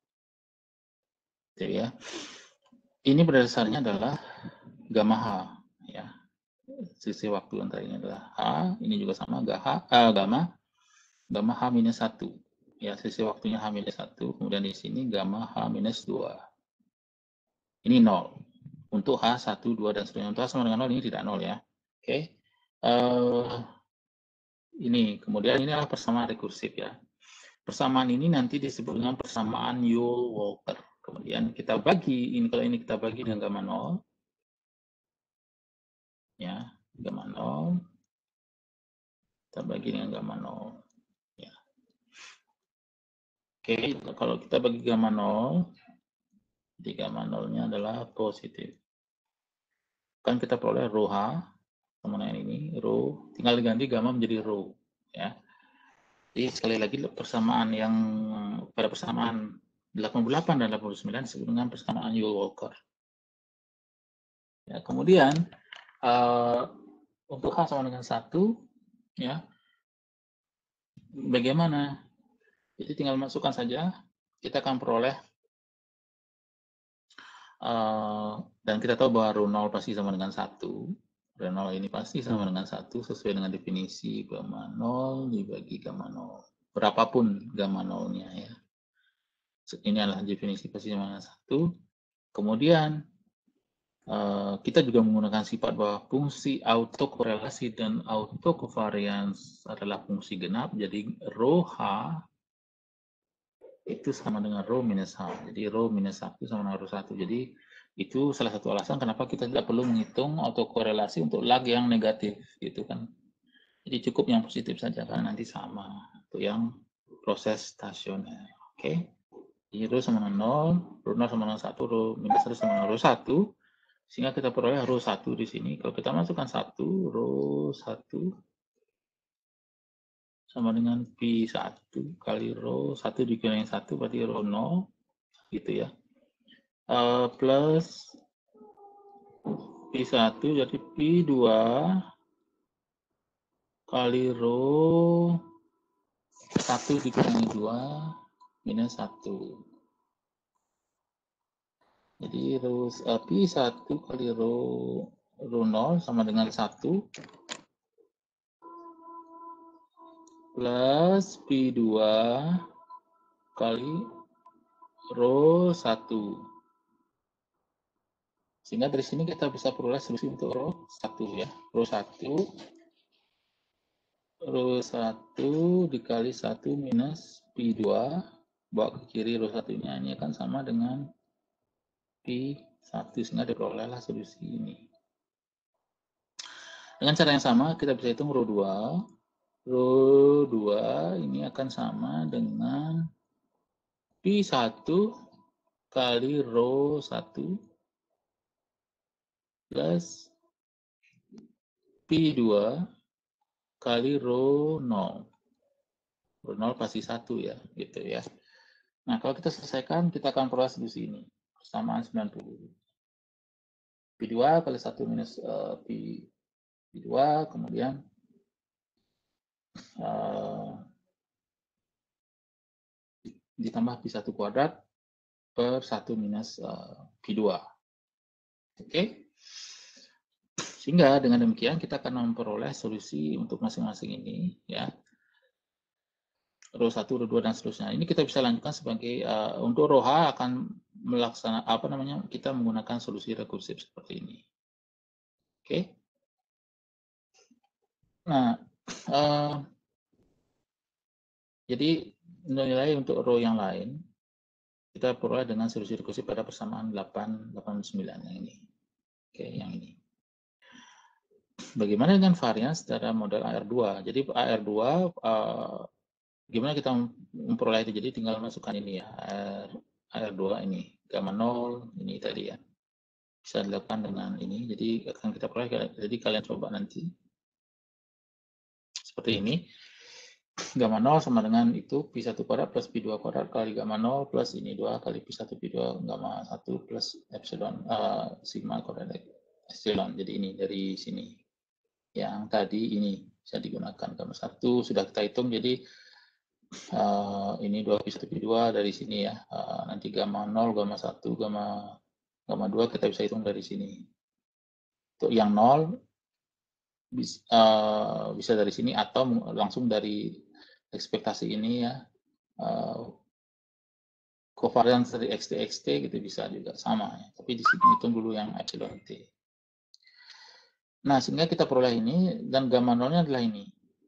Jadi ya. Ini pada dasarnya adalah gamma H, ya. Sisi waktu antara ini adalah H, ini juga sama gamma H minus 1. Ya, sisi waktunya H minus 1, kemudian di sini gamma H minus 2. Ini 0. Untuk H 1, 2, dan seterusnya. Untuk H sama dengan 0, ini tidak 0 ya. Oke. Ini, kemudian ini adalah persamaan rekursif ya. Persamaan ini nanti disebut dengan persamaan Yule-Walker. Kemudian kita bagi, ini kalau ini kita bagi dengan gamma 0. Ya, gamma 0. Kita bagi dengan gamma 0. Ya. Oke, kalau kita bagi gamma 0, jadi gamma 0-nya adalah positif. Kan kita peroleh rho H sama dengan ini, rho, tinggal diganti gamma menjadi rho. Ya. Jadi sekali lagi persamaan yang pada persamaan 88 dan 89 disebut dengan persamaan Yule-Walker. Ya, kemudian untuk H sama dengan 1, ya, bagaimana? Jadi tinggal masukkan saja, kita akan peroleh, dan kita tahu bahwa rho 0 pasti sama dengan 1. Rho 0 ini pasti sama dengan 1 sesuai dengan definisi gamma 0 dibagi gamma 0. Berapapun gamma 0-nya ya. Ini adalah definisi pasti sama dengan 1. Kemudian kita juga menggunakan sifat bahwa fungsi autokorelasi dan autocovariance adalah fungsi genap. Jadi rho H itu sama dengan rho minus H. Jadi rho minus 1 sama dengan rho 1. Jadi itu salah satu alasan kenapa kita tidak perlu menghitung autokorelasi untuk lag yang negatif, gitu kan. Jadi cukup yang positif saja karena nanti sama untuk yang proses stasioner. Oke. Jadi rho sama dengan 0, rho 0 sama dengan 1, rho minus 1 sama dengan rho 1. Sehingga kita peroleh rho 1 di sini. Kalau kita masukkan 1, rho 1 sama dengan P1 kali rho 1 dikurangi 1 berarti rho 0, gitu ya. Plus P1 jadi P2 kali rho 1 dikurangi 2 minus 1. Jadi rho P1 kali rho 0 sama dengan 1 plus P2 kali rho 1. Sehingga dari sini kita bisa peroleh solusi untuk rho 1 ya. Rho 1 dikali 1 minus P2 bawa ke kiri rho 1-nya ini akan sama dengan P1 sehingga diperolehlah solusi ini. Dengan cara yang sama kita bisa hitung rho 2. Rho 2 ini akan sama dengan P1 kali rho 1 plus P2 kali rho 0. Rho 0 pasti 1 ya, gitu ya. Nah, kalau kita selesaikan, kita akan peroleh solusi ini. Persamaan 90. P2 kali 1 minus P2, kemudian ditambah P1 kuadrat per 1 minus P2. Oke? Sehingga dengan demikian kita akan memperoleh solusi untuk masing-masing ini, ya. Rho 1, rho 2 dan seterusnya. Ini kita bisa lanjutkan sebagai untuk rho H akan melaksanakan kita menggunakan solusi rekursif seperti ini. Oke. Nah, jadi nilai untuk rho yang lain kita peroleh dengan solusi rekursif pada persamaan 8, 89 yang ini. Oke, yang ini. Bagaimana dengan varian secara model AR2? Jadi AR2 gimana kita memperoleh itu? Jadi tinggal masukkan ini ya, AR2 ini, gamma 0, ini tadi ya. Bisa dilakukan dengan ini, jadi akan kita peroleh, jadi kalian coba nanti. Seperti ini, gamma 0 sama dengan itu, P1 kuadrat plus P2 kuadrat kali gamma 0 plus ini 2 kali P1 P2 gamma 1 plus epsilon, sigma kuadrat epsilon. Jadi ini dari sini. Yang tadi ini bisa digunakan gamma 1, sudah kita hitung, jadi ini 2 P1 P2 dari sini ya. Nanti gamma 0, gamma 1, gamma 2 kita bisa hitung dari sini. Untuk yang 0 bisa dari sini atau langsung dari ekspektasi ini ya. Covariance dari XT gitu bisa juga sama ya. Tapi di sini hitung dulu yang epsilon T. Nah, sehingga kita peroleh ini dan gamma 0-nya adalah ini.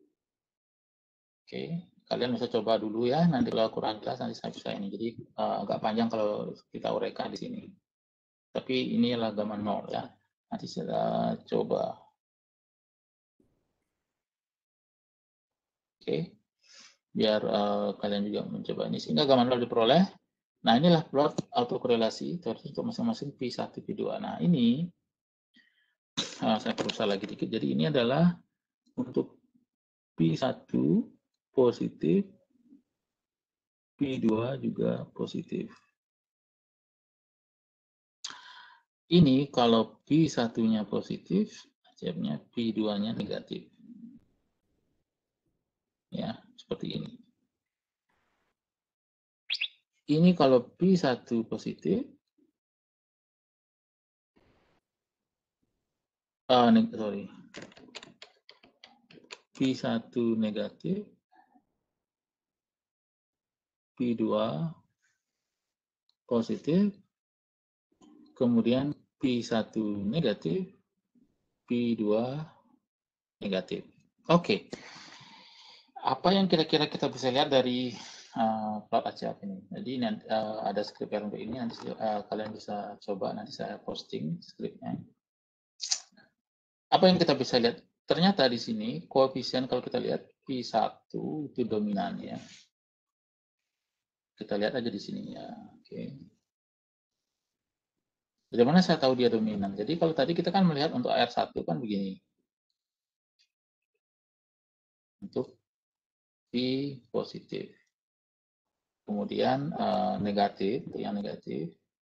Oke. Kalian bisa coba dulu ya, nanti kalau kurang jelas nanti saya bisa ini. Jadi agak panjang kalau kita uraikan di sini. Tapi ini adalah gamma 0 ya. Nanti saya coba. Oke. Biar kalian juga mencoba ini. Sehingga gamma 0 diperoleh. Nah, inilah plot autokorelasi untuk masing-masing P1, P2. Nah, ini saya periksa lagi dikit. Jadi ini adalah untuk P1 positif, P2 juga positif. Ini kalau P1-nya positif, hasilnya P2-nya negatif. Ya, seperti ini. Ini kalau P1 positif, P1 negatif, P2 positif, kemudian P1 negatif, P2 negatif. Oke. Apa yang kira-kira kita bisa lihat dari plot ACF ini? Jadi nanti, ada skrip yang untuk ini, nanti kalian bisa coba, nanti saya posting skripnya. Apa yang kita bisa lihat? Ternyata di sini koefisien kalau kita lihat P1 itu dominan ya. Kita lihat aja di sini ya. Oke. Bagaimana saya tahu dia dominan? Jadi kalau tadi kita kan melihat untuk AR1 kan begini. Untuk P positif. Kemudian negatif, untuk yang negatif.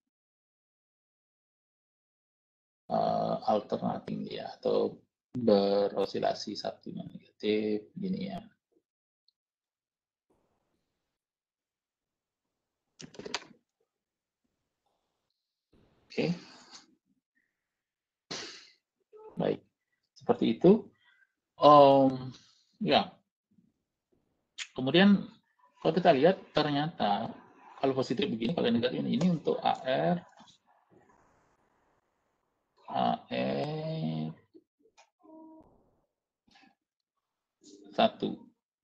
Alternating ya, atau berosilasi satunya negatif, gini ya. Oke. Baik. Seperti itu. Ya. Kemudian kalau kita lihat ternyata kalau positif begini, kalau negatif ini untuk AR 1.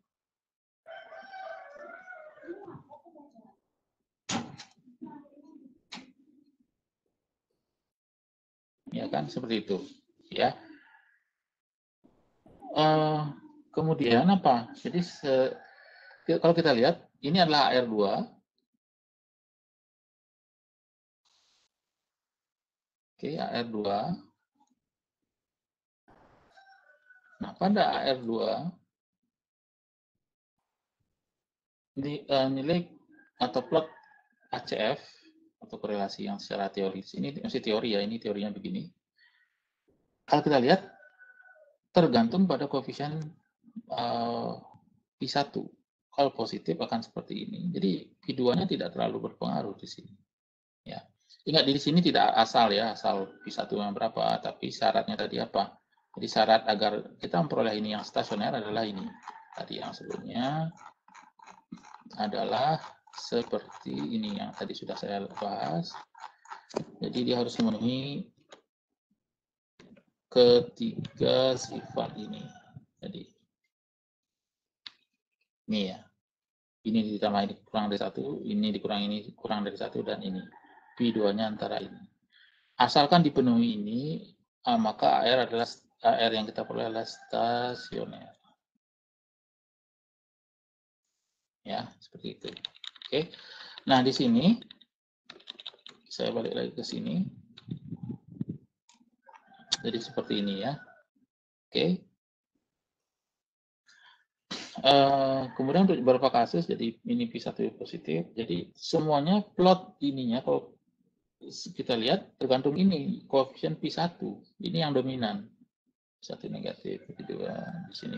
Ya kan, seperti itu. Ya. Kemudian apa? Jadi kalau kita lihat ini adalah AR2. Oke, AR2. Nah, pada AR2 nilai atau plot ACF atau korelasi yang secara teoris, ini masih teori ya, ini teorinya begini. Kalau kita lihat tergantung pada koefisien P1. Kalau positif akan seperti ini. Jadi P2-nya tidak terlalu berpengaruh di sini. Ya. Ingat di sini tidak asal ya, asal P1 yang berapa, tapi syaratnya tadi apa? Jadi syarat agar kita memperoleh ini yang stasioner adalah ini. Tadi yang sebelumnya adalah seperti ini yang tadi sudah saya bahas. Jadi dia harus memenuhi ketiga sifat ini. Jadi ini ya. Ini ditambah ini kurang dari 1, ini dikurang ini kurang dari 1, dan ini. P2-nya antara ini. Asalkan dipenuhi ini, maka AR adalah AR yang kita peroleh adalah stasioner. Ya, seperti itu. Oke. Nah, di sini saya balik lagi ke sini. Jadi seperti ini ya. Oke. Kemudian untuk beberapa kasus, jadi ini P1 positif. Jadi semuanya plot ininya kalau kita lihat tergantung ini koefisien P1. Ini yang dominan. P1 negatif, P2 di sini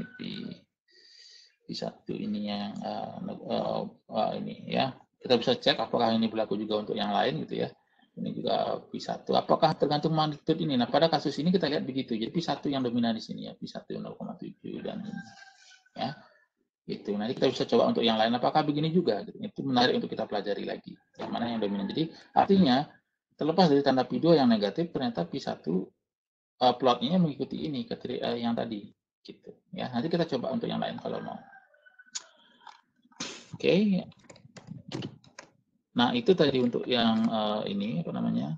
P1 ini yang ini ya. Kita bisa cek apakah ini berlaku juga untuk yang lain gitu ya. Ini juga P1. Apakah tergantung magnitude ini? Nah, pada kasus ini kita lihat begitu. Jadi P1 yang dominan di sini ya, P1 0,7 dan ini. Ya. Gitu. Nanti kita bisa coba untuk yang lain apakah begini juga. Itu menarik untuk kita pelajari lagi. Yang mana yang dominan. Jadi artinya terlepas dari tanda P2 yang negatif, ternyata P1 plotnya mengikuti ini yang tadi. Gitu. Ya, nanti kita coba untuk yang lain kalau mau. Oke. Nah, itu tadi untuk yang ini apa namanya?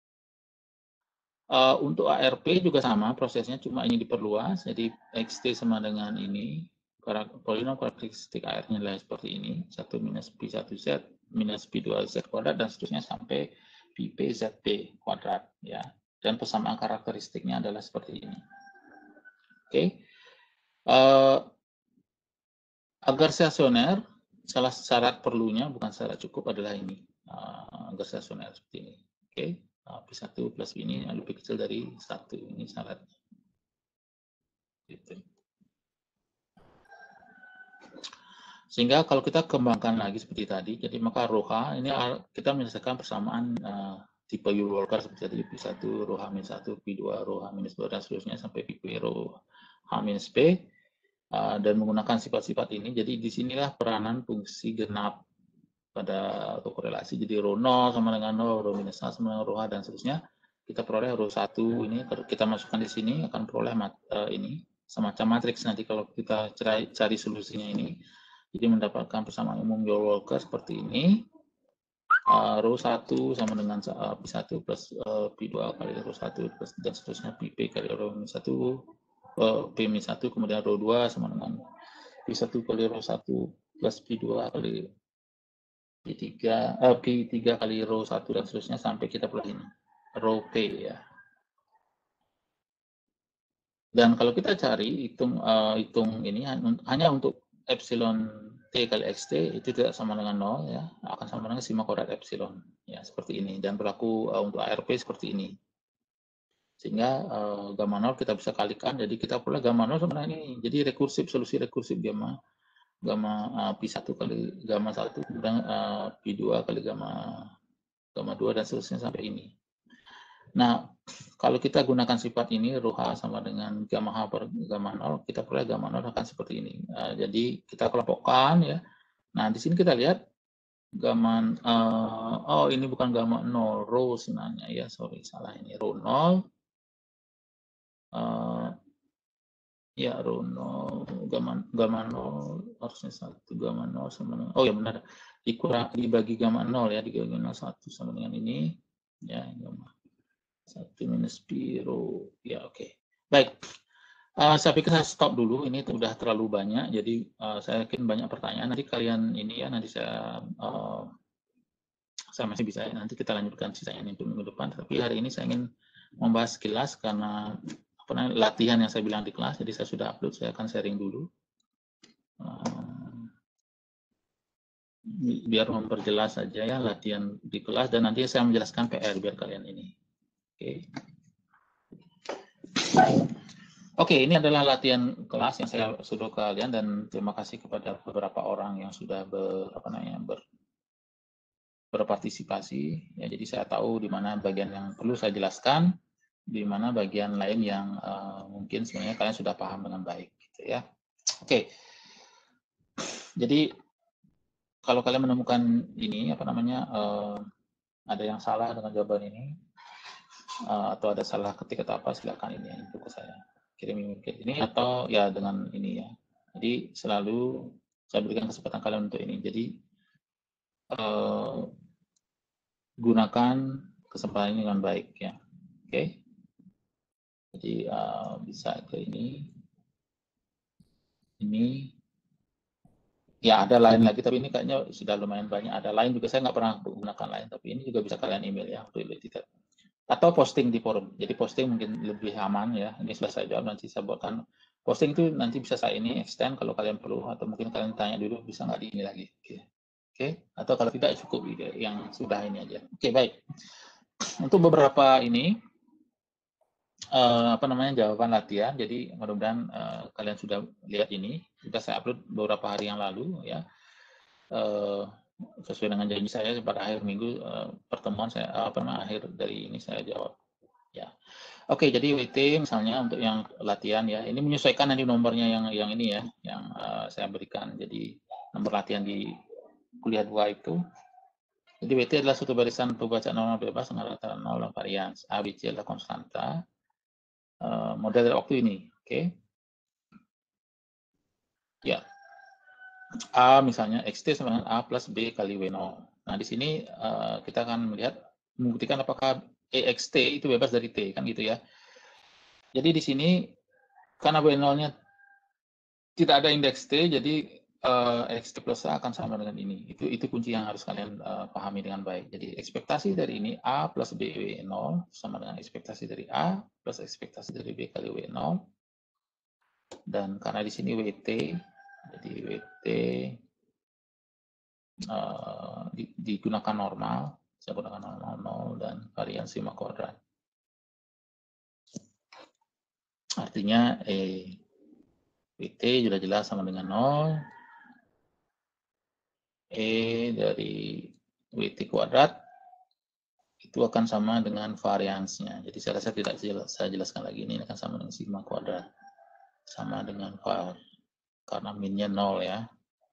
Untuk ARP juga sama prosesnya, cuma ini diperluas. Jadi XT sama dengan ini. Polinom karakteristik AR-nya adalah seperti ini, 1 minus P1Z minus P2Z kuadrat dan seterusnya sampai PPZP kuadrat ya. Dan persamaan karakteristiknya adalah seperti ini. Oke. Agar stasioner salah syarat perlunya, bukan syarat cukup, adalah ini, garis rasional seperti ini. Oke, P1 plus B ini lebih kecil dari 1, ini syaratnya. Gitu. Sehingga kalau kita kembangkan lagi seperti tadi, jadi maka rho H ini kita menyelesaikan persamaan tipe Euler Walker seperti tadi, P1, rho H-1, P2, rho H-2, dan seterusnya sampai P, rho H-P, dan menggunakan sifat-sifat ini. Jadi disinilah peranan fungsi genap pada autokorelasi. Jadi rho 0 sama dengan 0, rho minus 1 sama dengan rho H, dan seterusnya. Kita peroleh rho 1 ini, kita masukkan di sini, akan peroleh ini semacam matriks nanti kalau kita cari solusinya ini. Jadi mendapatkan persamaan umum Euler Walker seperti ini. Rho 1 sama dengan P1 plus P2 kali rho 1 plus dan seterusnya P kali rho minus 1, P minus 1, kemudian rho 2 sama dengan P1 kali rho 1 plus P2 kali P3 kali rho 1 dan seterusnya sampai kita peroleh ini, rho P ya. Dan kalau kita cari hitung ini hanya untuk epsilon T kali XT itu tidak sama dengan 0 ya, akan sama dengan sigma kuadrat epsilon ya, seperti ini, dan berlaku untuk ARP seperti ini. Sehingga gamma 0 kita bisa kalikan, jadi kita peroleh gamma 0 sama dengan ini. Jadi solusi rekursif gamma P1 kali gamma 1 kemudian P2 kali gamma 2 dan seterusnya sampai ini. Nah, kalau kita gunakan sifat ini, rho H sama dengan gamma H per gamma 0, kita peroleh gamma 0 akan seperti ini. Jadi kita kelompokkan ya. Nah, di sini kita lihat gamma, oh ini bukan gamma 0, rho sebenarnya ya, sorry salah ini, rho 0. Ya, rho 0, gamma 0 harusnya 1, gamma 0 sama dengan, oh ya benar, dibagi gamma 0 ya, dibagi 0, 1 sama dengan ini, ya gamma 1 minus P rho, ya oke. Baik, saya pikir saya stop dulu, ini sudah terlalu banyak, jadi saya yakin banyak pertanyaan, nanti kalian ini ya, nanti saya masih bisa, nanti kita lanjutkan sisanya untuk minggu depan, tapi hari ini saya ingin membahas sekilas karena latihan yang saya bilang di kelas, jadi saya sudah upload, saya akan sharing dulu. Biar memperjelas saja ya latihan di kelas, dan nanti saya menjelaskan PR biar kalian ini. Oke, ini adalah latihan kelas yang saya sudah ke kalian, dan terima kasih kepada beberapa orang yang sudah berpartisipasi. Ya, jadi saya tahu di mana bagian yang perlu saya jelaskan, di mana bagian lain yang mungkin sebenarnya kalian sudah paham dengan baik, gitu ya. Oke, jadi kalau kalian menemukan ini ada yang salah dengan jawaban ini, atau ada salah ketik atau apa, silakan ini untuk saya kirim email ke ini, atau ya dengan ini ya. Jadi selalu saya berikan kesempatan kalian untuk ini. Jadi gunakan kesempatan ini dengan baik ya. Oke. Jadi bisa ke ini ya, ada lain lagi, tapi ini kayaknya sudah lumayan banyak. Ada lain juga, saya nggak pernah menggunakan lain, tapi ini juga bisa kalian email ya untuk identitas. Atau posting di forum. Jadi posting mungkin lebih aman ya. Ini sudah saya jawab, nanti saya buatkan posting itu, nanti bisa saya ini extend kalau kalian perlu, atau mungkin kalian tanya dulu bisa nggak di ini lagi. Oke. Atau kalau tidak cukup yang sudah ini aja. Oke, baik. Untuk beberapa ini jawaban latihan. Jadi mudah-mudahan kalian sudah lihat ini. Sudah saya upload beberapa hari yang lalu ya. Sesuai dengan janji saya pada akhir minggu pertemuan saya akhir dari ini saya jawab ya. Oke, jadi WT misalnya untuk yang latihan ya, ini menyesuaikan nanti nomornya yang ini ya, yang saya berikan. Jadi nomor latihan di kuliah 2 itu, jadi WT adalah suatu barisan pembacaan normal bebas dengan rata nol varian, A, B, C adalah konstanta model dari waktu ini. Oke. Ya, A misalnya XT sama dengan A plus B kali W0. Nah, di sini kita akan membuktikan apakah EXT itu bebas dari T, kan gitu ya. Jadi di sini karena W0-nya tidak ada indeks T, jadi XT plus A akan sama dengan ini. Itu kunci yang harus kalian pahami dengan baik. Jadi ekspektasi dari ini A plus B W0 sama dengan ekspektasi dari A plus ekspektasi dari B kali W0. Dan karena di sini WT, jadi WT digunakan normal, saya gunakan normal 0 dan varian sigma kuadrat. Artinya WT sudah jelas sama dengan 0. Dari WT kuadrat itu akan sama dengan variansnya. Jadi saya rasa tidak saya jelaskan lagi, ini akan sama dengan sigma kuadrat. Sama dengan var, karena minnya 0 ya.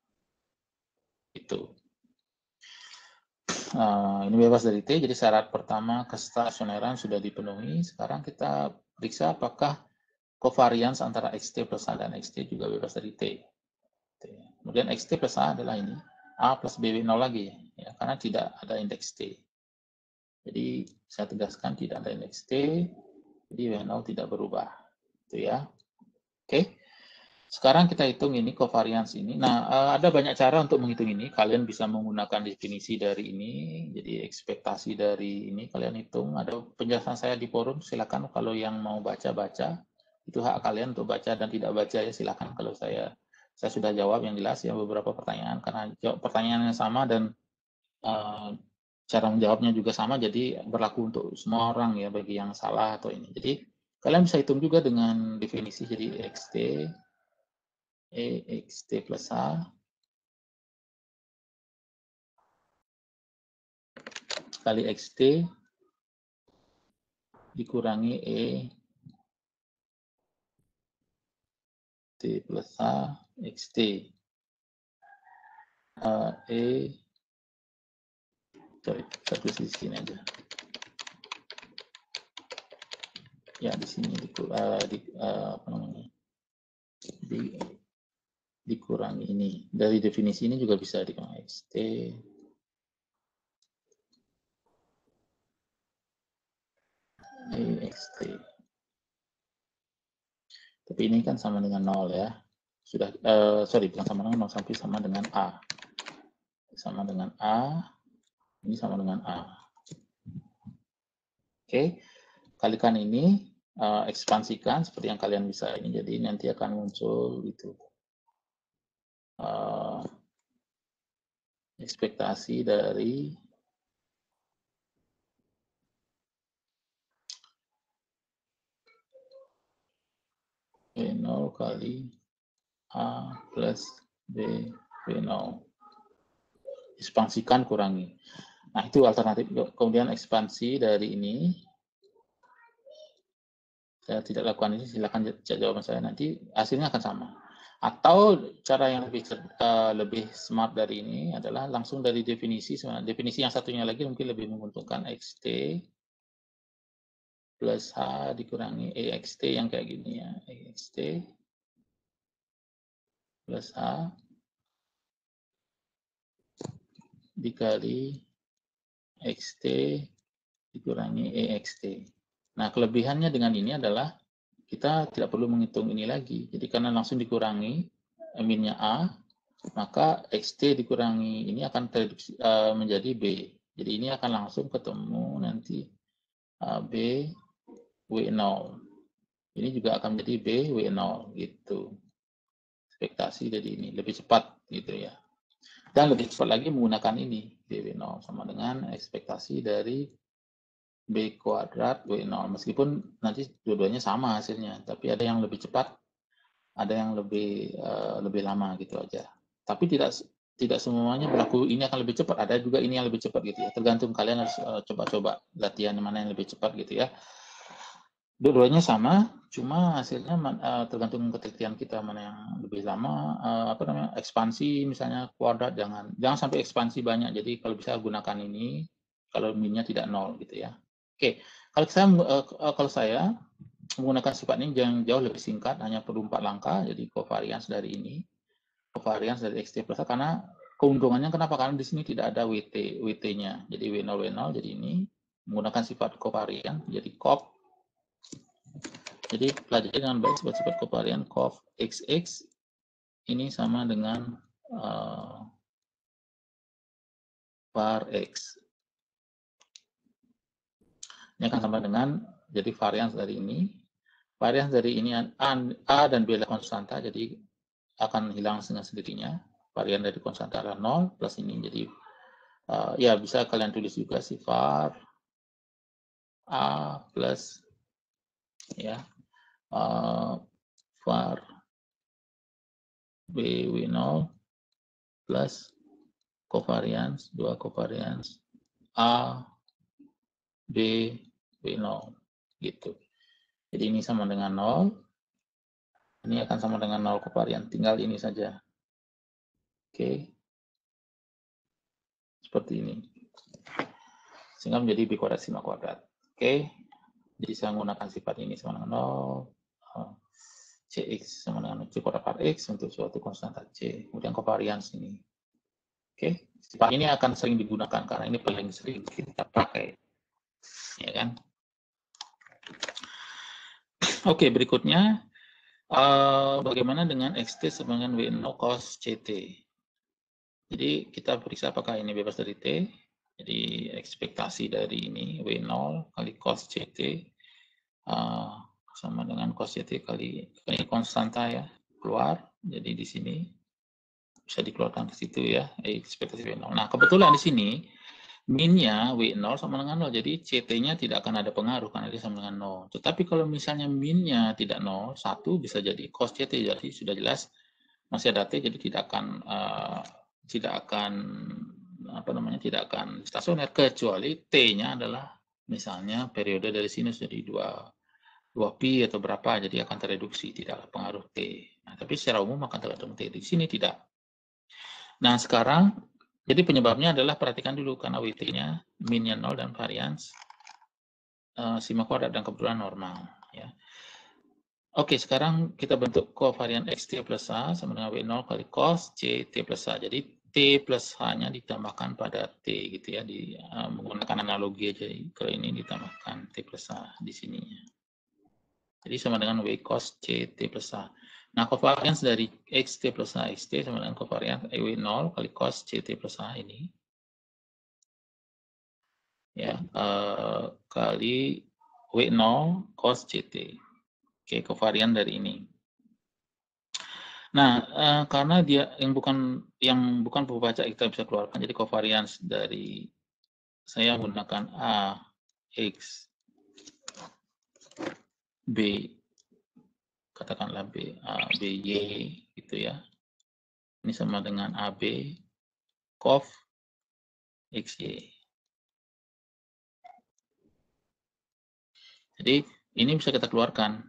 Itu. Ini bebas dari T, jadi syarat pertama kestasioneran sudah dipenuhi. Sekarang kita periksa apakah covariance antara XT plus A dan XT juga bebas dari T. Kemudian XT plus A adalah ini, A plus BW0 lagi, ya, karena tidak ada indeks T. Jadi saya tegaskan tidak ada indeks T, jadi W0 tidak berubah. Itu ya. Oke. Sekarang kita hitung ini covariance ini. Nah, ada banyak cara untuk menghitung ini. Kalian bisa menggunakan definisi dari ini. Jadi ekspektasi dari ini kalian hitung. Ada penjelasan saya di forum. Silakan kalau yang mau baca-baca. Itu hak kalian untuk baca dan tidak baca ya silakan. Kalau saya sudah jawab yang jelas ya beberapa pertanyaan karena pertanyaannya sama dan cara menjawabnya juga sama. Jadi berlaku untuk semua orang ya bagi yang salah atau ini. Jadi kalian bisa hitung juga dengan definisi. Jadi XT plus A kali XT dikurangi T plus A XT. Sorry, saya tulis di sini aja. Ya, di sini apa namanya? Dikurangi ini. Dari definisi ini juga bisa dikurangi XT XT. Tapi ini kan sama dengan 0 ya. Sudah sorry, bukan sama dengan 0, sampai sama dengan A. Sama dengan A. Ini sama dengan A. Oke. Kalikan ini, ekspansikan seperti yang kalian bisa ini. Jadi nanti akan muncul itu. Ekspektasi dari W0 kali A plus B W0. Ekspansikan kurangi. Nah, itu alternatif. Kemudian ekspansi dari ini. Saya tidak lakukan ini, silakan jawaban saya nanti. Hasilnya akan sama. Atau cara yang lebih smart dari ini adalah langsung dari definisi. Definisi yang satunya lagi mungkin lebih menguntungkan XT plus H dikurangi EXT yang kayak gini ya. EXT plus H dikali XT dikurangi EXT. Nah, kelebihannya dengan ini adalah kita tidak perlu menghitung ini lagi. Jadi karena langsung dikurangi minnya A, maka XT dikurangi ini akan menjadi B. Jadi ini akan langsung ketemu nanti B W0. Ini juga akan menjadi B W0 gitu. Ekspektasi dari ini lebih cepat gitu ya. Dan lebih cepat lagi menggunakan ini B W0 sama dengan ekspektasi dari B kuadrat W0. Meskipun nanti dua-duanya sama hasilnya, tapi ada yang lebih cepat, ada yang lebih lama gitu aja. Tapi tidak semuanya berlaku ini akan lebih cepat. Ada juga ini yang lebih cepat gitu ya. Tergantung kalian harus coba-coba latihan mana yang lebih cepat gitu ya. Dua-duanya sama, cuma hasilnya tergantung ketelitian kita mana yang lebih lama. Ekspansi misalnya kuadrat jangan sampai ekspansi banyak. Jadi kalau bisa gunakan ini kalau minnya tidak 0 gitu ya. Oke, kalau saya menggunakan sifat ini yang jauh lebih singkat, hanya perlu 4 langkah. Jadi covariance dari ini, covariance dari XT plus A, karena keuntungannya kenapa? Karena di sini tidak ada WT-nya. Jadi W0 jadi ini menggunakan sifat covariance, jadi cov. Jadi pelajari dengan baik sifat-sifat covariance cov XX ini sama dengan var X. Ini akan sama dengan, jadi varians dari ini. Varians dari ini A dan B adalah konstanta, jadi akan hilang dengan sendirinya. varian dari konstanta adalah 0 plus ini. Jadi ya bisa kalian tulis juga sih var A plus ya var BW0 plus covariance 2 covariance A B W0 gitu. Jadi ini sama dengan 0. Ini akan sama dengan 0 covariance. Tinggal ini saja. Oke. Seperti ini. Sehingga menjadi B kuadrat sigma kuadrat. Oke. Jadi saya menggunakan sifat ini sama dengan 0. Cx sama dengan C kuadrat par X untuk suatu konstanta C. Kemudian covariance ini. Oke. Sifat ini akan sering digunakan karena ini paling sering kita pakai. Ya kan? Oke, berikutnya bagaimana dengan XT sama dengan W0 cos CT. Jadi kita periksa apakah ini bebas dari T. Jadi ekspektasi dari ini W0 kali cos CT sama dengan cos CT kali ini konstanta ya, keluar. Jadi di sini bisa dikeluarkan ke situ ya, ekspektasi W0. Nah, kebetulan di sini minnya W0 sama dengan 0, jadi CT-nya tidak akan ada pengaruh karena dia sama dengan 0. Tetapi kalau misalnya minnya tidak 0, 1 bisa jadi cos CT, jadi sudah jelas masih ada T, jadi tidak akan tidak akan stasioner, kecuali T-nya adalah misalnya periode dari sinus jadi 2 pi atau berapa, jadi akan tereduksi, tidak pengaruh T. Nah, tapi secara umum akan tergantung T, di sini tidak. Nah, sekarang jadi penyebabnya adalah perhatikan dulu karena WT-nya minnya 0 dan varians sigma kuadrat dan kebetulan normal ya. Oke, sekarang kita bentuk covarian XT plus A sama dengan W0 kali cos CT plus A. Jadi T plus H-nya ditambahkan pada T gitu ya, menggunakan analogi aja. Kalau ini ditambahkan T plus A di sininya. Jadi sama dengan W cos CT plus A. Nah, covariance dari XT plus A XT sama dengan covariance W0 kali cos CT plus A ini. Ya, kali W0 cos CT. Oke, covarian dari ini. Nah, karena dia yang bukan pembaca kita bisa keluarkan, jadi covariance dari saya menggunakan A, X, B, katakanlah B, A, B, Y, gitu ya. Ini sama dengan AB, cov, XY. Jadi, ini bisa kita keluarkan.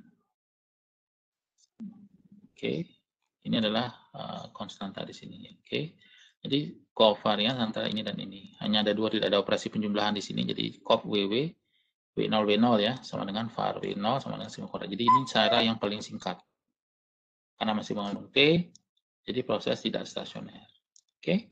Oke, ini adalah konstanta di sini. Oke, jadi covariance antara ini dan ini. Hanya ada 2, tidak ada operasi penjumlahan di sini. Jadi cov WW, W0 W0 ya, sama dengan var W0 sama dengan sigma kuadrat. Jadi ini cara yang paling singkat. Karena masih mengandung T, jadi proses tidak stasioner. Oke.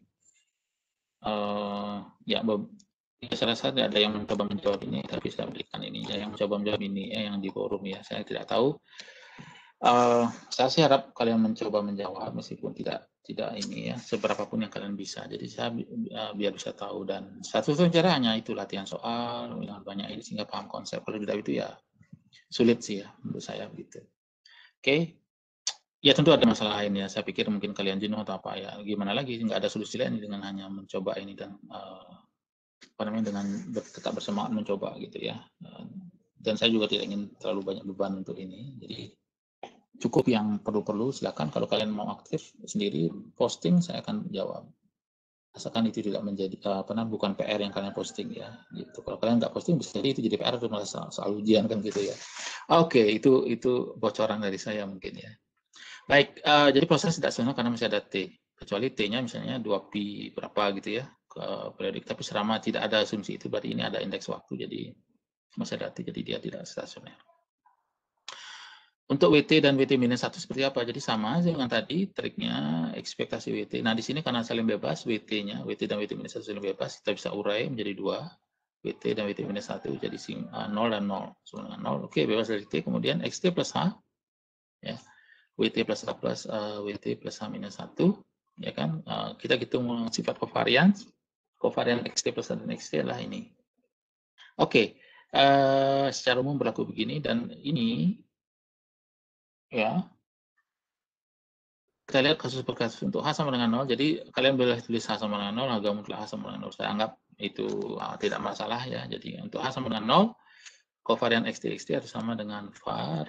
Ya, saya rasa tidak ada yang mencoba menjawab ini, tapi saya berikan ini. Yang mencoba menjawab ini yang di forum ya, saya tidak tahu. Saya sih harap kalian mencoba menjawab meskipun tidak ini ya, seberapapun yang kalian bisa. Jadi saya biar bisa tahu, dan satu-satunya cara hanya itu latihan soal yang banyak ini sehingga paham konsep. Kalau tidak itu ya sulit sih ya menurut saya begitu. Oke. Ya tentu ada masalah lain ya. Saya pikir mungkin kalian jenuh atau apa ya. Gimana lagi, nggak ada solusi lain dengan hanya mencoba ini dan dengan tetap bersemangat mencoba gitu ya. Dan saya juga tidak ingin terlalu banyak beban untuk ini. Jadi cukup yang perlu-perlu, silakan. Kalau kalian mau aktif sendiri posting, saya akan jawab. Asalkan itu tidak menjadi bukan PR yang kalian posting ya. Gitu. Kalau kalian nggak posting, bisa jadi itu jadi PR atau malah soal ujian kan gitu ya. Oke, itu bocoran dari saya mungkin ya. Baik, jadi proses tidak stasioner karena masih ada T. Kecuali T-nya misalnya 2pi berapa gitu ya ke periodik. Tapi selama tidak ada asumsi itu, berarti ini ada indeks waktu. Jadi masih ada T, jadi dia tidak stasioner. Untuk WT dan WT-1 seperti apa? Jadi sama dengan tadi, triknya ekspektasi WT. Nah, di sini karena saling bebas, WT-nya, WT dan WT-1 saling bebas, kita bisa urai menjadi 2. WT dan WT-1 jadi 0 dan 0. Sama dengan 0. Oke, bebas dari T. Kemudian XT plus H. Ya. WT plus A plus WT plus H minus 1. Ya kan? Kita hitung sifat covariance. Covariance XT plus A dan XT adalah ini. Oke. Secara umum berlaku begini, dan ini ya kita lihat kasus per kasus untuk H sama dengan 0. Jadi kalian boleh tulis H sama dengan 0, harga mutlak H sama dengan 0. Saya anggap itu tidak masalah ya. Jadi untuk H sama dengan 0, kovarian XT harus sama dengan var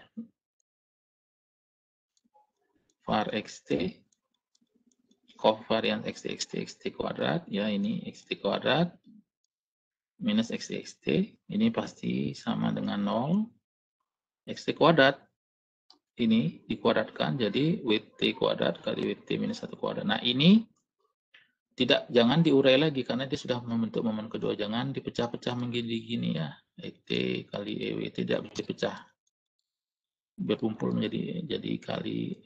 XT kovarian XT kuadrat, ya ini XT kuadrat minus XT ini pasti sama dengan 0. XT kuadrat ini dikuadratkan jadi WT kuadrat kali WT minus 1 kuadrat. Nah ini jangan diurai lagi karena dia sudah membentuk momen kedua. Jangan dipecah-pecah menjadi gini ya. ET kali EWT tidak bisa dipecah. Berkumpul jadi kali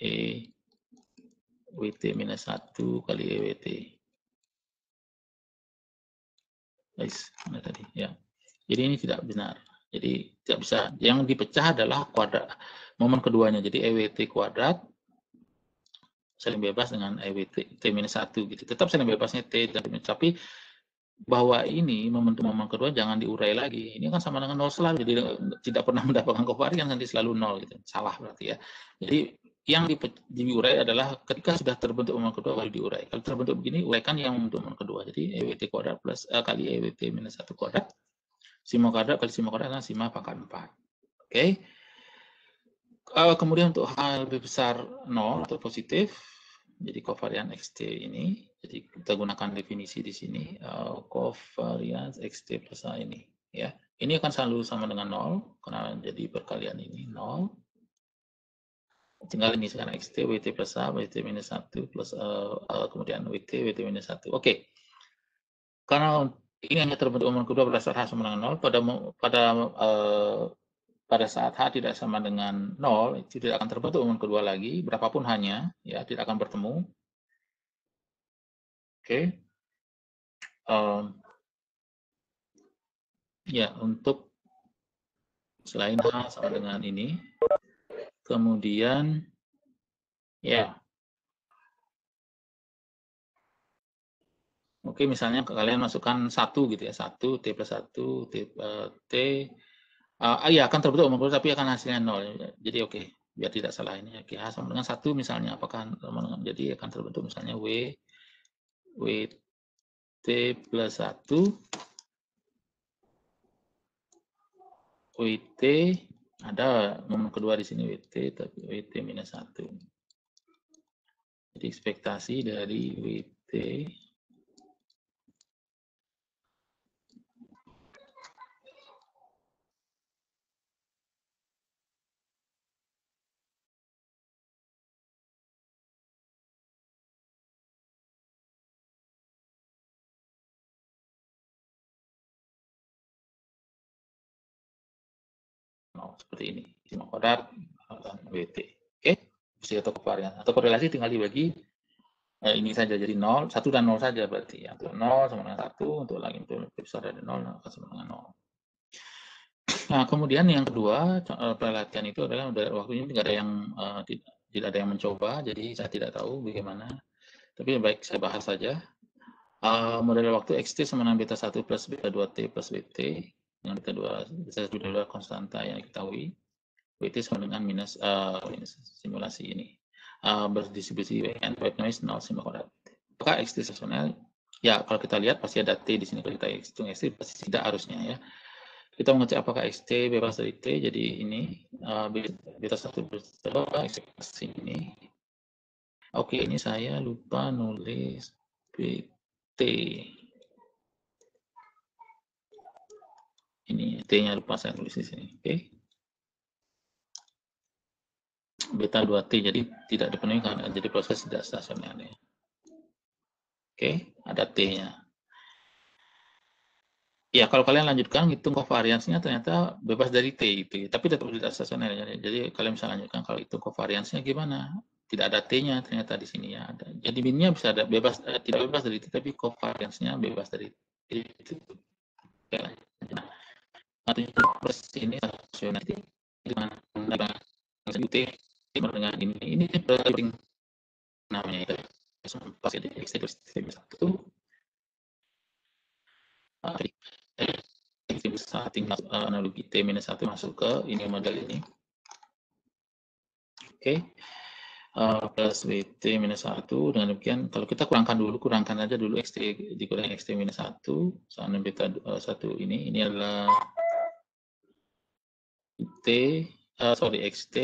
WT minus 1 kali EWT. Guys, mana tadi? Ya. Jadi ini tidak benar. Jadi tidak bisa. Yang dipecah adalah kuadrat momen keduanya. Jadi EWT kuadrat saling bebas dengan EWT T minus 1 gitu. Tetap saling bebasnya T dan tapi bahwa ini momentum momen kedua jangan diurai lagi. Ini kan sama dengan 0 selalu. Jadi tidak pernah mendapatkan kovarian nanti selalu 0 gitu. Salah berarti ya. Jadi yang diurai adalah ketika sudah terbentuk momen kedua baru diurai. Kalau terbentuk begini, uraikan yang membentuk momen kedua. Jadi EWT kuadrat plus kali EWT minus 1 kuadrat. Sigma kuadrat kali sigma kuadrat adalah sigma pangkat 4. Oke. Kemudian untuk H lebih besar 0 atau positif, jadi kovarian XT ini, jadi kita gunakan definisi di sini, kovarian XT plus A ini. Ya, ini akan selalu sama dengan 0, karena jadi perkalian ini 0. Tinggal ini sekarang XT, WT plus A, WT minus 1, plus kemudian WT, WT minus 1. Oke. Karena ini hanya terbentuk momen kedua pada saat H sama dengan 0, pada saat H tidak sama dengan 0, itu tidak akan terbentuk momen kedua lagi, berapapun hanya, ya, tidak akan bertemu. Oke. Ya, untuk selain H sama dengan ini, kemudian, ya, oke, misalnya kalian masukkan 1 gitu ya, 1, T plus 1, T, ya akan terbentuk momen kedua, tapi akan hasilnya 0. Jadi oke, biar tidak salah ini, oke, H sama dengan 1 misalnya, apakah jadi akan terbentuk misalnya T plus 1 WT ada momen kedua di sini WT tapi WT minus 1. Jadi ekspektasi dari WT seperti ini, sigma kuadrat WT. Oke, bisa atau kovarian atau korelasi tinggal dibagi ini saja jadi 0, 1 dan 0 saja berarti ya. Untuk 0 sama dengan 1, untuk lagi untuk lebih besar dari 0 sama dengan 0. Nah, kemudian yang kedua pelatihan itu adalah waktunya tidak ada yang tidak ada yang mencoba, jadi saya tidak tahu bagaimana. Tapi baik saya bahas saja. Model waktu XT sama dengan beta 1 plus beta 2T plus WT dengan beta 2 konstanta yang diketahui. WT sama dengan minus simulasi ini. Berdistribusi WN white noise 0 sigma kuadrat. Apakah XT stasional? Ya, kalau kita lihat pasti ada T di sini. Kalau kita hitung XT pasti tidak harusnya ya. Kita mengecek apakah XT bebas dari T. Jadi ini beta 1 beta 2 ekspektasi ini. Oke, ini saya lupa nulis BT. Ini T-nya lupa saya tulis di sini. Oke. Beta 2T, jadi tidak dipenuhi karena jadi proses tidak stasioner. Ya. Oke, ada T-nya. Ya, kalau kalian lanjutkan, hitung kovariansinya ternyata bebas dari T, gitu. Tapi tetap tidak stasioner. Jadi kalian bisa lanjutkan kalau hitung kovariansinya gimana. Tidak ada T-nya ternyata di sini ya. Ada. Jadi min-nya bisa ada bebas, tidak bebas dari T, tapi kovariansinya bebas dari T. Oke, nah, plus ini stasioner dengan UT dengan ini berarti namanya itu pas jadi X satu X tinggal analogi T minus 1 masuk ke ini model ini. Oke. plus WT minus 1. Dengan demikian, kalau kita kurangkan aja dulu XT dikurangi XT minus 1 sama beta 1 ini adalah XT,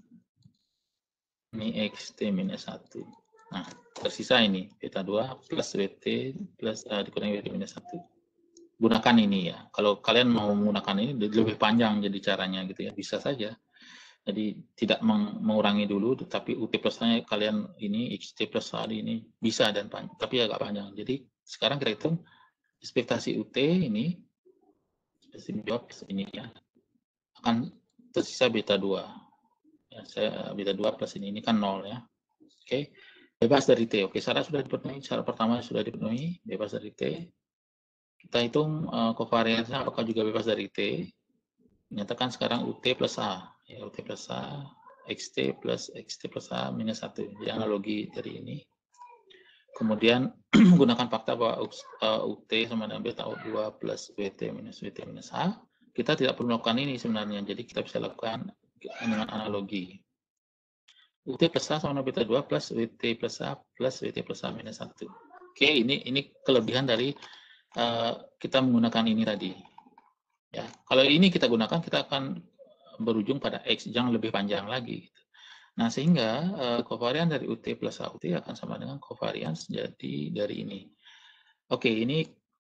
ini XT minus 1. Nah, tersisa ini beta 2 plus WT plus dikurangi WT minus 1. Gunakan ini ya. Kalau kalian mau menggunakan ini lebih panjang jadi caranya gitu ya, bisa saja. Jadi tidak mengurangi dulu, tetapi UT plusnya kalian ini XT plus tadi ini bisa dan panjang, tapi agak panjang. Jadi sekarang kita hitung ekspektasi UT ini, ekspektasi ini ya, akan tersisa beta 2. Ya, beta 2 plus ini kan 0 ya. Oke, bebas dari T. Oke, syarat sudah dipenuhi, syarat pertama sudah dipenuhi, bebas dari T. Kita hitung kovariansnya apakah juga bebas dari T. Nyatakan sekarang UT plus A. Ya, UT plus A, XT plus A minus 1. Jadi analogi dari ini. Kemudian gunakan fakta bahwa UT sama dengan beta 2 plus WT minus A. Kita tidak perlu melakukan ini sebenarnya. Jadi kita bisa lakukan dengan analogi. UT plus A sama dengan beta 2 plus WT plus A minus 1. Oke, ini kelebihan dari kita menggunakan ini tadi. Ya, kalau ini kita gunakan, kita akan berujung pada X yang lebih panjang lagi. Nah, sehingga kovarians dari UT plus AUT akan sama dengan kovarians jadi dari ini. Oke, ini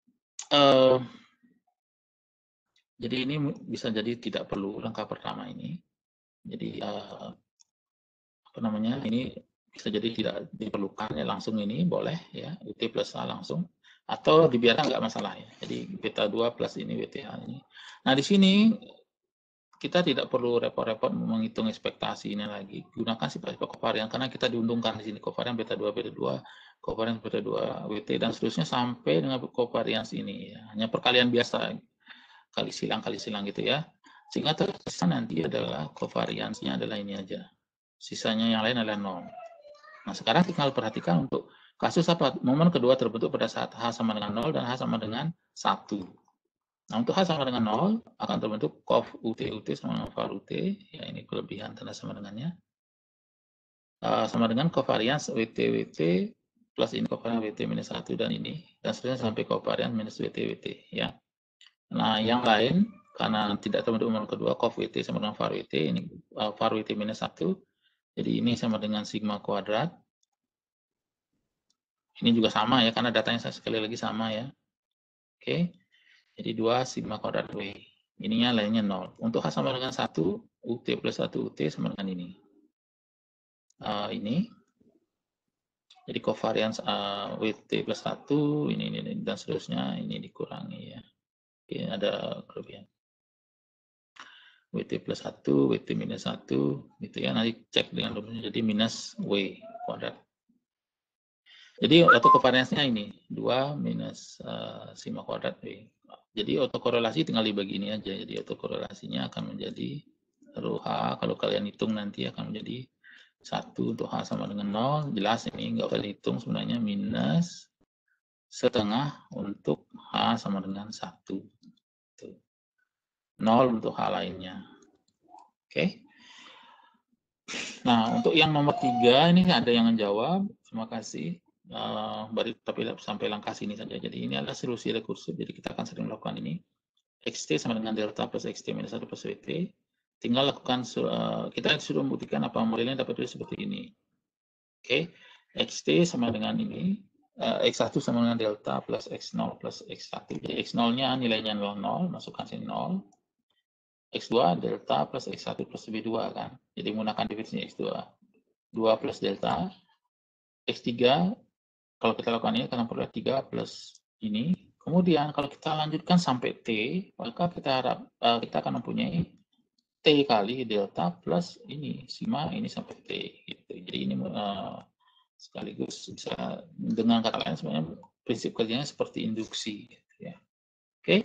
jadi ini bisa jadi tidak perlu langkah pertama ini. Jadi apa namanya? Ini bisa jadi tidak diperlukan ya, langsung ini boleh ya, UT plus A langsung, atau dibiarkan nggak masalah ya. Jadi beta 2 plus ini WTA ini. Nah, di sini kita tidak perlu repot-repot menghitung ekspektasi ini lagi. Gunakan sifat kovarians karena kita diuntungkan di sini kovarians beta 2 kovarians beta 2 WT dan seterusnya sampai dengan kovarians ini ya. Hanya perkalian biasa kali silang gitu ya. Sehingga tersisa nanti adalah kovariansnya adalah ini aja. Sisanya yang lain adalah 0. Nah, sekarang tinggal perhatikan untuk kasus apa? Momen kedua terbentuk pada saat H sama dengan 0 dan H sama dengan 1. Nah, untuk H sama dengan 0 akan terbentuk cov UT sama dengan var UT. Ya, ini kelebihan tanda sama dengannya. Sama dengan covarians WT plus ini covarians WT minus 1 dan ini. Dan seterusnya sampai covarians minus WT. Ya. Nah, yang lain, karena tidak terbentuk momen kedua, cov WT sama dengan var WT. Ini var WT minus 1. Jadi ini sama dengan sigma kuadrat. Ini juga sama ya, karena datanya sekali lagi sama ya. Oke. Jadi 2 sigma kuadrat W. Ininya lainnya 0. Untuk H sama dengan 1, UT plus 1 UT sama dengan ini. Ini. Jadi covarians WT plus 1, ini, dan seterusnya, ini dikurangi ya. Oke, ada kelebihan. WT plus 1, WT minus 1, gitu ya. Nanti cek dengan rumusnya, jadi minus W kuadrat. Jadi autocovariansnya ini, 2 minus sigma kuadrat W. Jadi autokorelasi tinggal dibagi ini aja. Jadi autokorelasinya akan menjadi rho H. Kalau kalian hitung nanti akan menjadi 1 untuk H sama dengan 0. Jelas ini nggak usah dihitung sebenarnya, minus setengah untuk H sama dengan 1. 0 untuk H lainnya. Oke. Nah, untuk yang nomor 3 ini ada yang menjawab. Terima kasih. Tapi sampai langkah sini saja. Jadi ini adalah solusi rekursif. Jadi kita akan sering melakukan ini. XT sama dengan delta plus XT minus 1 plus WT. Tinggal lakukan, kita sudah membuktikan apa modelnya dapat tulis seperti ini. Oke. XT sama dengan ini. X1 sama dengan delta plus X0 plus X1. Jadi X0-nya nilainya 0, masukkan sini 0. X2 delta plus X1 plus B2 kan. Jadi menggunakan definisi X2. 2 plus delta. X3, kalau kita lakukan ini akan memperoleh 3 plus ini. Kemudian kalau kita lanjutkan sampai T, maka kita akan mempunyai T kali delta plus ini, sigma ini sampai T. Gitu. Jadi ini sekaligus bisa, dengan kata lain sebenarnya prinsip kerjanya seperti induksi. Gitu ya. Oke.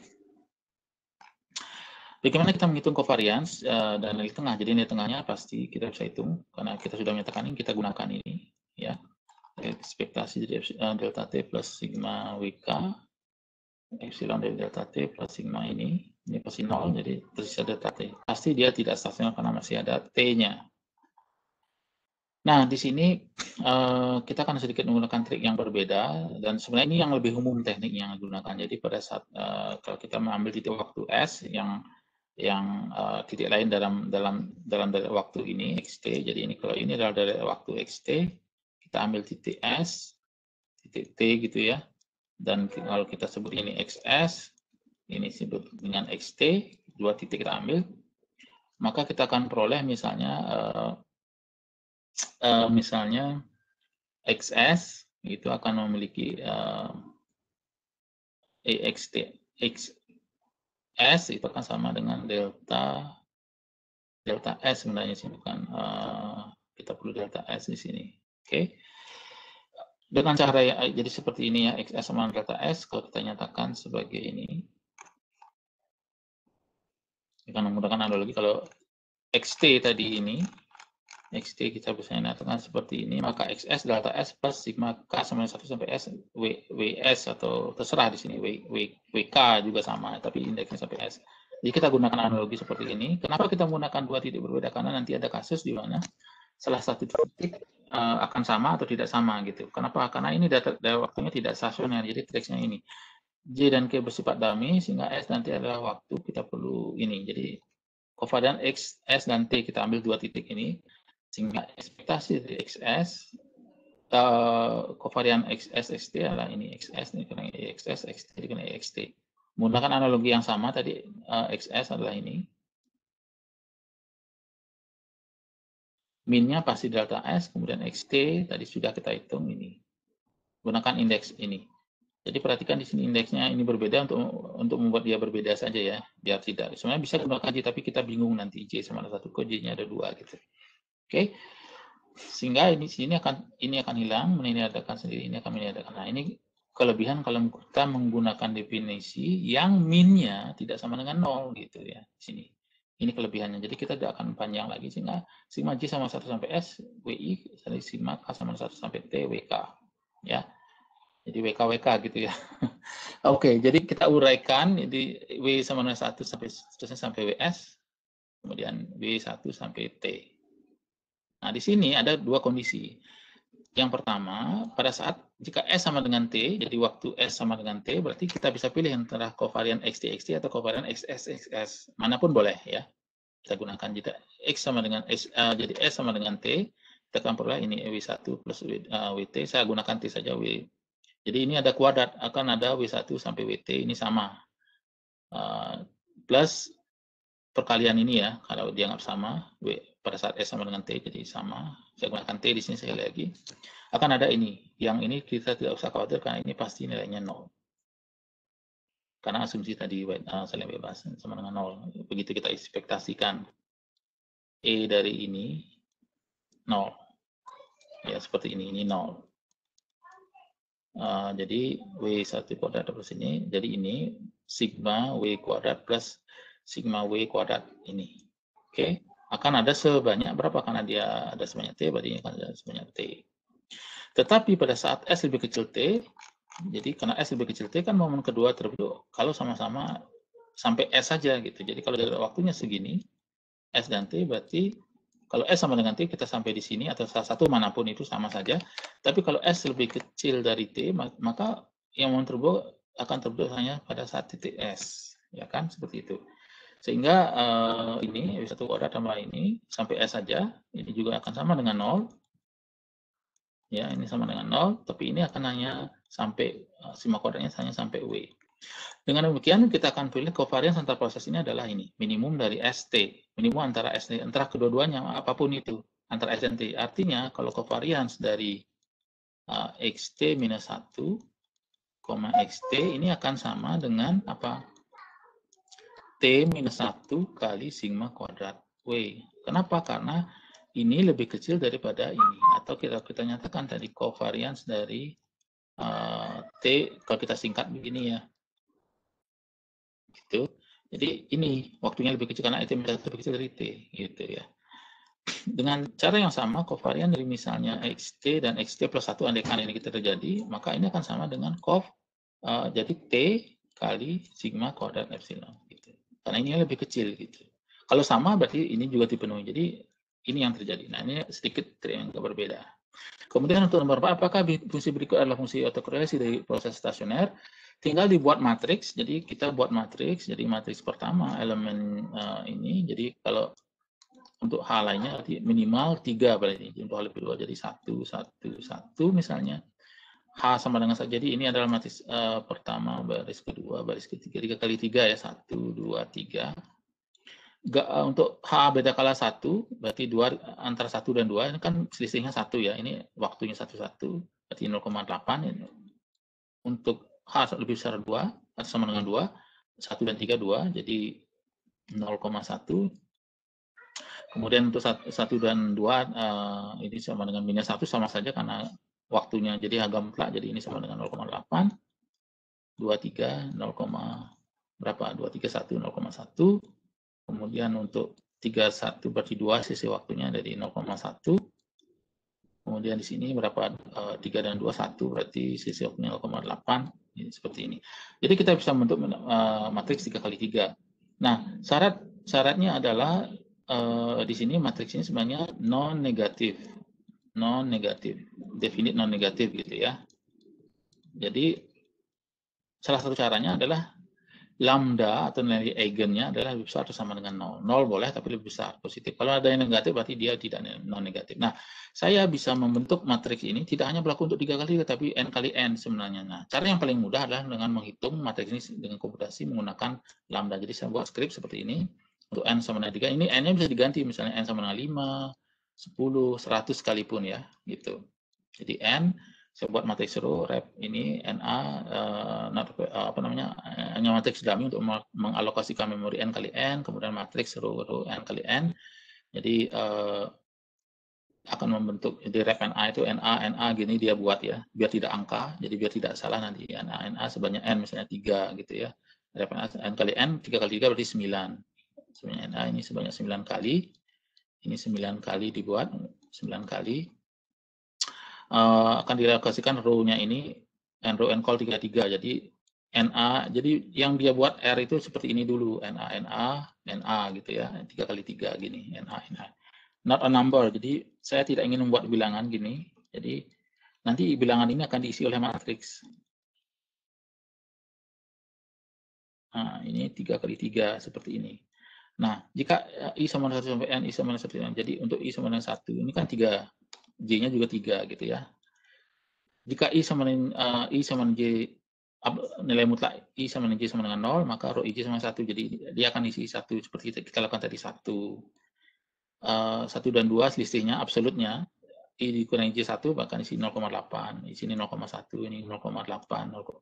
Bagaimana kita menghitung covariance dan nilai tengah? Jadi nilai tengahnya pasti kita bisa hitung karena kita sudah menyatakan ini, kita gunakan ini ya. Ekspektasi dari delta T plus sigma WK epsilon dari delta T plus sigma ini pasti 0, jadi tersisa delta T. Pasti dia tidak stasioner karena masih ada T-nya. Nah, di sini kita akan sedikit menggunakan trik yang berbeda, dan sebenarnya ini yang lebih umum teknik yang digunakan. Jadi pada saat kalau kita mengambil titik waktu S yang titik lain dalam waktu ini xt. Jadi ini kalau ini adalah dari waktu xt, kita ambil titik S, titik T gitu ya. Dan kalau kita sebut ini xs, ini disebut dengan xt, dua titik kita ambil, maka kita akan peroleh misalnya xs itu akan memiliki ext, xs itu akan sama dengan delta s sebenarnya sih, bukan kita perlu delta s di sini. Oke. Dengan cara jadi seperti ini ya, xs sama delta s, kalau kita nyatakan sebagai ini, kita menggunakan analogi kalau xt tadi ini, xt kita bisa nyatakan seperti ini, maka xs delta s plus sigma k sama 1 sampai s ws, atau terserah di sini wk juga sama, tapi indeksnya sampai s. Jadi kita gunakan analogi seperti ini. Kenapa kita menggunakan dua titik berbeda? Karena nanti ada kasus di mana salah satu titik akan sama atau tidak sama gitu. Kenapa? Karena ini data waktunya tidak stasioner, jadi teksnya ini J dan K bersifat dummy, sehingga S nanti adalah waktu kita perlu ini. Jadi kovarian X, S, dan T kita ambil dua titik ini, sehingga ekspektasi dari XS, kovarian XS, XT adalah ini XS, ini kena XS, XT, ini kena XT. Menggunakan analogi yang sama tadi, XS adalah ini. Minnya pasti delta S, kemudian XT, tadi sudah kita hitung ini. Gunakan indeks ini. Jadi perhatikan di sini indeksnya ini berbeda untuk membuat dia berbeda saja ya, biar tidak. Sebenarnya bisa gunakan J, tapi kita bingung nanti J sama satu kok J-nya ada dua gitu. Oke, sehingga ini akan hilang, meniadakan sendiri, ini akan meniadakan. Nah ini kelebihan kalau kita menggunakan definisi yang minnya tidak sama dengan 0 gitu ya di sini. Ini kelebihannya. Jadi kita tidak akan panjang lagi, sehingga sigma J sama 1 sampai S WI, sigma K sama 1 sampai T WK ya. Jadi WKWK gitu ya. Oke, jadi kita uraikan, jadi W sama dengan 1 sampai WS, kemudian W1 sampai T. Nah, di sini ada dua kondisi. Yang pertama, pada saat jika S sama dengan T, jadi waktu S sama dengan T, berarti kita bisa pilih antara kovarian XT atau kovarian XS. Manapun boleh ya. Kita gunakan jika X sama dengan jadi S sama dengan T, kita akan peroleh ini W1 plus WT. Saya gunakan T saja, W. Jadi ini ada kuadrat, akan ada W1 sampai WT, ini sama. Plus perkalian ini ya, kalau dianggap sama, pada saat S sama dengan T, jadi sama. Saya gunakan T di sini sekali lagi. Akan ada ini. Yang ini kita tidak usah khawatir, karena ini pasti nilainya 0. Karena asumsi tadi saling bebas sama dengan 0. Begitu kita ekspektasikan E dari ini, 0. Ya, seperti ini 0. Jadi W1 kuadrat plus ini, jadi ini sigma W kuadrat plus sigma W kuadrat ini. Oke, akan ada sebanyak berapa? Karena dia ada sebanyak T, berarti ini akan ada sebanyak T. Tetapi pada saat S lebih kecil T, jadi karena S lebih kecil T kan momen kedua terbentuk kalau sama-sama sampai S saja gitu. Jadi kalau waktunya segini, S dan T, berarti kalau S sama dengan T, kita sampai di sini, atau salah satu manapun itu sama saja. Tapi kalau S lebih kecil dari T, maka yang momen terbentuk akan terbentuk hanya pada saat titik S. Ya kan, seperti itu. Sehingga ini W1 kuadrat tambah ini, sampai S saja, ini juga akan sama dengan 0. Ya, ini sama dengan 0, tapi ini akan hanya sampai, sigma kuadratnya hanya sampai W. Dengan demikian, kita akan pilih kovarians antara proses ini adalah ini, minimum dari ST, minimum antara ST, antara kedua-duanya, apapun itu, antara S dan T. Artinya, kalau kovarians dari XT minus 1, XT, ini akan sama dengan apa? T minus 1 kali sigma kuadrat W. Kenapa? Karena ini lebih kecil daripada ini. Atau kita nyatakan tadi kovarians dari T, kalau kita singkat begini ya. Gitu. Jadi ini waktunya lebih kecil karena T lebih kecil dari T. Gitu ya. Dengan cara yang sama, kovarian dari misalnya XT dan XT plus 1 andaikan ini kita terjadi, maka ini akan sama dengan jadi T kali sigma kuadrat epsilon. Gitu. Karena ini lebih kecil. Gitu. Kalau sama berarti ini juga dipenuhi. Jadi Ini yang terjadi. Nah, ini sedikit yang berbeda. Kemudian untuk nomor 4, apakah fungsi berikut adalah fungsi autokorelasi dari proses stasioner? Tinggal dibuat matriks. Jadi kita buat matriks. Jadi matriks pertama elemen ini. Jadi kalau untuk H lainnya minimal 3 berarti untuk H lebih 2. Jadi 1, 1, 1 misalnya. H sama dengan 1. Jadi ini adalah matriks pertama, baris kedua, baris ketiga. 3 kali 3 ya. 1, 2, 3. Untuk H beda kala 1, berarti 2 antara 1 dan 2, ini kan selisihnya 1 ya. Ini waktunya 1, 1, berarti 0,8. Untuk H lebih besar 2, atau sama dengan 2, 1 dan 3, 2, jadi 0,1. Kemudian untuk 1 dan 2, ini sama dengan minus 1, sama saja karena waktunya jadi agak mutlak, jadi ini sama dengan 0,8. 23, 0, berapa? 231, 0,1. Kemudian untuk 31 berarti 2 sisi waktunya dari 0,1. Kemudian di sini berapa? 3 dan 2, 1 berarti sisi waktunya 0,8. Ini seperti ini. Jadi kita bisa membentuk matriks 3 kali 3. Nah, syaratnya adalah di sini matriks ini sebenarnya non-negatif. Non-negatif. Definite non-negatif gitu ya. Jadi salah satu caranya adalah lambda atau nilai eigennya adalah lebih besar atau sama dengan 0. 0 boleh tapi lebih besar, positif. Kalau ada yang negatif berarti dia tidak non-negatif. Nah, saya bisa membentuk matriks ini tidak hanya berlaku untuk 3 kali 3, tapi n kali n sebenarnya. Nah, cara yang paling mudah adalah dengan menghitung matriks ini dengan komputasi menggunakan lambda. Jadi saya buat skrip seperti ini. Untuk n sama dengan 3, ini n-nya bisa diganti, misalnya n sama dengan 5, 10, 100 sekalipun ya, gitu. Jadi n, saya buat matriks row rep ini NA hanya matriks dummy untuk mengalokasikan memori n kali n, kemudian matriks row n kali n. Jadi akan membentuk di rep NA itu NA gini dia buat ya, biar tidak angka, jadi biar tidak salah nanti NA sebanyak n misalnya 3 gitu ya. Rep NA n kali n, 3 kali 3 berarti 9. Sebenarnya NA ini sebanyak 9 kali. Ini 9 kali dibuat, 9 kali. Akan dialokasikan row-nya ini n row n call 33. Jadi NA, jadi yang dia buat R itu seperti ini dulu, NA gitu ya, 3 kali 3 gini, NA. Not a number, jadi saya tidak ingin membuat bilangan gini, jadi nanti bilangan ini akan diisi oleh matriks. Nah, ini 3 kali 3 seperti ini. Nah, jika I sama dengan 1 sampai N, I sama dengan 1, jadi untuk I sama dengan 1, ini kan 3, J-nya juga 3 gitu ya. Jika I sama dengan J, nilai mutlak I sama dengan J sama dengan 0, maka row IJ sama 1. Jadi dia akan isi 1 seperti kita lakukan tadi 1. 1 dan 2 selisihnya, absolutnya. I dikurangi J 1, bahkan isi 0,8. Di sini 0,1, ini 0,8, 1, 0,1,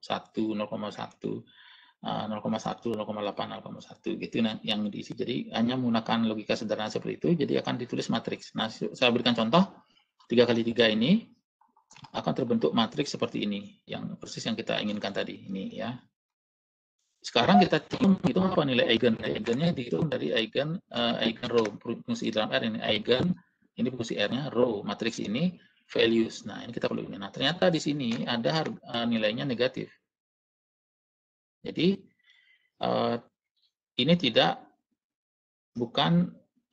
0,1, 0,8, 0,1 gitu yang diisi. Jadi hanya menggunakan logika sederhana seperti itu, jadi akan ditulis matriks. Nah, saya berikan contoh 3 kali 3 ini akan terbentuk matriks seperti ini, yang persis yang kita inginkan tadi ini ya. Sekarang kita hitung apa nilai eigen. Eigennya dihitung dari eigen row, fungsi dalam R ini eigen, ini fungsi R-nya row, matriks ini values. Nah, ini kita perlu ini. Nah, ternyata di sini ada nilainya negatif. Jadi ini bukan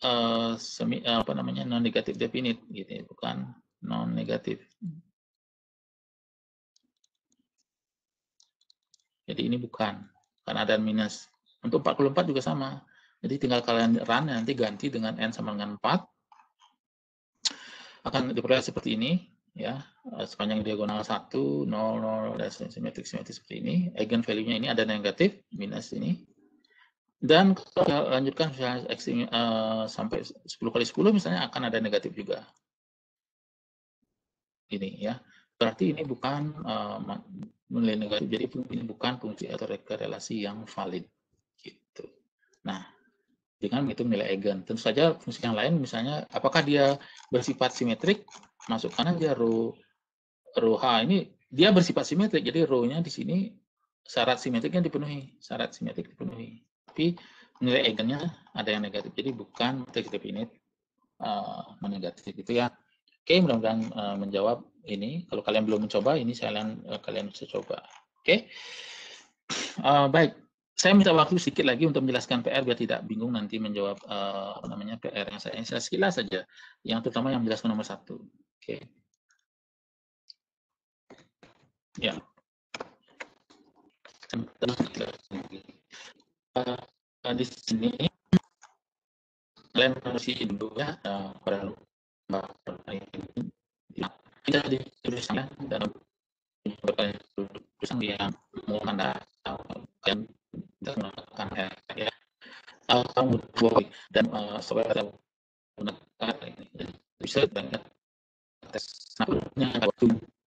non negatif definite gitu, bukan non negatif. Jadi ini bukan, karena ada minus. Untuk 44 juga sama. Jadi tinggal kalian run, nanti ganti dengan n sama dengan 4. Akan diperoleh seperti ini, ya, sepanjang diagonal 1, 0, 0, dan simetrik seperti ini. Eigen value-nya ini ada negatif, minus ini. Dan kalau lanjutkan sampai 10 kali 10 misalnya akan ada negatif juga. Ini ya. Berarti ini bukan nilai negatif, jadi ini bukan fungsi atau relasi yang valid gitu. Nah, dengan menghitung nilai eigen, tentu saja fungsi yang lain misalnya apakah dia bersifat simetrik, masukkan aja row H ini dia bersifat simetrik, jadi row-nya di sini syarat simetriknya dipenuhi, tapi nilai eigennya ada yang negatif, jadi bukan matriks definite negatif gitu ya. Oke, mudah-mudahan menjawab ini. Kalau kalian belum mencoba, ini kalian bisa coba. Oke, baik. Saya minta waktu sedikit lagi untuk menjelaskan PR biar tidak bingung nanti menjawab PR yang saya sekilas saja, yang terutama yang menjelaskan nomor 1. Oke. Ya. Di sini kalian mesti dulu ya pada kita ditulisnya dan tulisan yang mau Anda yang menggunakan ya dan supaya pada menggunakan ini bisa dengan tes waktu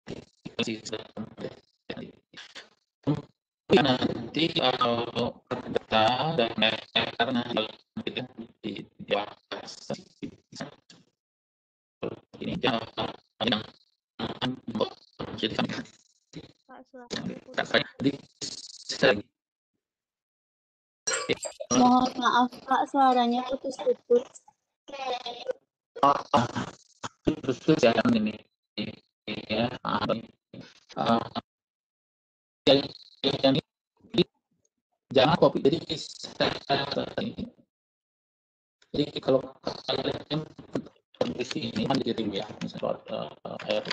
nanti data dan karena di ini yang jadi mohon maaf Pak, suaranya putus-putus. Terus ya ini ya yang ini jangan copy jadi kalau kalian di sini kan dikirim ya misalnya air.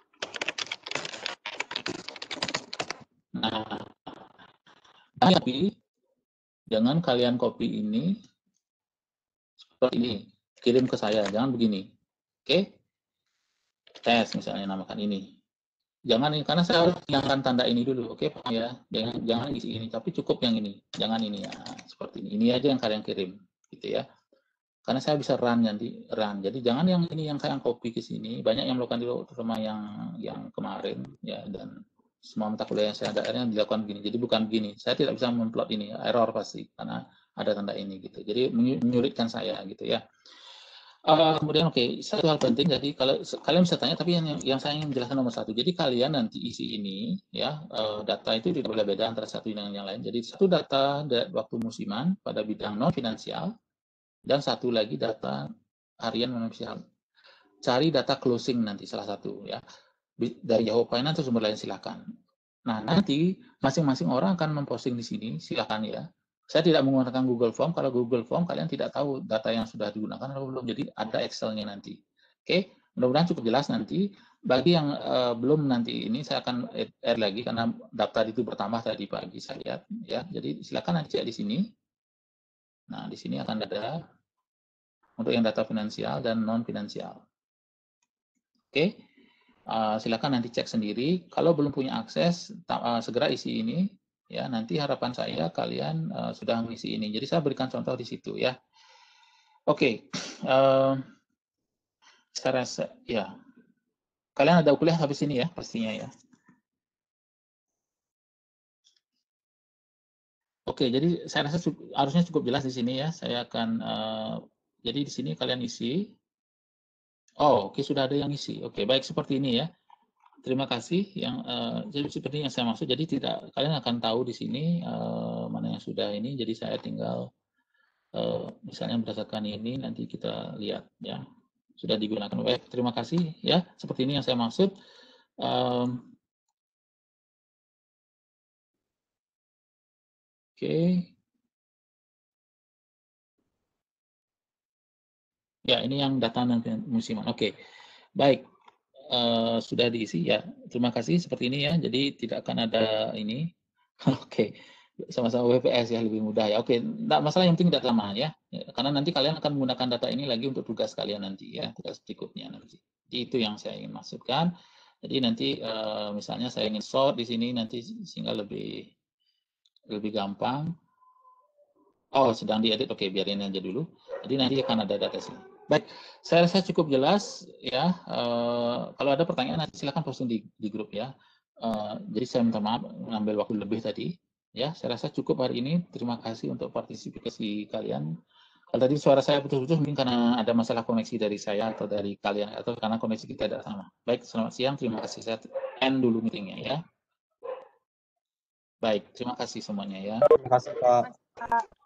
Nah, tapi jangan kalian copy ini seperti ini, kirim ke saya, jangan begini. Oke? Tes misalnya namakan ini. Jangan ini karena saya harus hilangkan tanda ini dulu, oke Pak ya. Jangan isi ini, tapi cukup yang ini. Jangan ini ya, seperti ini. Ini aja yang kalian kirim, gitu ya. Karena saya bisa run nanti run. Jadi jangan yang ini yang kalian copy ke sini. Banyak yang melakukan dulu, terutama yang kemarin ya, dan semua mata kuliah yang saya ada akhirnya dilakukan begini. Jadi bukan begini. Saya tidak bisa memplot ini, error pasti karena ada tanda ini gitu. Jadi menyulitkan saya gitu ya. Kemudian satu hal penting, jadi kalau kalian bisa tanya, tapi yang saya ingin jelaskan nomor 1. Jadi kalian nanti isi ini ya, data itu tidak boleh beda antara satu dengan yang lain. Jadi satu data waktu musiman pada bidang non finansial dan satu lagi data harian non finansial. Cari data closing nanti salah satu ya. Dari Yahoo Finance atau sumber lain silakan. Nah, nanti masing-masing orang akan memposting di sini, silakan ya. Saya tidak menggunakan Google Form. Kalau Google Form kalian tidak tahu data yang sudah digunakan atau belum. Jadi ada Excel-nya nanti. Oke, mudah-mudahan cukup jelas nanti. Bagi yang belum nanti ini saya akan add lagi karena daftar itu bertambah tadi pagi saya lihat ya. Jadi silakan nanti cek di sini. Nah, di sini akan ada untuk yang data finansial dan non finansial. Oke. Silakan nanti cek sendiri. Kalau belum punya akses, segera isi ini. Ya, nanti harapan saya kalian sudah mengisi ini. Jadi saya berikan contoh di situ ya. Oke, saya rasa ya. Kalian ada kuliah habis ini ya, pastinya ya. Oke, jadi saya rasa harusnya cukup jelas di sini ya. Saya akan jadi di sini kalian isi. Oh, oke, sudah ada yang isi. Oke, baik seperti ini ya. Terima kasih yang jadi seperti yang saya maksud. Jadi tidak kalian akan tahu di sini mana yang sudah ini. Jadi saya tinggal misalnya berdasarkan ini nanti kita lihat ya sudah digunakan. Baik, terima kasih ya. Seperti ini yang saya maksud. Oke. Ya, ini yang data nanti musiman. Oke. Baik. Sudah diisi ya. Terima kasih seperti ini ya. Jadi tidak akan ada ini. Oke. Sama-sama WPS ya, lebih mudah ya. Oke, enggak masalah, yang penting tidak lama ya. Karena nanti kalian akan menggunakan data ini lagi untuk tugas kalian nanti ya, tugas berikutnya nanti. Jadi itu yang saya ingin maksudkan. Jadi nanti misalnya saya ingin sort di sini nanti sehingga lebih gampang. Oh, sedang diedit. Oke, biarin aja dulu. Jadi nanti akan ada data sini. Baik, saya rasa cukup jelas ya. Kalau ada pertanyaan nanti silakan posting di grup ya. Jadi saya minta maaf mengambil waktu lebih tadi. Ya, saya rasa cukup hari ini. Terima kasih untuk partisipasi kalian. Kalau tadi suara saya putus-putus mungkin karena ada masalah koneksi dari saya atau dari kalian atau karena koneksi kita tidak sama. Baik, selamat siang. Terima kasih. Saya end dulu meetingnya ya. Baik, terima kasih semuanya ya. Terima kasih Pak.